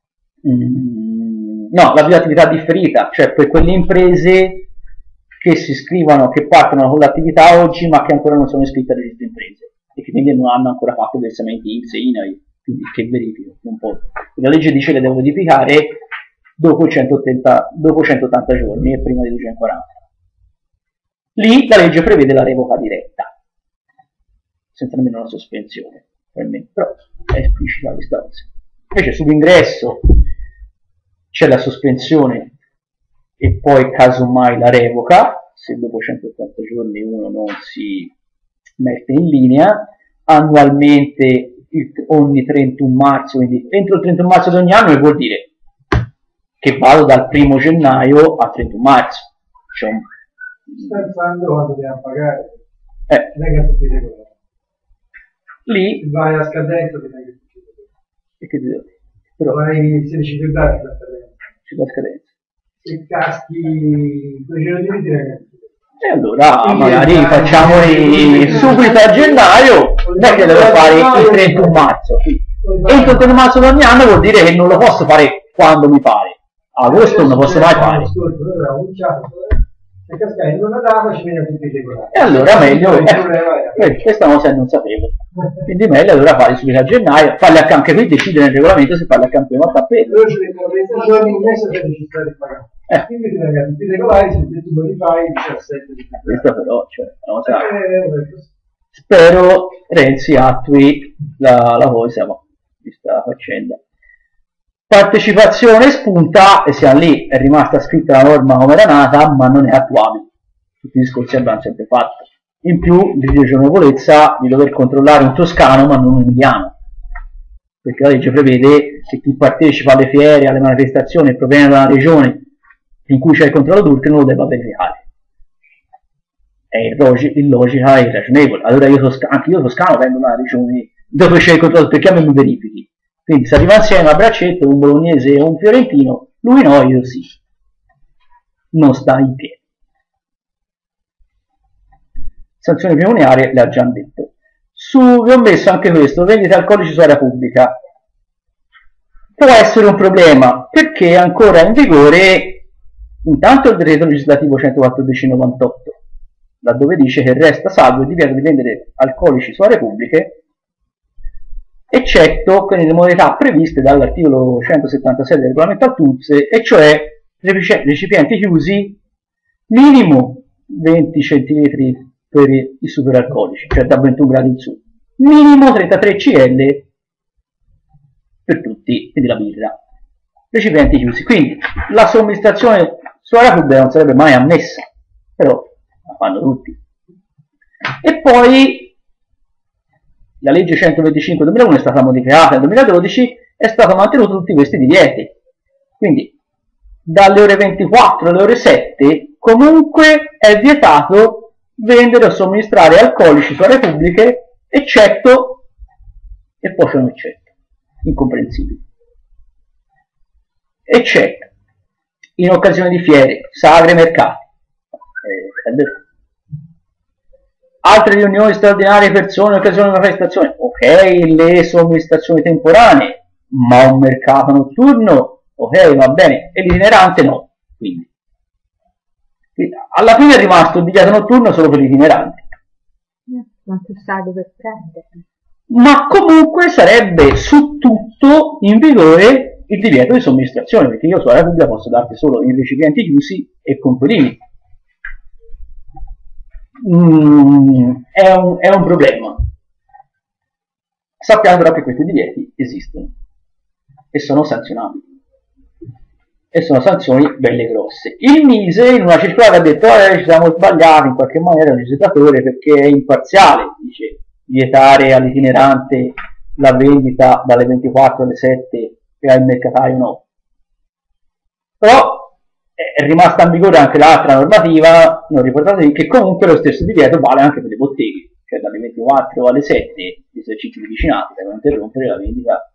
no, l'attività differita, cioè per quelle imprese che si iscrivono, che partono con l'attività oggi ma che ancora non sono iscritte al registro imprese e che quindi non hanno ancora fatto versamenti INPS e INAI, quindi che verifico un po'. La legge dice che le devo verificare dopo 180 giorni e prima di 240. Lì la legge prevede la revoca diretta, senza nemmeno la sospensione, però è esplicita questa cosa. Invece subingresso c'è la sospensione e poi casomai la revoca, se dopo 180 giorni uno non si mette in linea, annualmente ogni 31 marzo, quindi entro il 31 marzo di ogni anno, che vuol dire che vado dal 1 gennaio al 31 marzo. Cioè, pensando quando dobbiamo pagare, non è che tutti i regolari. Lì vai a scadenza, non è che tutti i regolari. E che devo dire? Però vai il 16 febbraio c'è la scadenza. Se caschi 2 giorni di ritiro, e allora magari facciamoli subito a gennaio, non è che devo fare il 31 marzo. Entro il 31 marzo di ogni anno vuol dire che non lo posso fare quando mi pare. A agosto non lo posso mai fare. Se cascai in una data ci viene tutti i regolari. E allora meglio, questa cosa non sapevo. Quindi meglio allora fare subito a gennaio, farli anche qui decidere nel regolamento se farli a campione o a tappeto. Però ci vengono 20 giorni in mese per necessità di pagare. Quindi ti vengono tutti i regolari, se tu me li fai il 17 di questo però, cioè, spero Renzi attui la cosa, ma mi sta facendo. Partecipazione spunta e siamo lì, è rimasta scritta la norma come era nata, ma non è attuabile. Tutti i discorsi abbiamo sempre fatto. In più, l'irragionevolezza di dover controllare un toscano ma non un emiliano, perché la legge prevede che chi partecipa alle fiere, alle manifestazioni e proviene da una regione in cui c'è il controllo DURC non lo debba verificare. È illogica e irragionevole. Allora anche io toscano vengo da una regione dove c'è il controllo, perché a me mi verifichi? Quindi se arriva insieme a braccetto un bolognese e un fiorentino, lui no, io sì. Non sta in piedi. Sanzioni pecuniarie, le ha già detto. Vi ho messo anche questo, vendita alcolici su area pubblica. Può essere un problema, perché è ancora in vigore intanto il decreto legislativo 114/98, laddove dice che resta salvo il divieto di vendere alcolici su aree pubbliche, eccetto nelle modalità previste dall'articolo 176 del regolamento al TUPS, e cioè recipienti chiusi minimo 20 centilitri per i superalcolici, cioè da 21 gradi in su, minimo 33 CL tutti, quindi la birra. Recipienti chiusi. Quindi la somministrazione sull'aria pubblica non sarebbe mai ammessa, però la fanno tutti. E poi la legge 125 del 2001 è stata modificata nel 2012, è stato mantenuto tutti questi divieti. Quindi dalle ore 24 alle ore 7 comunque è vietato vendere o somministrare alcolici su aree pubbliche, eccetto, e poi c'è un eccetto, incomprensibile, eccetto in occasione di fiere, sagre, mercati, altre riunioni straordinarie, persone, in occasione di una manifestazione, ok, le somministrazioni temporanee, ma un mercato notturno, ok, va bene, e l'itinerante no, quindi alla fine è rimasto il divieto notturno solo per l'itinerante. Non si sa dove prendere. Ma comunque sarebbe su tutto in vigore il divieto di somministrazione, perché io sulla Repubblica posso darti solo in recipienti chiusi e con quei limiti. È un problema. Sappiamo però che questi divieti esistono e sono sanzionabili. E sono sanzioni belle grosse. Il Mise in una circolare ha detto ci siamo sbagliati in qualche maniera il legislatore perché è imparziale, dice, vietare all'itinerante la vendita dalle 24 alle 7 e al mercatario no. Però è rimasta in vigore anche l'altra normativa, non riportatevi, che comunque lo stesso divieto vale anche per le botteghe, cioè dalle 24 alle 7 gli esercizi di vicinati devono interrompere la vendita.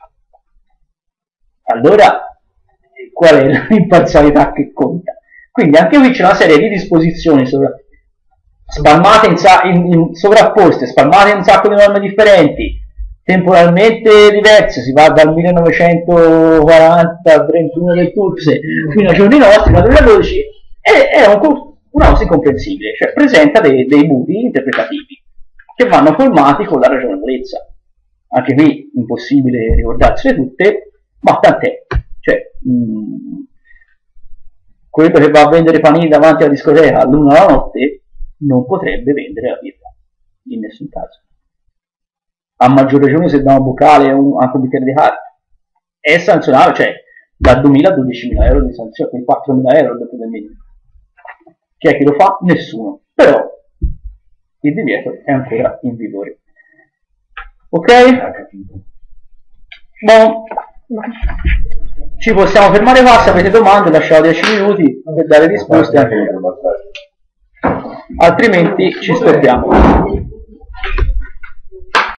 Allora qual è l'imparzialità che conta? Quindi anche qui c'è una serie di disposizioni spalmate sovrapposte, spalmate in un sacco di norme differenti, temporalmente diverse, si va dal 1940 al 31 del Turse fino ai giorni nostri, dal 2012, è una cosa incomprensibile, cioè presenta dei buchi interpretativi che vanno colmati con la ragionevolezza. Anche qui impossibile ricordarsene tutte, ma tant'è. Cioè, quello che va a vendere panini davanti alla discoteca all'1 della notte non potrebbe vendere la birra, in nessun caso. A maggior ragione se da un boccale o anche un bicchiere di carta. È sanzionato, cioè da 2.000 a 12.000 euro di sanzione, quindi 4.000 euro dopo del minimo. Chi è che lo fa? Nessuno. Però il divieto è ancora in vigore. Ok? Bon. Ci possiamo fermare qua, se avete domande lasciate 10 minuti per dare risposte anche altrimenti ci stoppiamo.